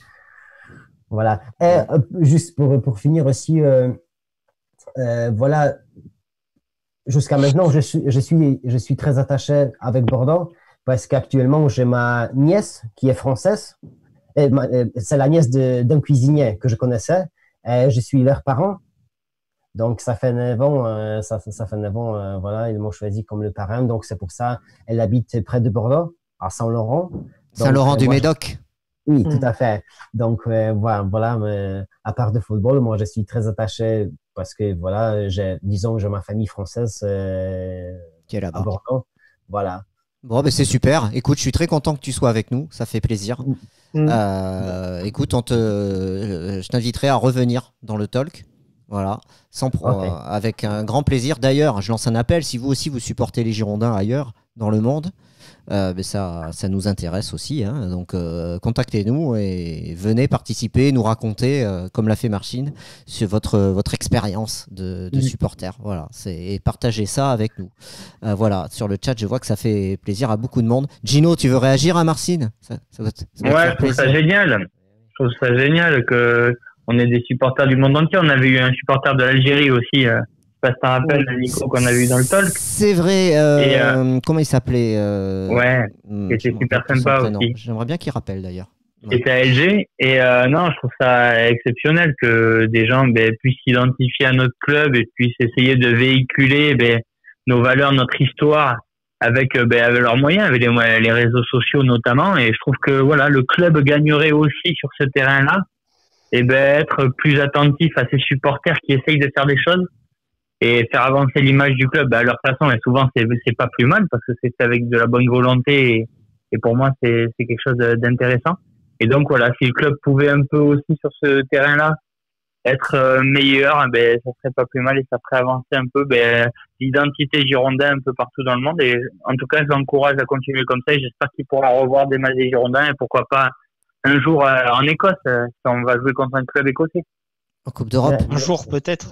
voilà. Et euh, juste pour, pour finir aussi, euh, euh, voilà, jusqu'à maintenant, je suis, je suis, je suis très attaché avec Bordeaux parce qu'actuellement, j'ai ma nièce qui est française. Et ma- euh, c'est la nièce de- d'un cuisinier que je connaissais. Et je suis leur parent. Donc, ça fait neuf ans, euh, ça, ça ça fait neuf ans, euh, voilà, ils m'ont choisi comme le parrain. Donc, c'est pour ça, elle habite près de Bordeaux, à Saint-Laurent. Donc,
Saint-Laurent
euh,
du
moi, je-
Médoc.
oui,
Mm.
tout à fait. Donc, euh, voilà, voilà, mais à part de football, moi, je suis très attaché parce que, voilà, j'ai, disons, j'ai ma famille française euh,
Qui est
à
là-bas.
Bordeaux. Voilà.
Bon, ben c'est super. Écoute, je suis très content que tu sois avec nous. Ça fait plaisir.
Mm.
Euh, écoute, on te, euh, je t'inviterai à revenir dans le talk. Voilà, sans pro-
Ok.
euh, avec un grand plaisir. D'ailleurs, je lance un appel. Si vous aussi vous supportez les Girondins ailleurs dans le monde, euh, ben ça, ça nous intéresse aussi. Hein. Donc, euh, contactez-nous et venez participer, nous raconter, euh, comme l'a fait Marcin, sur votre, votre expérience de, de
Mm.
supporter. Voilà, c'est, et partagez ça avec nous. Euh, voilà, sur le chat, je vois que ça fait plaisir à beaucoup de monde. Gino, tu veux réagir à Marcin? Ça, ça va te, ça va te
Ouais,
faire
je trouve ça
plaisir.
génial. Je trouve ça génial que on ait des supporters du monde entier. On avait eu un supporter de l'Algérie aussi. Euh, je sais pas si t'en rappelles, Nico, qu'on avait eu dans le talk.
C'est vrai. euh,
Et, euh,
comment il s'appelait euh,
Ouais,
hmm,
qui était
je me
super
rappelle plus son
sympa
prénom.
aussi.
J'aimerais bien qu'il rappelle d'ailleurs.
Qui
Ouais.
était à L G. Et euh, non, je trouve ça exceptionnel que des gens ben, puissent s'identifier à notre club et puissent essayer de véhiculer ben, nos valeurs, notre histoire avec, euh, ben, avec leurs moyens, avec les, moyens- les réseaux sociaux notamment. Et je trouve que voilà, le club gagnerait aussi sur ce terrain-là et ben, être plus attentif à ses supporters qui essayent de faire des choses et faire avancer l'image du club ben, à leur façon. Et souvent, c'est c'est pas plus mal parce que c'est fait avec de la bonne volonté et, et pour moi, c'est c'est quelque chose de- d'intéressant. Et donc voilà, si le club pouvait un peu aussi sur ce terrain-là être euh, meilleur, eh ben ça serait pas plus mal et ça ferait avancer un peu ben, l'identité girondin un peu partout dans le monde. Et en tout cas, je l'encourage à continuer comme ça et j'espère qu'il pourra revoir des matchs des Girondins et pourquoi pas un jour euh, en Écosse, euh, si on va jouer contre un club écossais.
En Coupe d'Europe.
Ouais.
Un jour peut-être.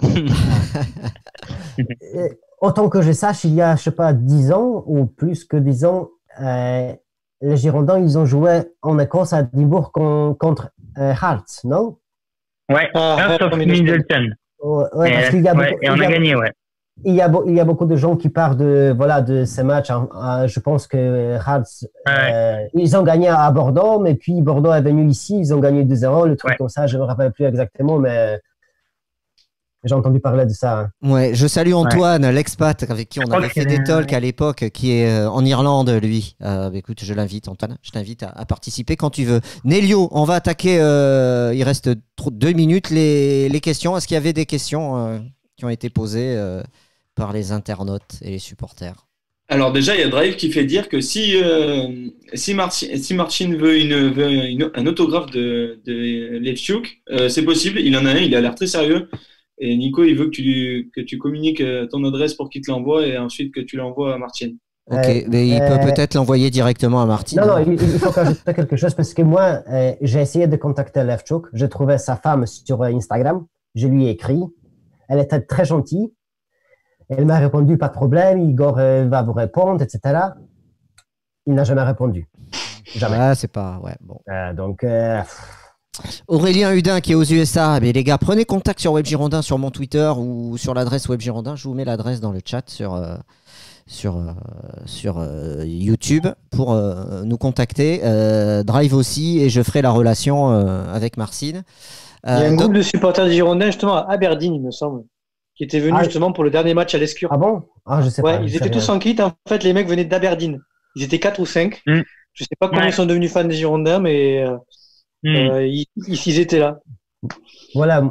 Euh, Autant que je sache, il y a, je sais pas, dix ans ou plus que dix ans, euh, les Girondins, ils ont joué en Écosse à Edinburgh con- contre euh, Hearts, non?
Ouais,
Ah,
Hearts of
Middleton.
Middleton.
Ouais, ouais, parce
Et,
qu'il y a
ouais,
beaucoup,
et on
il y
a
a-
gagné, ouais.
il y a, beau- il y a beaucoup de gens qui parlent de, voilà, de ces matchs. Hein. Euh, je pense que Hearts,
Ouais.
euh, ils ont gagné à Bordeaux, mais puis Bordeaux est venu ici, ils ont gagné deux zéro, le truc
Ouais.
comme ça, je ne me rappelle plus exactement, mais j'ai entendu parler de ça. Hein.
Ouais, je salue Antoine, l'expat avec qui on
crois
avait
que
fait
c'est
des
un-
talks à l'époque, qui est euh, en Irlande, lui. Euh, bah, écoute, je l'invite, Antoine. Je t'invite à, à participer quand tu veux. Nélio, on va attaquer. euh, il reste trop, deux minutes. Les, les questions. Est-ce qu'il y avait des questions euh, qui ont été posées euh, par les internautes et les supporters?
Alors déjà, il y a Drive qui fait dire que si euh, si Martin si Marcin veut une, veut une- un autographe de, de Lefchuk, euh, c'est possible. Il en a un. Il a l'air très sérieux. Et Nico, il veut que tu que tu communiques euh, ton adresse pour qu'il te l'envoie et ensuite que tu l'envoies à Marcin.
Ok,
Euh,
mais il
euh,
peut peut-être l'envoyer directement à Martine.
Non, non, il, il faut ajouter quelque chose parce que moi, euh, j'ai essayé de contacter Levchuk. J'ai trouvé sa femme sur euh, Instagram. Je lui ai écrit. Elle était très gentille. Elle m'a répondu, pas de problème, Igor euh, va vous répondre, et cetera. Il n'a jamais répondu. Jamais.
Ah, c'est pas. Ouais, bon.
Euh, donc, euh,
Aurélien Hudin qui est aux U S A. Mais les gars, prenez contact sur Web Girondin sur mon Twitter ou sur l'adresse Web Girondin. Je vous mets l'adresse dans le chat sur, euh, sur, euh, sur euh, YouTube pour euh, nous contacter. Euh, Drive aussi et je ferai la relation euh, avec Marcine.
Il y a
Euh,
un
donc-
groupe de supporters des Girondins, justement, à Aberdeen, il me semble, qui était venu
Ah,
justement pour le dernier match à l'Escure.
ah bon? Ah, je sais
Ouais,
pas.
ils
je sais
étaient tous
rien.
en kit. En fait, les mecs venaient d'Aberdeen. Ils étaient quatre ou cinq.
Mm.
Je sais pas comment
Ouais.
ils sont devenus fans des Girondins, mais euh,
Hmm.
euh, ils, ils étaient là.
Voilà.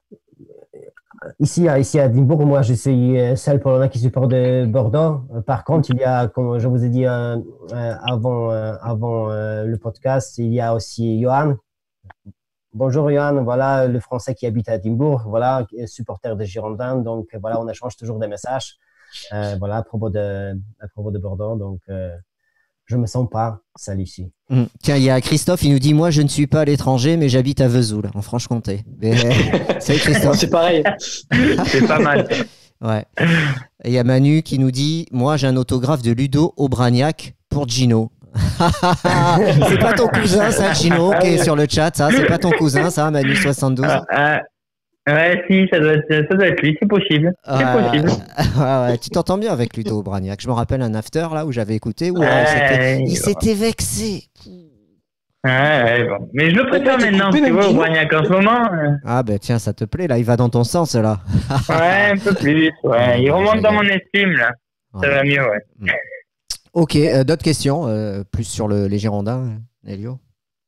Ici, à- ici à Edimbourg, moi, je suis euh, seul Polonais qui supporte de Bordeaux. Euh, Par contre, il y a, comme je vous ai dit euh, euh, avant, euh, avant euh, le podcast, il y a aussi Johan. Bonjour Johan, voilà le Français qui habite à Edimbourg, voilà, qui est supporter des Girondins. Donc voilà, on échange toujours des messages, euh, voilà, à propos de, à propos de Bordeaux. Donc euh, je me sens pas seul ici.
Mmh. Tiens, il y a Christophe, il nous dit, moi je ne suis pas à l'étranger, mais j'habite à Vesoul, en Franche-Comté. Mais... Salut Christophe.
C'est pareil.
C'est pas mal.
Ouais. Et il y a Manu qui nous dit, moi j'ai un autographe de Ludo Obraniak pour Gino. C'est pas ton cousin ça, Gino, qui est sur le chat, ça. C'est pas ton cousin ça, Manu soixante-douze.
Ah, ah, ouais, si, ça doit, être, ça doit être lui, c'est possible. C'est
Ouais,
possible.
ouais, ouais. Tu t'entends bien avec Ludo Obraniak. Je me rappelle un after là où j'avais écouté où euh,
Ouais,
c'était- il
il-
s'était vexé.
Ouais, ouais, bon. Mais je le préfère
Ouais, t'es
maintenant,
coupé,
tu
même
vois, au
Gino.
Bragnac en ce moment. euh,
Ah ben tiens, ça te plaît là, il va dans ton sens là.
Ouais, un peu plus. Ouais, il remonte dans mon estime, là. Ça
Ouais.
va mieux, ouais.
Ok, euh, d'autres questions, euh, plus sur le, les Girondins, Elio.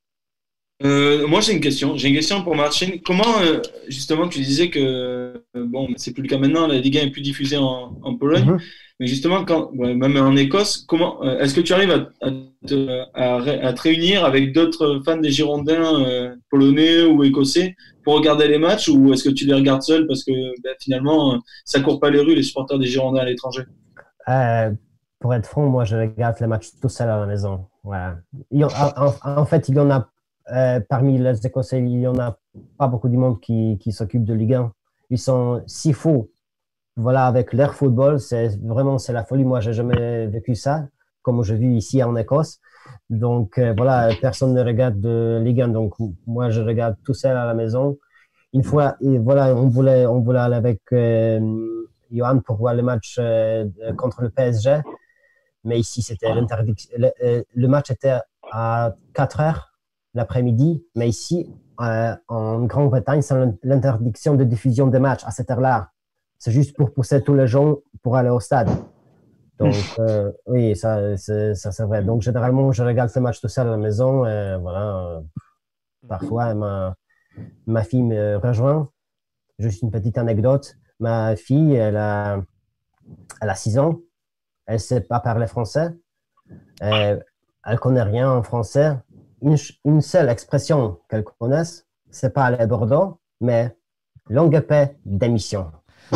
Euh, moi, j'ai une question. J'ai une question pour Martin. Comment, euh, justement, tu disais que, euh, bon, c'est plus le cas maintenant, la Ligue un est plus diffusée en, en Pologne,
Mhm.
mais justement, quand, ouais, même en Écosse, comment, euh, est-ce que tu arrives à, à, te, à, ré- à te réunir avec d'autres fans des Girondins euh, polonais ou écossais pour regarder les matchs, ou est-ce que tu les regardes seul parce que ben, finalement, euh, ça court pas les rues, les supporters des Girondins à l'étranger?
Euh, pour être franc, moi, je regarde les matchs tout seul à la maison. Voilà. Il y en, en, en fait, il y en a, euh, parmi les Écossais, il y en a pas beaucoup de monde qui, qui s'occupe de Ligue un. Ils sont si faux, voilà, avec leur football. C'est vraiment, c'est la folie. Moi, j'ai jamais vécu ça, comme je vis ici en Écosse. Donc, euh, voilà, personne ne regarde de Ligue un. Donc, moi, je regarde tout seul à la maison. Une fois, et voilà, on voulait, on voulait aller avec euh, Johan pour voir le match euh, contre le P S G. Mais ici, c'était l'interdiction. Le, euh, le match était à quatre heures l'après-midi. Mais ici, euh, en Grande-Bretagne, c'est l'interdiction de diffusion des matchs à cette heure-là. C'est juste pour pousser tous les gens pour aller au stade. Donc, euh, oui, ça, c'est, ça, c'est vrai. Donc, généralement, je regarde ce match tout seul à la maison. Et voilà, euh, parfois, ma, ma fille me rejoint. Juste une petite anecdote. Ma fille, elle a, elle a six ans. Elle ne sait pas parler français. Euh, elle ne connaît rien en français. Une, une seule expression qu'elle connaisse, c'est pas aller à Bordeaux, mais longue paix d'émission.
Et,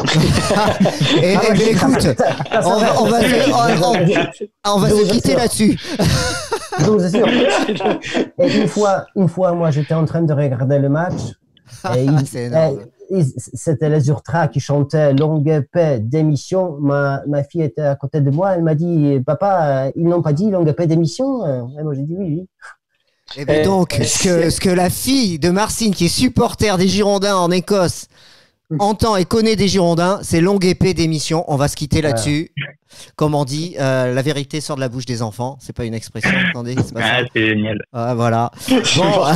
et, mais écoute, on va, on va, se- on- on- on va se quitter là-dessus.
Donc, c'est sûr. Et une fois, une fois, moi, j'étais en train de regarder le match. Et il-
C'est énorme.
et il- c'était les Ultras qui chantaient longue paix d'émission. Ma, ma fille était à côté de moi. Elle m'a dit, papa, ils n'ont pas dit longue paix d'émission. Et moi, j'ai dit oui, oui.
Et ben
Euh,
donc, ce que, ce que la fille de Marcine, qui est supporter des Girondins en Écosse, entend et connaît des Girondins, c'est longue épée d'émission. On va se quitter là-dessus. Comme on dit, euh, la vérité sort de la bouche des enfants. C'est pas une expression, attendez, c'est pas ça.
Ah, c'est génial.
Ah, voilà. Bon.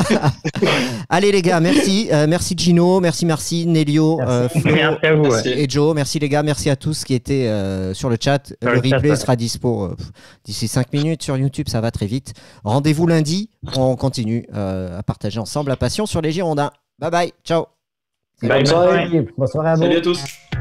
Allez les gars, merci. Euh, merci Gino, merci merci Nelio,
Merci.
euh, Flo
Merci à vous.
Merci.
Ouais.
et Joe. Merci les gars, merci à tous qui étaient euh, sur le chat.
Sur
le
le chat,
replay
ouais.
sera dispo euh, d'ici cinq minutes sur YouTube, ça va très vite. Rendez-vous lundi, on continue euh, à partager ensemble la passion sur les Girondins. Bye bye, ciao.
Bye,
Bonne soirée.
bye.
Bonsoir à vous.
Salut à tous.